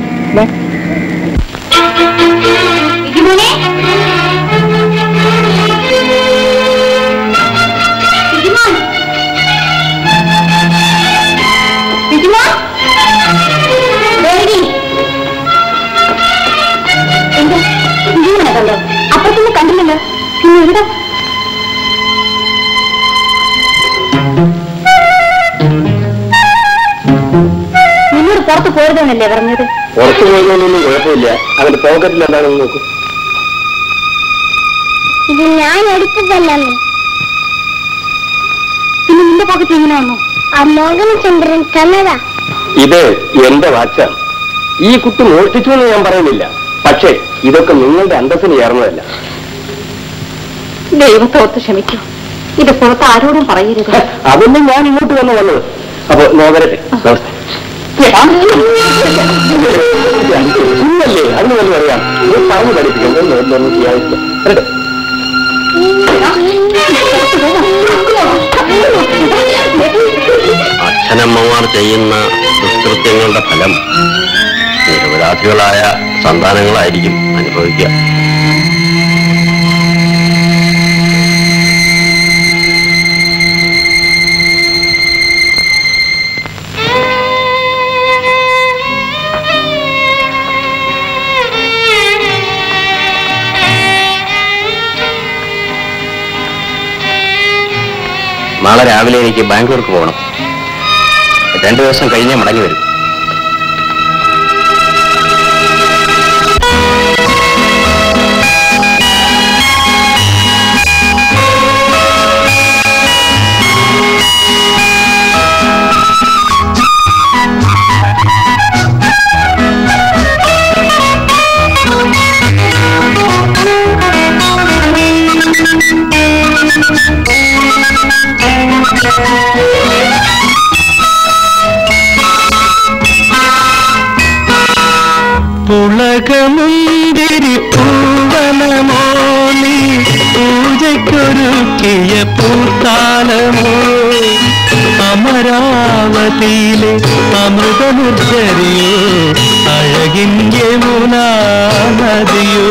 അപ്പുറത്തൊന്നും കണ്ടില്ലല്ലോ. പിന്നെ എവിടെ? നിന്നോട് പുറത്ത് പോരുതെന്നല്ലേ പറഞ്ഞത്? പുറത്തു പോയതൊന്നും കുഴപ്പമില്ല. അവന്റെ പോക്കറ്റിൽ എന്താണെന്ന് നോക്കും. ഇത് ഞാൻ എടുത്തതല്ലേ. പിന്നെ നിന്റെ പോക്കറ്റ് എങ്ങനെ വന്നു? ആ മോഹനചന്ദ്രൻ തന്നതാ. ഇത് എന്റെ വാച്ചാണ്. ഈ കുട്ടി മോഷ്ടിച്ചു എന്ന് ഞാൻ പറയുന്നില്ല. പക്ഷേ ഇതൊക്കെ നിങ്ങളുടെ അന്തസ്സിന് ചേർന്നതല്ല. ദൈവത്തോർത്ത് ക്ഷമിക്കൂ. ഇത് പുറത്ത് ആരോടും പറയരുത്. അതൊന്നും ഞാൻ ഇങ്ങോട്ട് വന്ന് വന്നത്. അപ്പൊ നോവരട്ടെ. നമസ്തേ. ഇന്നല്ലേ അതിന് വല്ല അറിയാം. പറഞ്ഞു പഠിപ്പിക്കുന്നത് ചെയ്യാതിരിക്കാം. വരട്ടെ. അച്ഛനമ്മമാർ ചെയ്യുന്ന ദുഷ്കൃത്യങ്ങളുടെ ഫലം നിരപരാധികളായ സന്താനങ്ങളായിരിക്കും അനുഭവിക്കുക. നാളെ രാവിലെ എനിക്ക് ബാംഗ്ലൂർക്ക് പോകണം. രണ്ടു ദിവസം കഴിഞ്ഞേ മടങ്ങി വരും. പുളകമുന്തിരി പൂവനമോ നീ പൂജയ്ക്കൊരുക്കിയ പൂത്താലമോ അമരാവതിയിലെ അമൃതമുർജരിയോ അഴകിൻ യമുനാ നദിയോ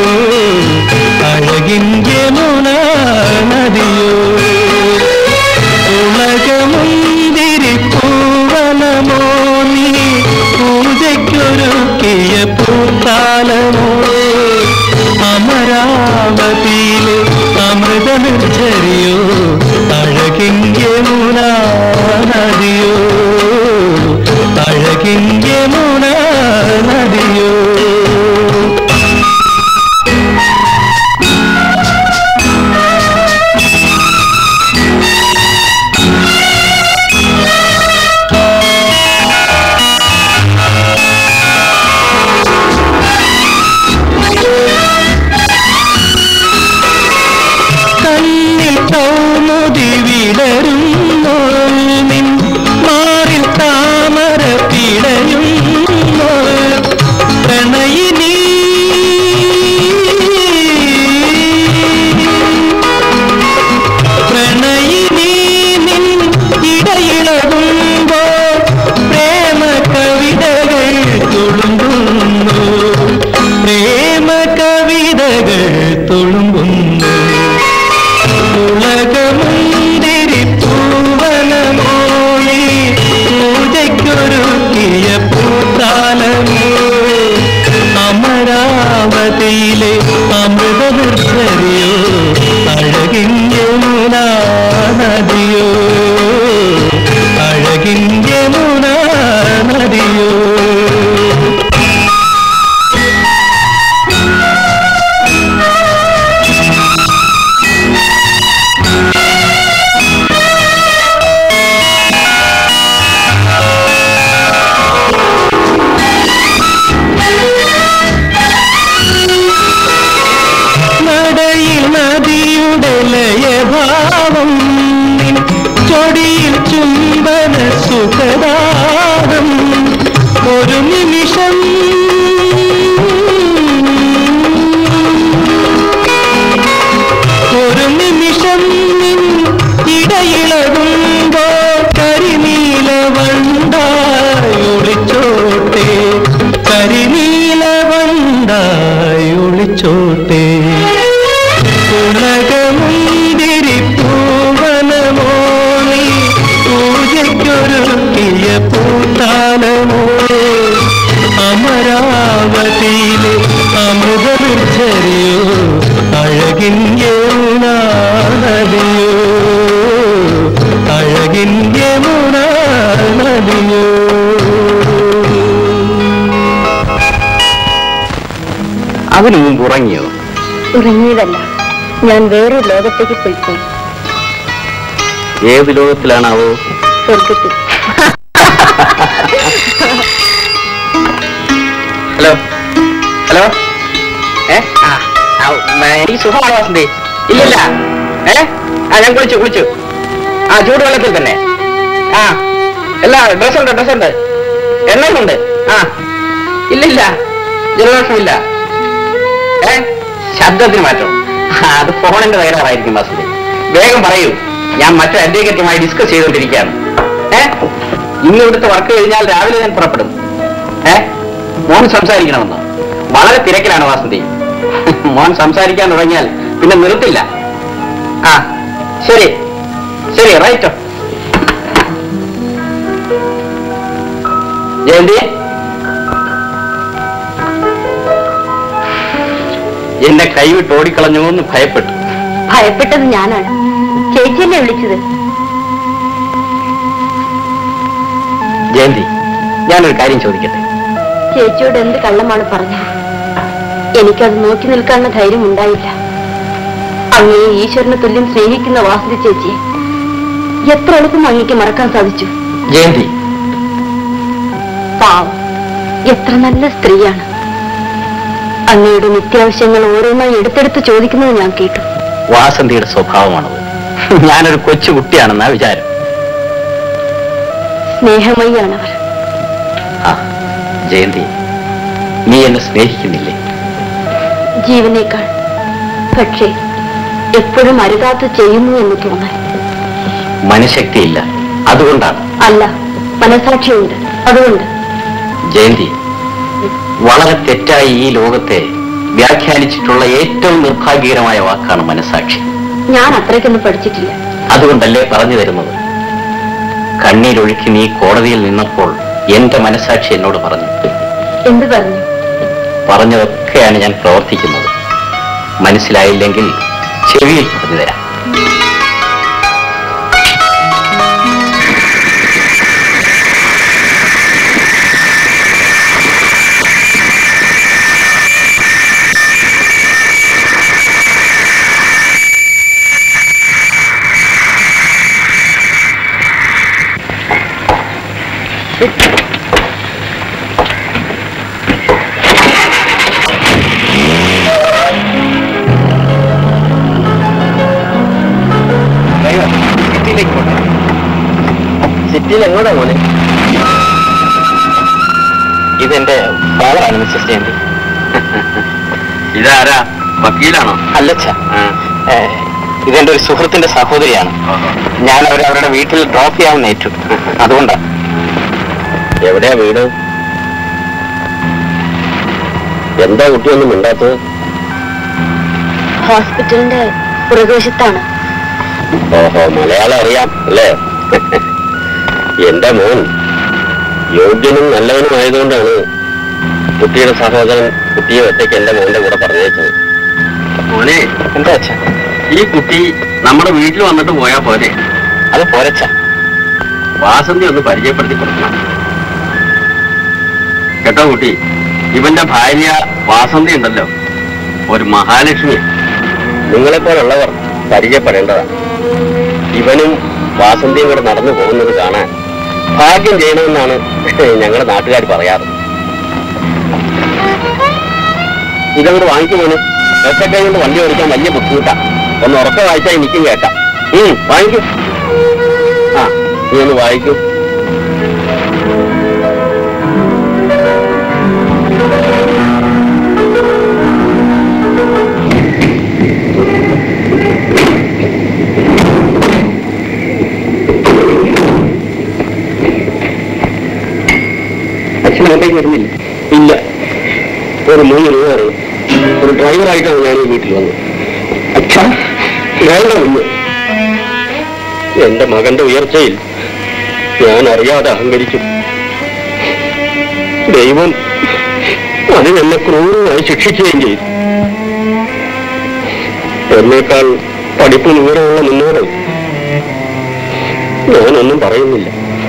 അഴകിൻ യമുനാ നദിയോ പുളകമുന്തിരി പൂവനമോ നീ പൂജയ്ക്കൊരുക്കിയ പൂത്താലമോ അമരാവതിയിലെ അമൃതനിർജരിയോ അഴകിൻ യമുനാ നദിയോ അഴകിൻ യമുനാ നദിയോ അതിനു മുമ്പ് ഉറങ്ങിയോ? ഉറങ്ങിയതല്ല, ഞാൻ വേറൊരു ലോകത്തേക്ക് പോയിപ്പോയി. ഏത് ലോകത്തിലാണാവോ? സ്വർഗത്തിൽ. എനിക്ക് സുഖമാണ് വാസന്തി. ഇല്ലില്ല. ഏ ആ ഞാൻ കുളിച്ചു കുളിച്ചു ആ ചൂടുവെള്ളത്തിൽ തന്നെ. ആ എല്ലാ ഡ്രസ്സുണ്ട് ഡ്രസ്സുണ്ട് എണ്ണയുണ്ട്. ആ ഇല്ലില്ല ജലദോഷമില്ല. ഏ ശബ്ദത്തിന് മാറ്റം. അത് ഫോണിന്റെ തകരാറായിരിക്കും വാസന്തി. വേഗം പറയൂ, ഞാൻ മറ്റു അഡ്വക്കേറ്റുമായി ഡിസ്കസ് ചെയ്തുകൊണ്ടിരിക്കുകയാണ്. ഏ ഇന്ന് ഇവിടുത്തെ വർക്ക് കഴിഞ്ഞാൽ രാവിലെ ഞാൻ പുറപ്പെടും. ഏ മോൻ സംസാരിക്കണമെന്ന് വളരെ തിരക്കിലാണ് വാസന്തി. മോൻ സംസാരിക്കാൻ തുടങ്ങിയാൽ പിന്നെ നിർത്തില്ല. ആ ശരി ശരി റൈറ്റോ. ജയന്തി, എന്നെ കൈവിട്ട് ഓടിക്കളഞ്ഞു എന്ന് ഭയപ്പെട്ടു. ഭയപ്പെട്ടത് ഞാനാണ്. ചേച്ചിയല്ലേ വിളിച്ചത്? ജയന്തി, ഞാനൊരു കാര്യം ചോദിക്കട്ടെ? ചേച്ചിയോട് എന്ത് കള്ളമാണ് പറഞ്ഞത്? എനിക്കത് നോക്കി നിൽക്കാനുള്ള ധൈര്യം ഉണ്ടായില്ല. അങ്ങയെ ഈശ്വരന് തുല്യം സ്നേഹിക്കുന്ന വാസന്തി ചേച്ചിയെ എത്ര എളുപ്പം അങ്ങേക്ക് മറക്കാൻ സാധിച്ചു? ജയന്തി, പാവം, എത്ര നല്ല സ്ത്രീയാണ്. അങ്ങയുടെ നിത്യാവശ്യങ്ങൾ ഓരോന്നായി എടുത്തെടുത്ത് ചോദിക്കുന്നത് ഞാൻ കേട്ടു. വാസന്തിയുടെ സ്വഭാവമാണത്. ഞാനൊരു കൊച്ചു കുട്ടിയാണെന്നാ വിചാരം. സ്നേഹമയിയാണവർ. ആ ജയന്തി, നീ എന്നെ സ്നേഹിക്കുന്നില്ലേ? ജീവനേക്കാൾ. പക്ഷേ എപ്പോഴും അരുതാത്ത ചെയ്യുന്നു എന്ന് തോന്നാൻ. മനഃശക്തിയില്ല, അതുകൊണ്ടാണ്. അല്ല, മനസാക്ഷിയുണ്ട്, അതുകൊണ്ട്. ജയന്തി, വളരെ തെറ്റായി ഈ ലോകത്തെ വ്യാഖ്യാനിച്ചിട്ടുള്ള ഏറ്റവും നിർഭാഗ്യകരമായ വാക്കാണ് മനസാക്ഷി. ഞാൻ അത്രയ്ക്കൊന്നും പഠിച്ചിട്ടില്ല. അതുകൊണ്ടല്ലേ പറഞ്ഞു തരുന്നത്. കണ്ണീരൊഴുക്കി നീ കോടതിയിൽ നിന്നപ്പോൾ എന്റെ മനസാക്ഷി എന്നോട് പറഞ്ഞു. എന്ത് പറഞ്ഞു? പറഞ്ഞതൊക്കെയാണ് ഞാൻ പ്രവർത്തിക്കുന്നത്. മനസ്സിലായില്ലെങ്കിൽ ചെവിയിൽ പറഞ്ഞു തരാം. സിറ്റിയിൽ എങ്ങോട്ടാ മോനെ? ഇതെന്റെ ഫാദറാണ് മിസ്റ്റർ ജയന്തി. ഇതാരാ? വക്കീലാണോ? അല്ലച്ച, ഇതെന്റെ ഒരു സുഹൃത്തിന്റെ സഹോദരിയാണ്. ഞാൻ അവരെ അവരുടെ വീട്ടിൽ ഡ്രോപ്പ് ചെയ്യാൻ ഏറ്റു. അതുകൊണ്ടാ. എവിടെയാ വീട്? എന്താ കുട്ടിയൊന്നും മിണ്ടാത്തത്? ഹോസ്പിറ്റലിന്റെ പുറകുവശത്താണ്. ഓഹോ, മലയാളം അറിയാം അല്ലേ? എന്റെ മോൻ യോഗ്യനും നല്ലവനും ആയതുകൊണ്ടാണ് കുട്ടിയുടെ സഹോദരൻ കുട്ടിയെ ഒറ്റയ്ക്ക് എന്റെ മോന്റെ കൂടെ പറഞ്ഞേച്ചത്. മോനെ, എന്താ അച്ഛ? ഈ കുട്ടി നമ്മുടെ വീട്ടിൽ വന്നിട്ട് പോയാ പോരെ? അത് പോരച്ച. വാസന്തി ഒന്ന് പരിചയപ്പെടുത്തി കൊടുക്കണം കേട്ടോ കുട്ടി. ഇവന്റെ ഭാര്യ വാസന്തി ഉണ്ടല്ലോ, ഒരു മഹാലക്ഷ്മി. നിങ്ങളെപ്പോലുള്ളവർ പരിചയപ്പെടേണ്ടതാണ്. ഇവനും വാസന്തിയും കൂടെ നടന്നു പോകുന്നത് കാണാൻ ഭാഗ്യം ചെയ്യണമെന്നാണ് ഞങ്ങളുടെ നാട്ടുകാർ പറയാറ്. ഇതങ്ങോട്ട് വാങ്ങിക്കുമോന്. ഒറ്റക്കൈ കൊണ്ട് വണ്ടി ഓടിക്കാൻ വലിയ ബുദ്ധിമുട്ടാ. ഒന്ന് ഉറക്കം വായിച്ചാൽ എനിക്കും കേട്ടാ. ഉം വാങ്ങിക്കും. ആ നീ ഒന്ന് വായിക്കും. അച്ഛനകത്തേക്ക് വരുന്നില്ല? ഇല്ല. ഒരു മൂന്ന് രൂപ തരണം. ഒരു ഡ്രൈവറായിട്ടാണ് ഞാൻ ഈ വീട്ടിൽ വന്നത്. അച്ഛാ വേണ്ട ഒന്ന്. എന്റെ മകന്റെ ഉയർച്ചയിൽ ഞാൻ അറിയാതെ അഹങ്കരിച്ചു. ദൈവം അതിനെന്നെ ക്രൂരമായി ശിക്ഷിക്കുകയും ചെയ്തു. എന്നേക്കാൾ പഠിപ്പ് വിവരമുള്ള നിന്നോട് ഞാനൊന്നും പറയുന്നില്ല.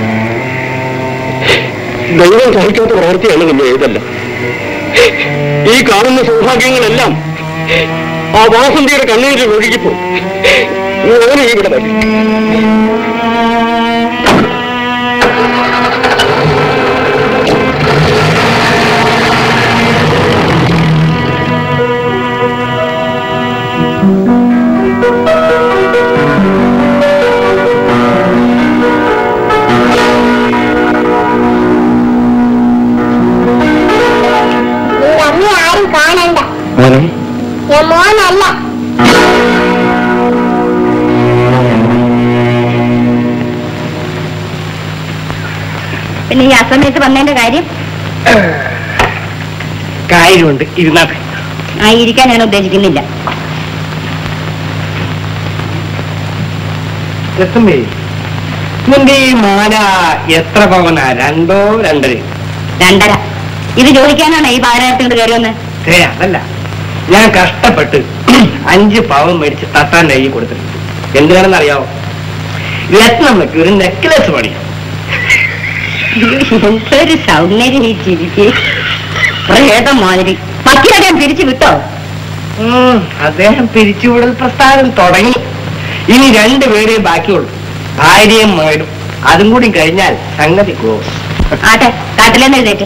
ദൈവം സഹിക്കാത്ത പ്രവൃത്തിയാണ് പിന്നെ ഏതല്ല. ഈ കാണുന്ന സൗഭാഗ്യങ്ങളെല്ലാം ആ വാസന്തിയുടെ കണ്ണീരിൽ ഒഴുകിപ്പോ ഞാൻ ഇവിടെ വരും. അല്ല. പിന്നെ ഈ അസമയത്ത് വന്നതിന്റെ കാര്യം? കാര്യമുണ്ട്, ഇരുന്നാട്ടെ. ആ ഇരിക്കാൻ ഞാൻ ഉദ്ദേശിക്കുന്നില്ല. രസമേ, നിന്റെ ഈ മാല എത്ര പവനാ? രണ്ടോ രണ്ടര? രണ്ടര. ഇത് ചോദിക്കാനാണ് ഈ പാരായത്തിനോട് കയറി വന്ന്? ഏ അതല്ല, ഞാൻ കഷ്ടപ്പെട്ട് അഞ്ച് പവൻ മേടിച്ച് തട്ടാൻ കൈ കൊടുത്തിട്ടുണ്ട്. എന്തിനാണെന്ന് അറിയാവോ? രത്നമ്മക്ക് ഒരു നെക്ലസ് പണിയാം. എന്തൊരു സൗന്ദര്യം ഈ ചിരിക്ക്, പ്രേതം മാതിരി. വക്കീലദ്ദേഹം തിരിച്ചു വിട്ടോ? അദ്ദേഹം പിരിച്ചുവിടൽ പ്രസ്ഥാനം തുടങ്ങി. ഇനി രണ്ടുപേരെയും ബാക്കിയുള്ളൂ, ആര്യയും മകനും. അതും കൂടി കഴിഞ്ഞാൽ സംഗതി ക്ലോസ്. ആട്ടെ, കാട്ടിലെന്ന് എഴുതേറ്റ്.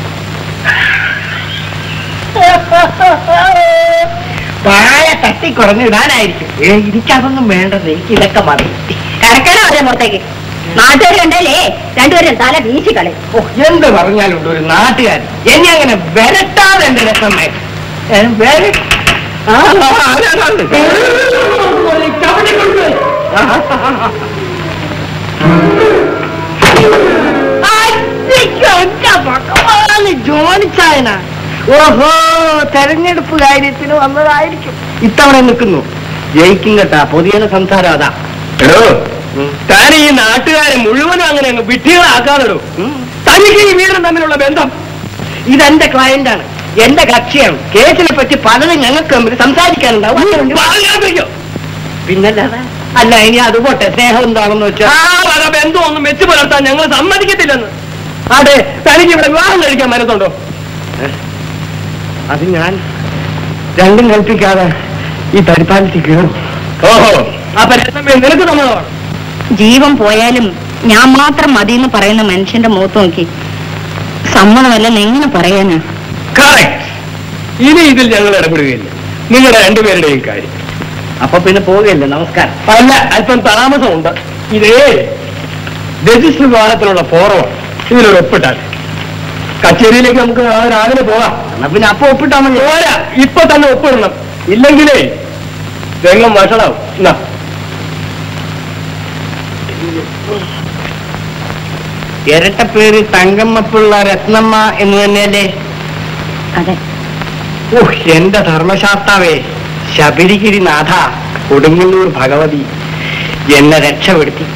പായ തട്ടിക്കുറഞ്ഞിടാനായിരിക്കും. ഏ എനിക്കതൊന്നും വേണ്ടത്, എനിക്ക് ഇതൊക്കെ മതി. കടക്കണോ അവരെ മുഖത്തേക്ക്? നാട്ടുകാർ കണ്ടല്ലേ രണ്ടുപേരും തല വീശി കളി. ഓ എന്ത് പറഞ്ഞാലുണ്ട് ഒരു നാട്ടുകാരൻ എന്നെ അങ്ങനെ വരട്ടാതെ എന്റെ രസമേ. ജോണിച്ചായന. ഓഹോ, തെരഞ്ഞെടുപ്പ് കാര്യത്തിന് വന്നതായിരിക്കും. ഇത്തവണ നിൽക്കുന്നു. ജയിക്കും കേട്ടാ, പൊതിയുടെ സംസാരം അതാ. എടോ, താൻ ഈ നാട്ടുകാരെ മുഴുവനും അങ്ങനെ അങ്ങ് വിട്ടികളാക്കാതെടോ. തനിക്ക് ഈ വീടും തമ്മിലുള്ള ബന്ധം? ഇതെന്റെ ക്ലയന്റാണ്, എന്റെ കക്ഷിയാണ്. കേസിനെ പറ്റി പലതും ഞങ്ങൾക്ക് തമ്മിൽ സംസാരിക്കാനുണ്ടാവും. പിന്നല്ലാതെ അല്ല. ഇനി അതുപോട്ടെ, സ്നേഹം എന്താണെന്ന് വെച്ചാൽ ബന്ധം ഒന്നും വെച്ച് പുലർത്താൻ ഞങ്ങൾ സമ്മതിക്കത്തില്ലെന്ന്. അതെ, തനിക്ക് ഇവിടെ വിവാഹം കഴിക്കാൻ മരുന്നുണ്ടോ? അത് ഞാൻ രണ്ടും കൽപ്പിക്കാതെ ഈ പരിപാലിച്ച് കയറും. ഓഹോ, അപ്പൊ നിനക്ക് സമ്മതമാണ്? ജീവൻ പോയാലും ഞാൻ മാത്രം മതി എന്ന് പറയുന്ന മനുഷ്യന്റെ മുഖത്ത് നോക്കി സമ്മതമല്ലെന്ന് എങ്ങനെ പറയാനാ? ഇനി ഇതിൽ ഞങ്ങൾ ഇടപെടുകയില്ല, നിങ്ങളുടെ രണ്ടുപേരുടെയും കാര്യം. അപ്പൊ പിന്നെ പോവുകയല്ലേ? നമസ്കാരം. അല്ല, അല്പം താമസമുണ്ട്. ഇതേ രജിസ്റ്റർ വിവാഹത്തിലുള്ള ഫോറമാണ്. ഇതിലൊരു ഒപ്പിട്ടാൽ കച്ചേരിയിലേക്ക് നമുക്ക് രാവിലെ പോകാം. എന്നാ പിന്നെ അപ്പൊ ഒപ്പിട്ടാ മതി. പോരാ, ഇപ്പൊ തന്നെ ഒപ്പിടണം, ഇല്ലെങ്കിലേ രംഗം വഷളാവും. എന്നാ ഇരട്ടപ്പേര് തങ്കമ്മപ്പുള്ള രത്നമ്മ എന്ന് തന്നെയല്ലേ? അതെ. ഓഹ്, എന്റെ ധർമ്മശാസ്താവേ, ശബരിഗിരിനാഥ, കൊടുങ്ങല്ലൂർ ഭഗവതി, എന്നെ രക്ഷപ്പെടുത്തി.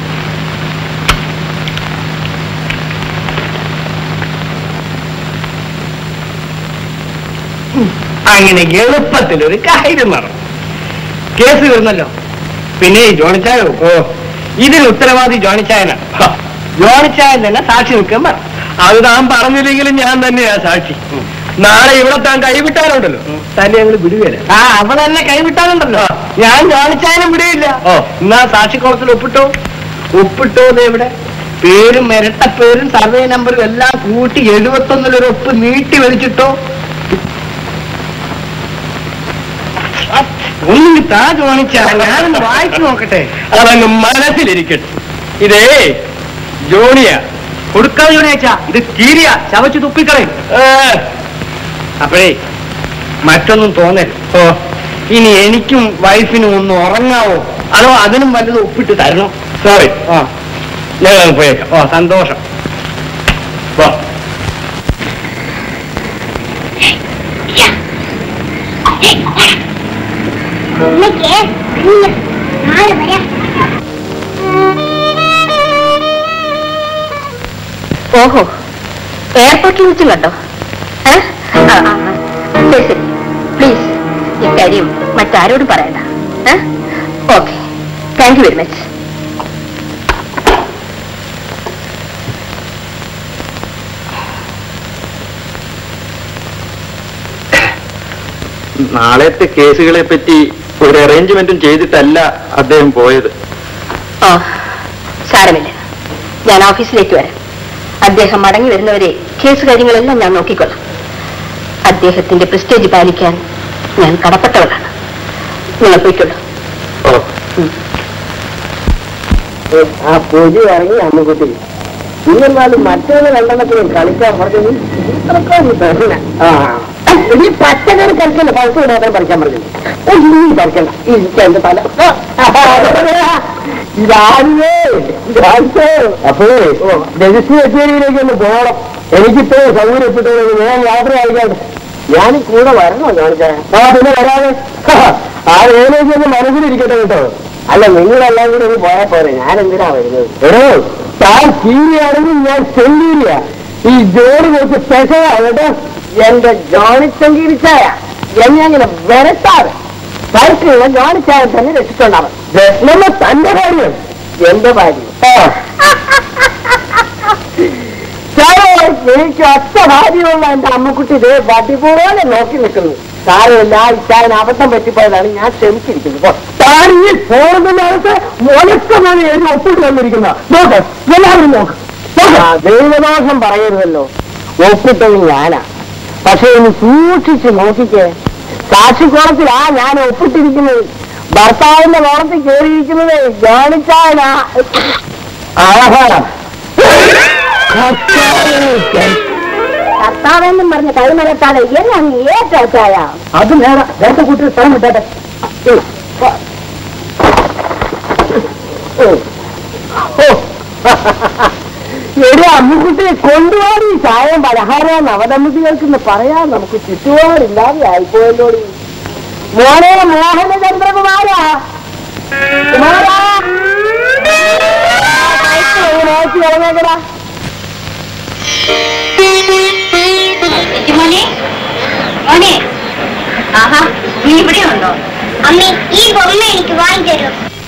അങ്ങനെ എളുപ്പത്തിൽ ഒരു കാര്യം നടന്നു. കേസ് വരുന്നല്ലോ. പിന്നെ ജോണിച്ചായോ? ഓ, ഇതിന് ഉത്തരവാദി ജോണിച്ചായനാ. ജോണിച്ചായൻ തന്നെ സാക്ഷി നിൽക്കാൻ പറഞ്ഞു. അത് താൻ പറഞ്ഞില്ലെങ്കിലും ഞാൻ തന്നെയാ സാക്ഷി. നാളെ ഇവിടെ താൻ കൈവിട്ടാലുണ്ടല്ലോ, തന്നെ ഞങ്ങൾ വിടുകയില്ല. ആ, അവൾ എന്നെ കൈവിട്ടാലുണ്ടല്ലോ, ഞാൻ ജോണിച്ചായനും വിടുകയില്ല. ഓ, എന്നാ സാക്ഷിക്കോളത്തിൽ ഒപ്പിട്ടോ? ഒപ്പിട്ടോ? എവിടെ? പേരും ഇരട്ടപ്പേരും സർവേ നമ്പറും എല്ലാം കൂട്ടി എഴുപത്തൊന്നിലൊരു ഒപ്പ് നീട്ടി വലിച്ചിട്ടോ? ഒന്നും താ ജോണിച്ചാ, ഞാനൊന്ന് വായിച്ചു നോക്കട്ടെ. അതങ്ങ് മനസ്സിലിരിക്കട്ടെ. ഇതേ ജോണിയാ. കൊടുക്കാതെ ജോണിയാച്ചാ, ഇത് കീരിയാ, ചവച്ചു തുപ്പിക്കളയും. അപ്പോഴേ മറ്റൊന്നും തോന്നരുത്. ഓ, ഇനി എനിക്കും വൈഫിനും ഒന്ന് ഉറങ്ങാവോ? അതോ അതിനും വല്ലതും ഒപ്പിട്ട് തരണോ? സോറി. ആ, ഞങ്ങൾ പോയേക്കാം. ഓ, സന്തോഷം. ഓ, നാളെ വരാം. ഓഹോ, എയർപോർട്ടിൽ വെച്ചും കണ്ടോ? ശരി ശരി, പ്ലീസ് ഇക്കാര്യം മറ്റാരോടും പറയണ്ട. Okay, thank you very much. നാളത്തെ കേസുകളെ പറ്റി ഒരു അറേഞ്ച്മെന്റും ചെയ്തിട്ടല്ല അദ്ദേഹം പോയത്. ഓ, സാരമില്ല, ഞാൻ ഓഫീസിലേക്ക് വരാം. അദ്ദേഹം മടങ്ങി വരുന്നവരെ കേസ് കാര്യങ്ങളെല്ലാം ഞാൻ നോക്കിക്കൊള്ളാം. അദ്ദേഹത്തിന്റെ പ്രസ്റ്റേജ് പാലിക്കാൻ ഞാൻ കടപ്പെട്ടവളാണ്. നിങ്ങൾ പോയിക്കൊള്ളൂ. ആ പൊതി ഇറങ്ങി അമ്മുകുട്ടി. ഇന്നെന്നാലും മറ്റൊന്ന് രണ്ടെണ്ണത്തിനും കളിക്കാൻ പറഞ്ഞു. ആ ഈ പച്ചക്കറി പറിക്കണ്ട, പഴുത്ത് വിടാതെ പറിക്കാൻ പറഞ്ഞു. നീ പറിക്കണ്ട, ഇരിക്കാൻ തല ഇതാരേ അപ്പോഴേ രജിസ്റ്റർ കച്ചേരിയിലേക്ക് ഒന്ന് പോകണം. എനിക്കിപ്പോ സൗകര്യപ്പെട്ടുള്ളത് ഞാൻ യാത്ര അയക്കാട്ടെ. ഞാൻ കൂടെ വരണോ കാണിച്ചാ? ആ പിന്നെ വരാതെ ആ വേലയ്ക്ക് ഒന്ന് മനസ്സിലിരിക്കട്ടെ കേട്ടോ. അല്ല നിങ്ങളെല്ലാം കൂടെ ഒന്ന് പോയാൽ പോരെ, ഞാൻ എന്തിനാ വരുന്നത്? എടോ താൻ കീരിയാണെങ്കിൽ ഞാൻ ചെങ്കീരിയ. ഈ ജോലി കുറച്ച് സ്പെഷ്യലാ കേട്ടോ. എന്റെ ജോണി ചെങ്കീരിച്ചായ എന്നെ അങ്ങനെ വരട്ടാതെ വയറ്റിലുള്ള ജോണിച്ചായ തന്നെ രക്ഷിച്ചുണ്ടാവും. നമ്മൾ തന്റെ ഭാര്യം എന്റെ ഭാര്യം. എനിക്ക് ഒറ്റ ഭാര്യയുള്ള എന്റെ അമ്മക്കുട്ടി ഇത് വടി പോലെ നോക്കി നിൽക്കുന്നു. സാരമില്ല, ഇച്ചായൻ അബദ്ധം പറ്റിപ്പോയതാണ്, ഞാൻ ക്ഷമിച്ചിരിക്കുന്നു. താൻ ഈ ഫോണെന്നകത്ത് മുളക്കമാണ് എഴുതി ഒപ്പിട്ട് വന്നിരിക്കുന്ന നോക്ക്, എല്ലാവരും നോക്ക്. ദൈവദോഷം പറയരുതല്ലോ, ഒപ്പിട്ടത് ഞാനാ. പക്ഷെ ഒന്ന് സൂക്ഷിച്ച് നോക്കിക്കേ. സാക്ഷിക്കോളത്തിലാ ഞാൻ ഒപ്പിട്ടിരിക്കുന്നത്. ഭർത്താവിന്റെ കോളത്തിൽ കയറിയിരിക്കുന്നത് ജോണിച്ചായനാ. ആഹാരം കർത്താവെന്നും പറഞ്ഞ് കൈമരത്താതെ എല്ലാം ഏറ്റായ അത് നേടാ. രണ്ട് കൂട്ടി സ്ഥലം വിട്ടേ. എടി അമ്മുക്കുട്ടിയെ കൊണ്ടുപോയി ചായയും പലഹാരവും നവദമ്പതികൾക്കെന്ന് പറയാൻ നമുക്ക് ചുറ്റുപാടില്ലാതെ ആയിപ്പോയല്ലോടി. മോനെ മോഹന ചന്ദ്രകുമാരാ, കുമാരാ കളഞ്ഞേക്കടാ. മോനെ മോനെ ആഹാ നീ ഇവിടെ ഉണ്ടോ? അമ്മേ ഈ ബൊമ്മ എനിക്ക് വാങ്ങിത്തരൂ.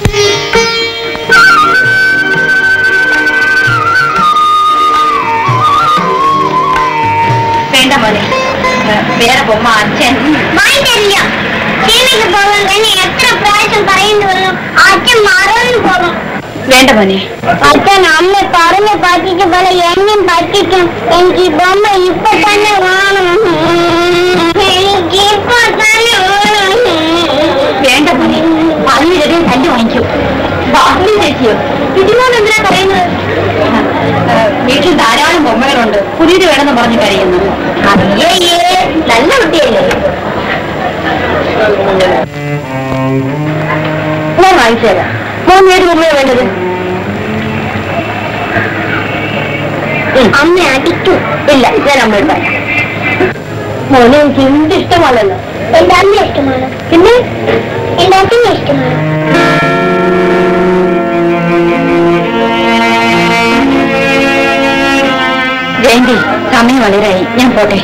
വേണ്ട മോനെ, വേറെ ബൊമ്മ അച്ഛൻ വാങ്ങിത്തരില്ല. സിനിമയ്ക്ക് പോകാൻ തന്നെ എത്ര പ്രാവശ്യം പറയുന്നു വന്നു, അച്ഛൻ മറന്നു പോകും. വേണ്ട മോനെ. അച്ഛൻ അമ്മ പറഞ്ഞു പറ്റിച്ച പോലെ എന്നും പറ്റിക്കും. എനിക്ക് ബൊമ്മ ഇപ്പൊ തന്നെ വേണം, എനിക്ക് ഇപ്പൊ തന്നെ വേണം. വേണ്ട മോനെ, പറഞ്ഞു ചെറിയ തല്ലി വാങ്ങിക്കൂ. ബാഹുലി ചേച്ചിയോ ഇതിനോട് എന്തിനാ പറയുന്നത്? വീട്ടിൽ ധാരാളം ബൊമ്മകളുണ്ട്, പുതിയത് വേണമെന്ന് പറഞ്ഞു കഴിയുന്നു. അയ്യേ നല്ല കുട്ടിയല്ലേ. ഞാൻ വാങ്ങിച്ചു തരാം. മോൻ ഏത് ബൊമ്മയാണ് വേണ്ടത്? അമ്മ അടിക്കും. ഇല്ല, ഞാൻ അമ്മ ഉണ്ടാക്കാം. മോനെ എനിക്ക് എന്ത് ഇഷ്ടമാണല്ലോ. എന്റെ അമ്മ ഇഷ്ടമാണ്, പിന്നെ എന്റെ അച്ഛനെ ഇഷ്ടമാണ്. ജയന്തി, സമയം വളരെയായി, ഞാൻ പോട്ടെ.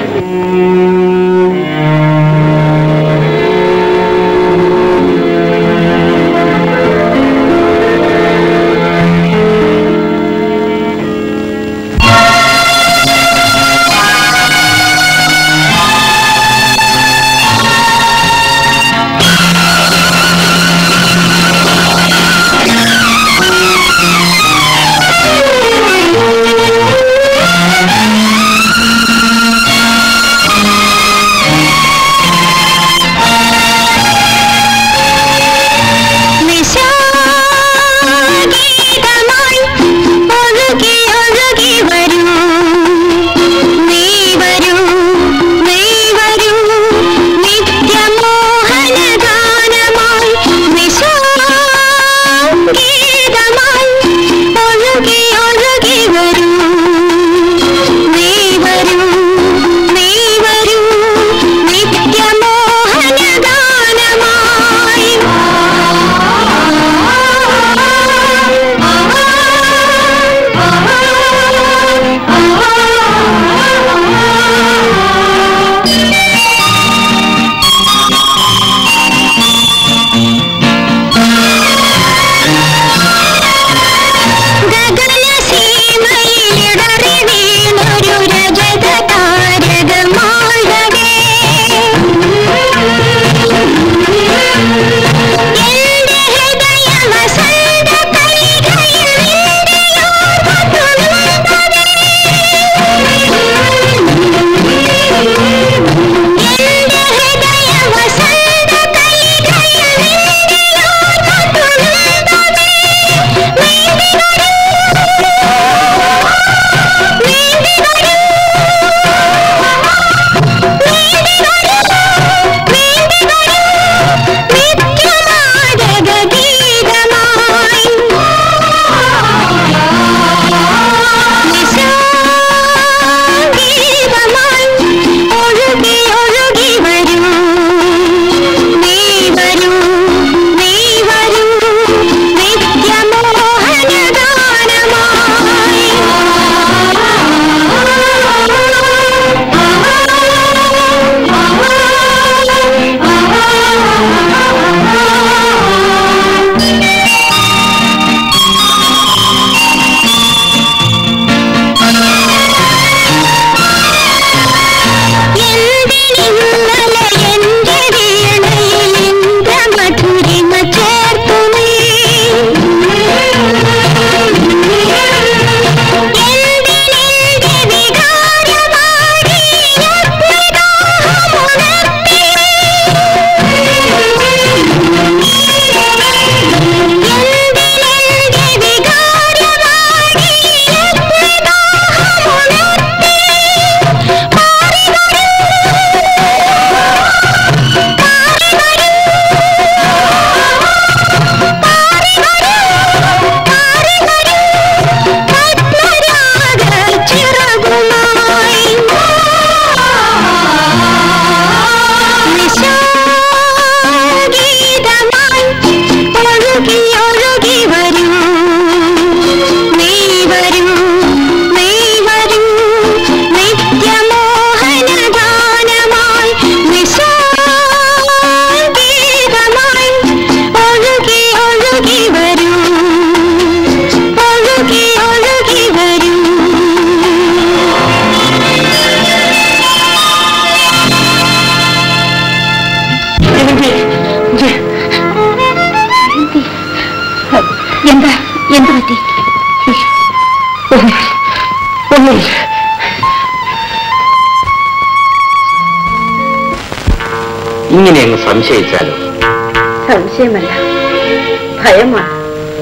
ഇങ്ങനെ അങ്ങ് സംശയിച്ചാലോ? സംശയമല്ല, ഭയമാണ്.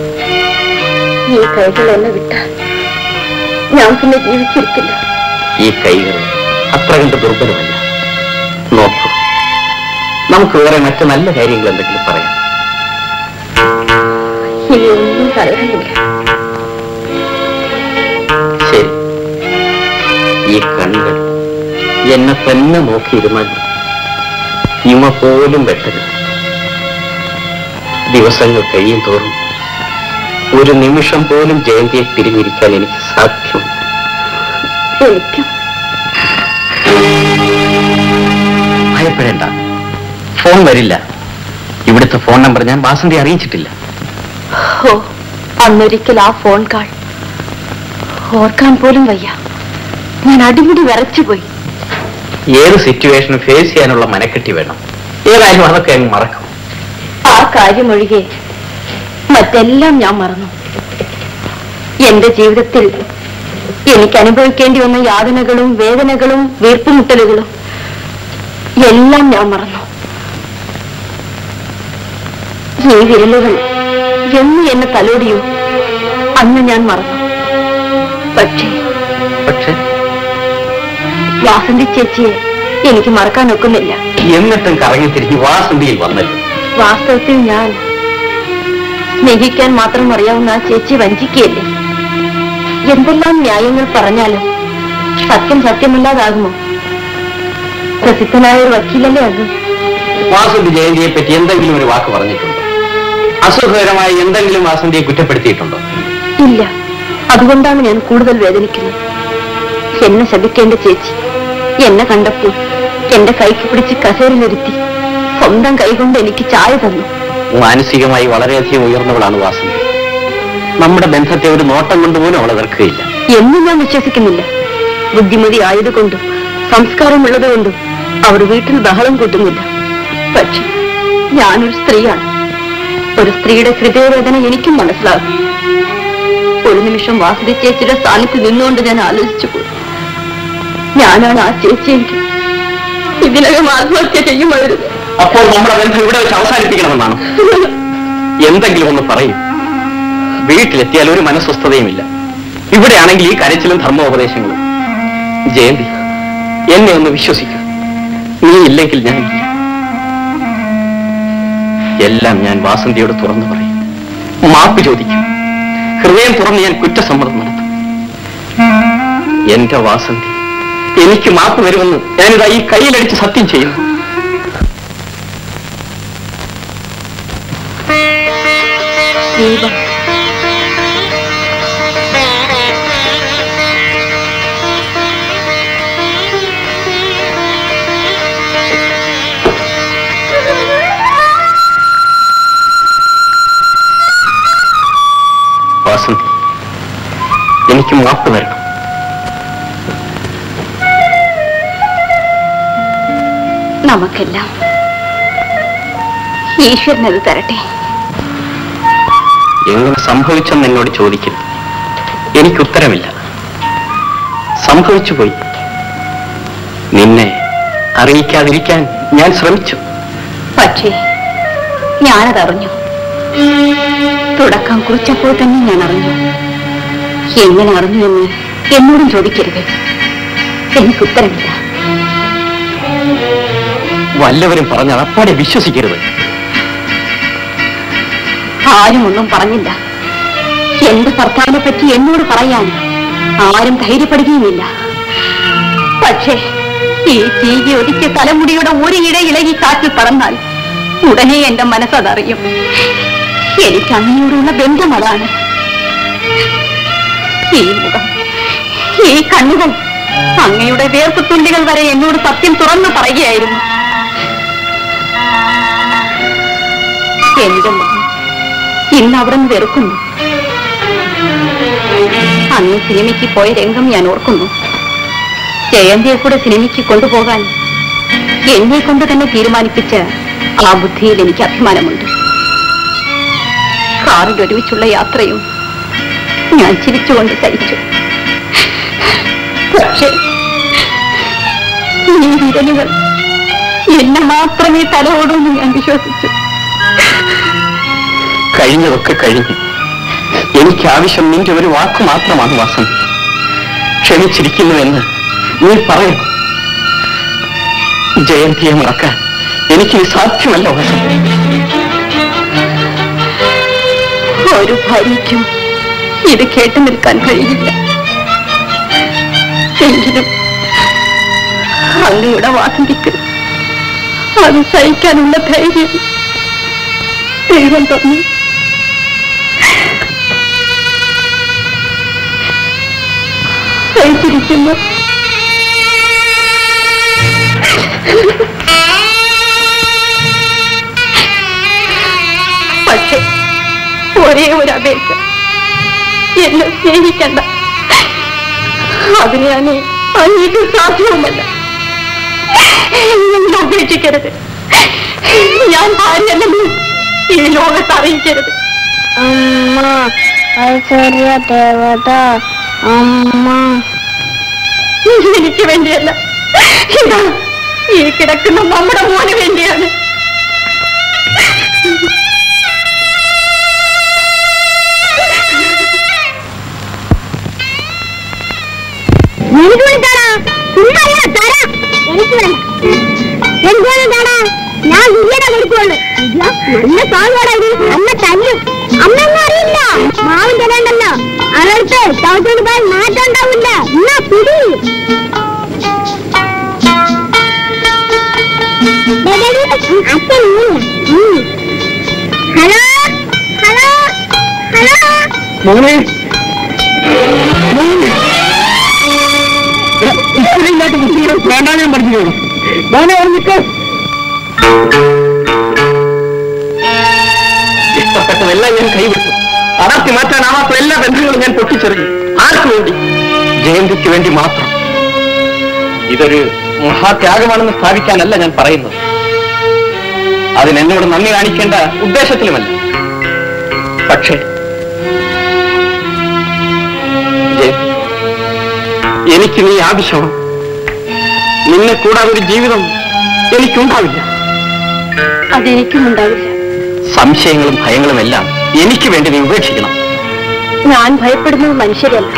ഈ കൈകൾ എന്നെ വിട്ടാൽ ഞാൻ പിന്നെ ജീവിച്ചിരിക്കില്ല. ഈ കൈകൾ അത്ര കണ്ട് ദുർബലമല്ല. നോക്കൂ, നമുക്ക് വേറെ മറ്റു നല്ല കാര്യങ്ങൾ എന്തെങ്കിലും പറയാം. ഇനി ഒന്നും പറയാനില്ല. ശരി, ഈ കണ്ണുകൾ എന്നെ തന്നെ നോക്കിയിരുന്നാൽ ഇമ പോലും വെട്ടരുത്. ദിവസങ്ങൾ കഴിയും തോറും ഒരു നിമിഷം പോലും ജയന്തിയെ പിരിഞ്ഞിരിക്കാൻ എനിക്ക് സാധ്യമല്ല. എനിക്കും. ഭയപ്പെടേണ്ട, ഫോൺ വരില്ല. ഇവിടുത്തെ ഫോൺ നമ്പർ ഞാൻ വാസന്തി അറിയിച്ചിട്ടില്ല. ഓ, അന്നൊരിക്കൽ ആ ഫോൺ കാൾ ഓർക്കാൻ പോലും വയ്യ. ഞാൻ അടിമുടി വിറച്ചുപോയി. ഏത് സിറ്റുവേഷനും ഫേസ് ചെയ്യാനുള്ള മനക്കെട്ടി വേണം. ഏതായാലും അതൊക്കെ അങ്ങ് മറക്കും. ആ കാര്യമൊഴികെ മറ്റെല്ലാം ഞാൻ മറന്നു. എന്റെ ജീവിതത്തിൽ എനിക്ക് അനുഭവിക്കേണ്ടി വന്ന യാതനകളും വേദനകളും വീർപ്പുമുട്ടലുകളും എല്ലാം ഞാൻ മറന്നു. ഈ വിരലുകൾ എന്ന് എന്നെ തലോടിയോ അന്ന് ഞാൻ മറന്നു. പക്ഷേ പക്ഷേ വാസന്തി ചേച്ചിയെ എനിക്ക് മറക്കാൻ ഒക്കുന്നില്ല. എന്നിട്ടും കറങ്ങി തിരിഞ്ഞ് വാസന്തിയിൽ വന്നല്ലോ. വാസ്തവത്തിൽ ഞാൻ സ്നേഹിക്കാൻ മാത്രം അറിയാവുന്ന ആ ചേച്ചി വഞ്ചിക്കുകയല്ലേ. എന്തെല്ലാം ന്യായങ്ങൾ പറഞ്ഞാലും സത്യം സത്യമല്ലാതാകുമോ? പ്രസിദ്ധനായ ഒരു വക്കീലല്ലേ അത്. വാസന്തി ജയന്തിയെ പറ്റി എന്തെങ്കിലും ഒരു വാക്ക് പറഞ്ഞിട്ടുണ്ടോ? അസുഖകരമായി എന്തെങ്കിലും വാസന്തിയെ കുറ്റപ്പെടുത്തിയിട്ടുണ്ടോ? ഇല്ല. അതുകൊണ്ടാണ് ഞാൻ കൂടുതൽ വേദനിക്കുന്നത്. എന്നെ ശപിക്കേണ്ട ചേച്ചി എന്നെ കണ്ടപ്പോൾ എന്റെ കൈക്ക് പിടിച്ച് കസേരയിലിരുത്തി സ്വന്തം കൈകൊണ്ട് എനിക്ക് ചായ തന്നു. മാനസികമായി വളരെയധികം ഉയർന്നവളാണ് വാസന്തി. നമ്മുടെ ബന്ധത്തെ ഒരു നോട്ടം കൊണ്ടുപോലും അവളെ വെറുക്കുകയില്ല എന്നും ഞാൻ വിശ്വസിക്കുന്നില്ല. ബുദ്ധിമതി ആയതുകൊണ്ടും സംസ്കാരമുള്ളത് കൊണ്ടും അവർ വീട്ടിൽ ബഹളം കൂട്ടുന്നില്ല. പക്ഷെ ഞാനൊരു സ്ത്രീയാണ്. ഒരു സ്ത്രീയുടെ ഹൃദയവേദന എനിക്കും മനസ്സിലാകും. ഒരു നിമിഷം വാസന്തി ചേച്ചിയുടെ സ്ഥാനത്ത് നിന്നുകൊണ്ട് ഞാൻ ആലോചിച്ചു പോയി. ഞാനാണ് ആ ചേച്ചിയെങ്കിൽ ഇതിനകം ആത്മഹത്യ ചെയ്യുമായിരുന്നു. അപ്പോൾ നമ്മുടെ ബന്ധം ഇവിടെ വെച്ച് അവസാനിപ്പിക്കണമെന്നാണ്. എന്തെങ്കിലും ഒന്ന് പറയും. വീട്ടിലെത്തിയാൽ ഒരു മനസ്വസ്ഥതയുമില്ല. ഇവിടെയാണെങ്കിൽ ഈ കരച്ചിലും ധർമ്മോപദേശങ്ങളും. ജയന്തി, എന്നെ ഒന്ന് വിശ്വസിക്കൂ. നീ ഇല്ലെങ്കിൽ ഞാനില്ല. എല്ലാം ഞാൻ വാസന്തിയോട് തുറന്നു പറയും. മാപ്പ് ചോദിക്കും. ഹൃദയം തുറന്ന് ഞാൻ കുറ്റസമ്മതം നടത്തും. എന്റെ വാസന്തി, എനിക്ക് മാപ്പ് വരുമെന്ന് ഞാനിതാ ഈ കയ്യിലടിച്ച് സത്യം ചെയ്യുന്നു. ദീപം, വാസന്തി, എനിക്ക് മാപ്പ് തരണം. നമുക്കെല്ലാം ഈശ്വരനത് തരട്ടെ. എങ്ങനെ സംഭവിച്ചെന്ന് എന്നോട് ചോദിക്കരുത്. എനിക്ക് ഉത്തരമില്ല. സംഭവിച്ചു പോയി. നിന്നെ അറിയിക്കാതിരിക്കാൻ ഞാൻ ശ്രമിച്ചു. പക്ഷേ ഞാനതറിഞ്ഞു. തുടക്കം കുറിച്ചപ്പോൾ തന്നെ ഞാൻ അറിഞ്ഞു. എങ്ങനെ അറിഞ്ഞു എന്ന് എന്നോടും ചോദിക്കരുത്. എനിക്ക് ഉത്തരമില്ല. വല്ലവരും പറഞ്ഞാൽ അപ്പാടെ വിശ്വസിക്കരുത്. ആരും ഒന്നും പറഞ്ഞില്ല. എന്റെ ഭർത്താവിനെ പറ്റി എന്നോട് പറയാൻ ആരും ധൈര്യപ്പെടുകയുമില്ല. പക്ഷേ ഈ ചീകി ഒതുക്കിയ തലമുടിയുടെ ഒരു ഇട ഇളകി കാറ്റിൽ പറന്നാൽ ഉടനെ എന്റെ മനസ്സതറിയും. എനിക്ക് അങ്ങയോടുള്ള ബന്ധം അതാണ്. ഈ മുഖം, ഈ കണ്ണുകൾ, അങ്ങയുടെ വേർപ്പുത്തുള്ളികൾ വരെ എന്നോട് സത്യം തുറന്നു പറയുകയായിരുന്നു. എന്റെ മുഖം ഇന്ന് അവിടെ നിന്ന് വെറുക്കുന്നു. അന്ന് സിനിമയ്ക്ക് പോയ രംഗം ഞാൻ ഓർക്കുന്നു. ജയന്തിയെ കൂടെ സിനിമയ്ക്ക് കൊണ്ടുപോകാൻ എന്നെ കൊണ്ട് തന്നെ തീരുമാനിപ്പിച്ച ആ ബുദ്ധിയിൽ എനിക്ക് അഭിമാനമുണ്ട്. കാറിൽ ഒരുമിച്ചുള്ള യാത്രയും ഞാൻ ചിരിച്ചുകൊണ്ട് സഹിച്ചു. പക്ഷേ ഈ വിരലുകൾ എന്നെ മാത്രമേ തലോടുമെന്ന് ഞാൻ വിശ്വസിച്ചു. കഴിഞ്ഞതൊക്കെ കഴിഞ്ഞു. എനിക്ക് ആവശ്യം നിന്റെ ഒരു വാക്ക് മാത്രമാണ് വാസന്തി. ക്ഷമിച്ചിരിക്കുന്നുവെന്ന് നീ പറയണം. ജയന്തിയെ മറക്കാൻ എനിക്ക് സാധ്യമല്ല വാസന്തി. ഒരു ഭാര്യയ്ക്കും ഇത് കേട്ടു നിൽക്കാൻ കഴിയില്ല. എങ്കിലും അങ്ങയുടെ വാസന്തിക്ക് അത് സഹിക്കാനുള്ള ധൈര്യം ദൈവം തന്നു. സഹിച്ചിരിക്കുന്നു. പക്ഷെ ഒരേ ഒരു അപേക്ഷ, എന്നെ സ്നേഹിക്കണ്ട. അതിന് ഞാൻ അങ്ങേക്ക് സാധ്യവുമല്ല. എന്നെ ഉപേക്ഷിക്കരുത്. ഞാൻ ഭാര്യയല്ലെന്ന് ഈ ലോകത്ത് അറിയിക്കരുത്. അമ്മ ഐശ്വര്യ ദേവത, അമ്മ. എനിക്ക് വേണ്ടിയല്ല, ഇതാ ഈ കിടക്കുന്ന നമ്മുടെ മോന് വേണ്ടിയാണ്. എനിക്ക് വേണ്ടാ, സുന്ദര തരാ. എനിക്ക് വേണ്ട, എനിക്ക് വേണ്ടാ. ഞാൻ വിദ്യയുടെ കൊടുക്കുള്ളൂ. നല്ല പാടുപാടായി അമ്മ തല്ലും. അമ്മയൊന്നും അറിയില്ല. മാവിന്റെ വേണ്ടല്ലോ, അവൾക്ക് ചവിട്ടോട് പോയാൽ മാറ്റം ഉണ്ടാവില്ല. എന്നാ പിടി. അച്ഛൻ ഹലോ ഹലോ ഹലോ മോനെ വേണ്ട, ഞാൻ പറഞ്ഞു മോനെ നിൽക്ക്. ഇഷ്ടപ്പെട്ടതെല്ലാം ഞാൻ കൈവിട്ടു. അടർത്തി മാറ്റാനാവാത്ത എല്ലാ ബന്ധങ്ങളും ഞാൻ പൊട്ടിച്ചെറിഞ്ഞു. ആർക്കു വേണ്ടി? ജയന്തിക്ക് വേണ്ടി മാത്രം. ഇതൊരു മഹാത്യാഗമാണെന്ന് സ്ഥാപിക്കാനല്ല ഞാൻ പറയുന്നത്. അതിനെന്നോട് നന്ദി കാണിക്കേണ്ട ഉദ്ദേശത്തിലുമല്ല. പക്ഷേ എനിക്ക് നീ ആവശ്യമാണ്. നിന്നെ കൂടാതെ ഒരു ജീവിതം എനിക്കുണ്ടാവില്ല. അതെനിക്കും ഉണ്ടാവില്ല. സംശയങ്ങളും ഭയങ്ങളും എല്ലാം എനിക്ക് വേണ്ടി നീ ഉപേക്ഷിക്കണം. ഞാൻ ഭയപ്പെടുന്നത് മനുഷ്യരല്ല,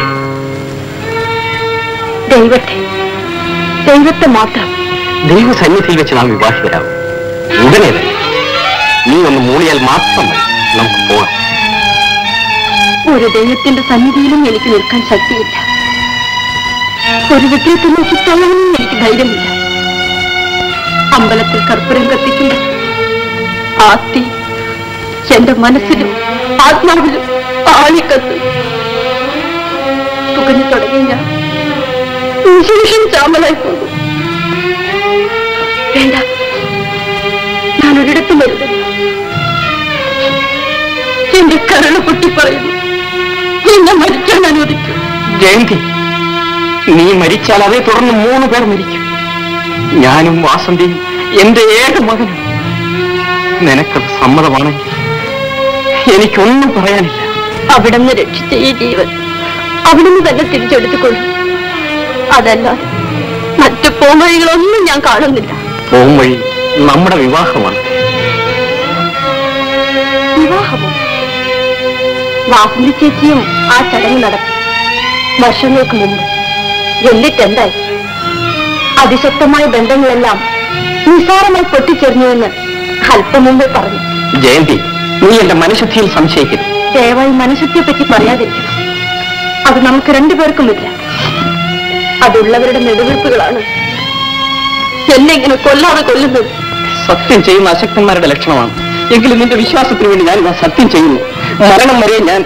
ദൈവത്തെ. ദൈവത്തെ മാത്രം. ദൈവസന്നിധിയിൽ വെച്ച് നാം വിവാഹിതരാകും. ഉടനെ തന്നെ നീ ഒന്ന് മൂളിയാൽ മാത്രം മതി, നമുക്ക് പോകാം. ഒരു ദൈവത്തിന്റെ സന്നിധിയിലും എനിക്ക് നിൽക്കാൻ ശക്തിയില്ല. ഒരു വിഗ്രഹത്തിൽ നോക്കി തൊഴാനും എനിക്ക് ധൈര്യമില്ല. അമ്പലത്തിൽ കർപ്പൂരം കത്തിക്കുമ്പോൾ ആ തീ എന്റെ മനസ്സിലും ആത്മാവിലും ആളിക്കത്ത് തുകഞ്ഞു തുടങ്ങി ഞാൻ നിശേഷം ചാമലായി പോകും. വേണ്ട, ഞാൻ ഒരിടത്തും വരുന്നില്ല. എന്റെ കരള് പൊട്ടിപ്പറയുന്നു. എന്നെ മരിക്കാൻ അനുവദിക്കും. ജയന്തി, നീ മരിച്ചാൽ അതേ തുടർന്ന് മൂന്ന് പേർ മരിക്കും. ഞാനും വാസന്തിയും എന്റെ ഏക മകനും. നിനക്കത് സമ്മതമാണെങ്കിൽ എനിക്കൊന്നും പറയാനില്ല. അവിടുന്ന് രക്ഷിച്ച ഈ ജീവൻ അവിടുന്ന് തന്നെ തിരിച്ചെടുത്തുകൊള്ളു. അതല്ല, മറ്റു പോംവഴികളൊന്നും ഞാൻ കാണുന്നില്ല. പോംവഴി നമ്മുടെ വിവാഹമാണ്. വിവാഹമോ? വാസന്തി ചേച്ചിയും ആ ചടങ്ങ് നടത്തി വർഷങ്ങൾക്ക് മുമ്പ്. എന്നിട്ടെന്തായി? അതിശക്തമായ ബന്ധങ്ങളെല്ലാം നിസാരമായി പൊട്ടിച്ചെറിഞ്ഞുവെന്ന് അല്പം മുമ്പേ പറഞ്ഞു. ജയന്തി, നീ എന്റെ മനഃശുദ്ധിയിൽ സംശയിക്കരുത്. ദയവായി മനഃശുദ്ധിയെ പറ്റി പറയാതിരിക്കണം. അത് നമുക്ക് രണ്ടുപേർക്കുമില്ല. അതുള്ളവരുടെ നെടുവീർപ്പുകളാണ് എന്നെ ഇങ്ങനെ കൊല്ലാതെ കൊല്ലുന്നത്. സത്യം ചെയ്യുന്ന അശക്തന്മാരുടെ ലക്ഷണമാണ്. എങ്കിലും നിന്റെ വിശ്വാസത്തിന് വേണ്ടി ഞാൻ സത്യം ചെയ്യുന്നു. മരണം വരെ ഞാൻ.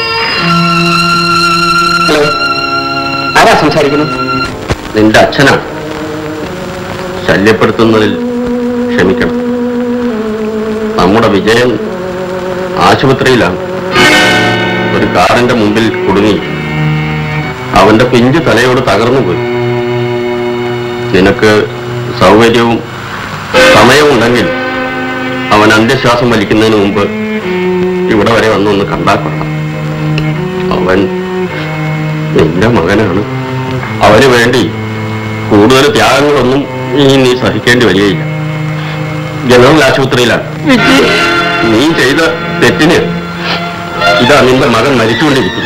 ഹലോ, ആരാ സംസാരിക്കുന്നത്? നിന്റെ അച്ഛനാണ്. ശല്യപ്പെടുത്തുന്നതിൽ ക്ഷമിക്കണം. നമ്മുടെ വിജയൻ ആശുപത്രിയിലാണ്. ഒരു കാറിന്റെ മുമ്പിൽ കുടുങ്ങി അവന്റെ പിഞ്ചു തലയോട് തകർന്നു പോയി. നിനക്ക് സൗകര്യവും സമയവും ഉണ്ടെങ്കിൽ അവൻ അന്ത്യശ്വാസം വലിക്കുന്നതിന് മുമ്പ് ഇവിടെ വരെ വന്നൊന്ന് കണ്ടാൽ കൊള്ളാം. അവൻ നിന്റെ മകനാണ്. അവന് വേണ്ടി കൂടുതൽ ത്യാഗങ്ങളൊന്നും ഇനി നീ സഹിക്കേണ്ടി വരികയില്ല. ജനറൽ ആശുപത്രിയിലാണ്. നീ ചെയ്ത തെറ്റിന് ഇതാ നിന്റെ മകൻ മരിച്ചുകൊണ്ടിരിക്കുന്നു.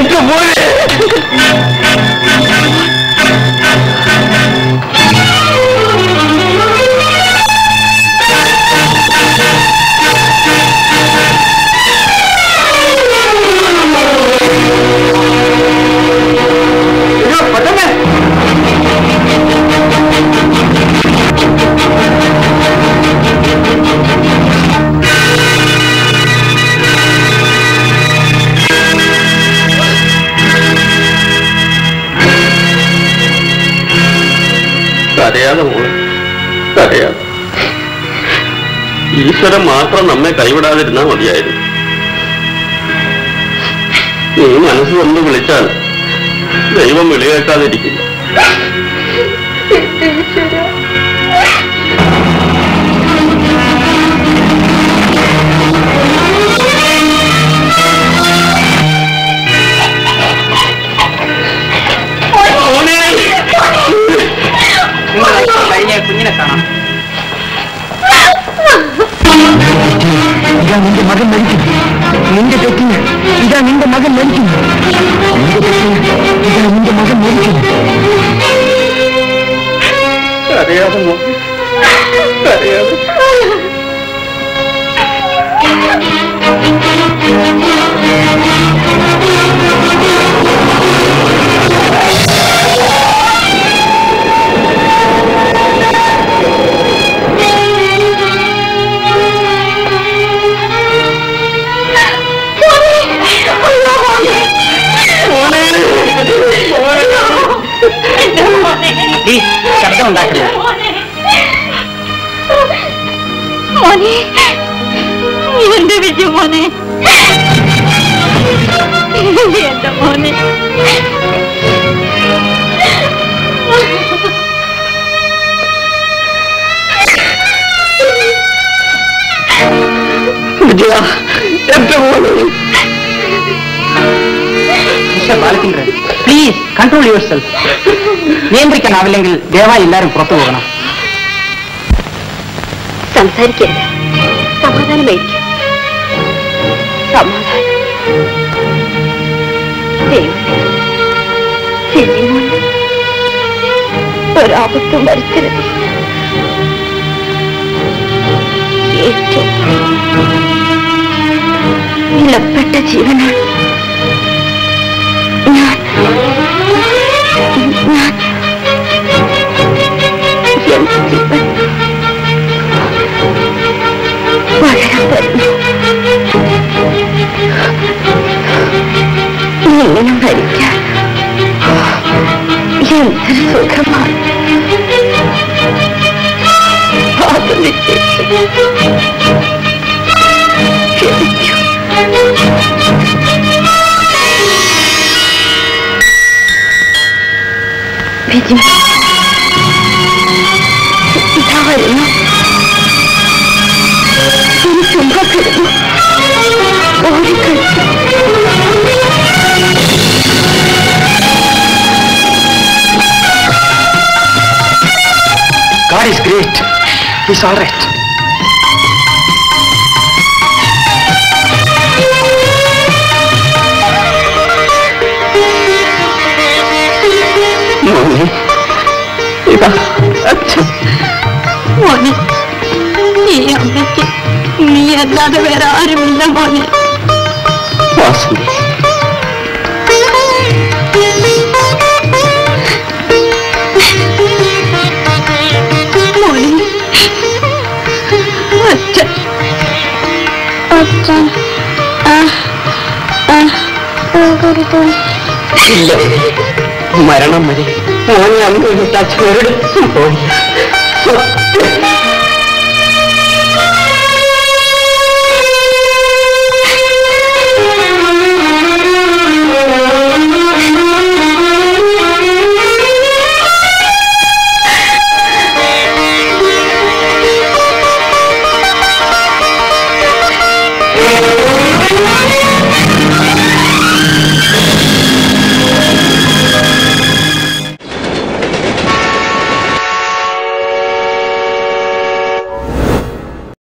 കരയാതെ മോളെ, കരയാതെ. ഈശ്വരൻ മാത്രം നമ്മെ കൈവിടാതിരുന്നാൽ മതിയായിരുന്നു. നീ മനസ്സ് കൊണ്ട് വിളിച്ചാൽ ദൈവം വിളി കേൾക്കാതിരിക്കില്ല. കുഞ്ഞിനെ കാണാം. ഇതാ നിന്റെ മകൻ മരിക്കും. നിന്റെ തെറ്റിന് ഇതാ നിന്റെ മകൻ മരിക്കും. നിന്റെ തെറ്റിന് ഇതാ നിന്റെ മകൻ മരിക്കും. അറിയാതെ മോളെ, അറിയാതെ. ശബ്ദം ഉണ്ടാക്കില്ല. മോനെ, എന്റെ വിജു മോനെ, എന്റെ മോനെ. വിജയ, എന്റെ മോനെ. Mister Balachandran, please control yourself. നിയന്ത്രിക്കാനാവില്ലെങ്കിൽ ദയവായി എല്ലാവരും പുറത്തു പോകണം. സംസാരിക്കരുത്, സമാധാനമായിരിക്കും. സമാധാനം. ദൈവമേ, ഒരാപത്തും വരുത്തരുത്. ഏറ്റവും വിലപ്പെട്ട ജീവനാണ് ഞാൻ. ഞാൻ എന്റെ ജീവൻ പകരം തരുന്നു. ഇങ്ങനെ മരിക്കാൻ എന്തൊരു സുഖമാണ്. വിജി, ഇതാ വരുന്നു. ഒരു ചുംബപ്പെടുന്നു. ഓടിക്കളിച്ചു. God is great. He's all right. മോനെ, ഇതാ അച്ഛൻ. മോനെ, ഈ അമ്മയ്ക്ക് നീ അല്ലാതെ വേറെ ആരുമില്ല മോനെ. വാസന്തി, മോനെ, അച്ഛൻ അച്ഛൻ ഇല്ല, മരണം വരെ മോനെ അന്ന് അച്ഛൻ ഒരിടത്തും പോയി.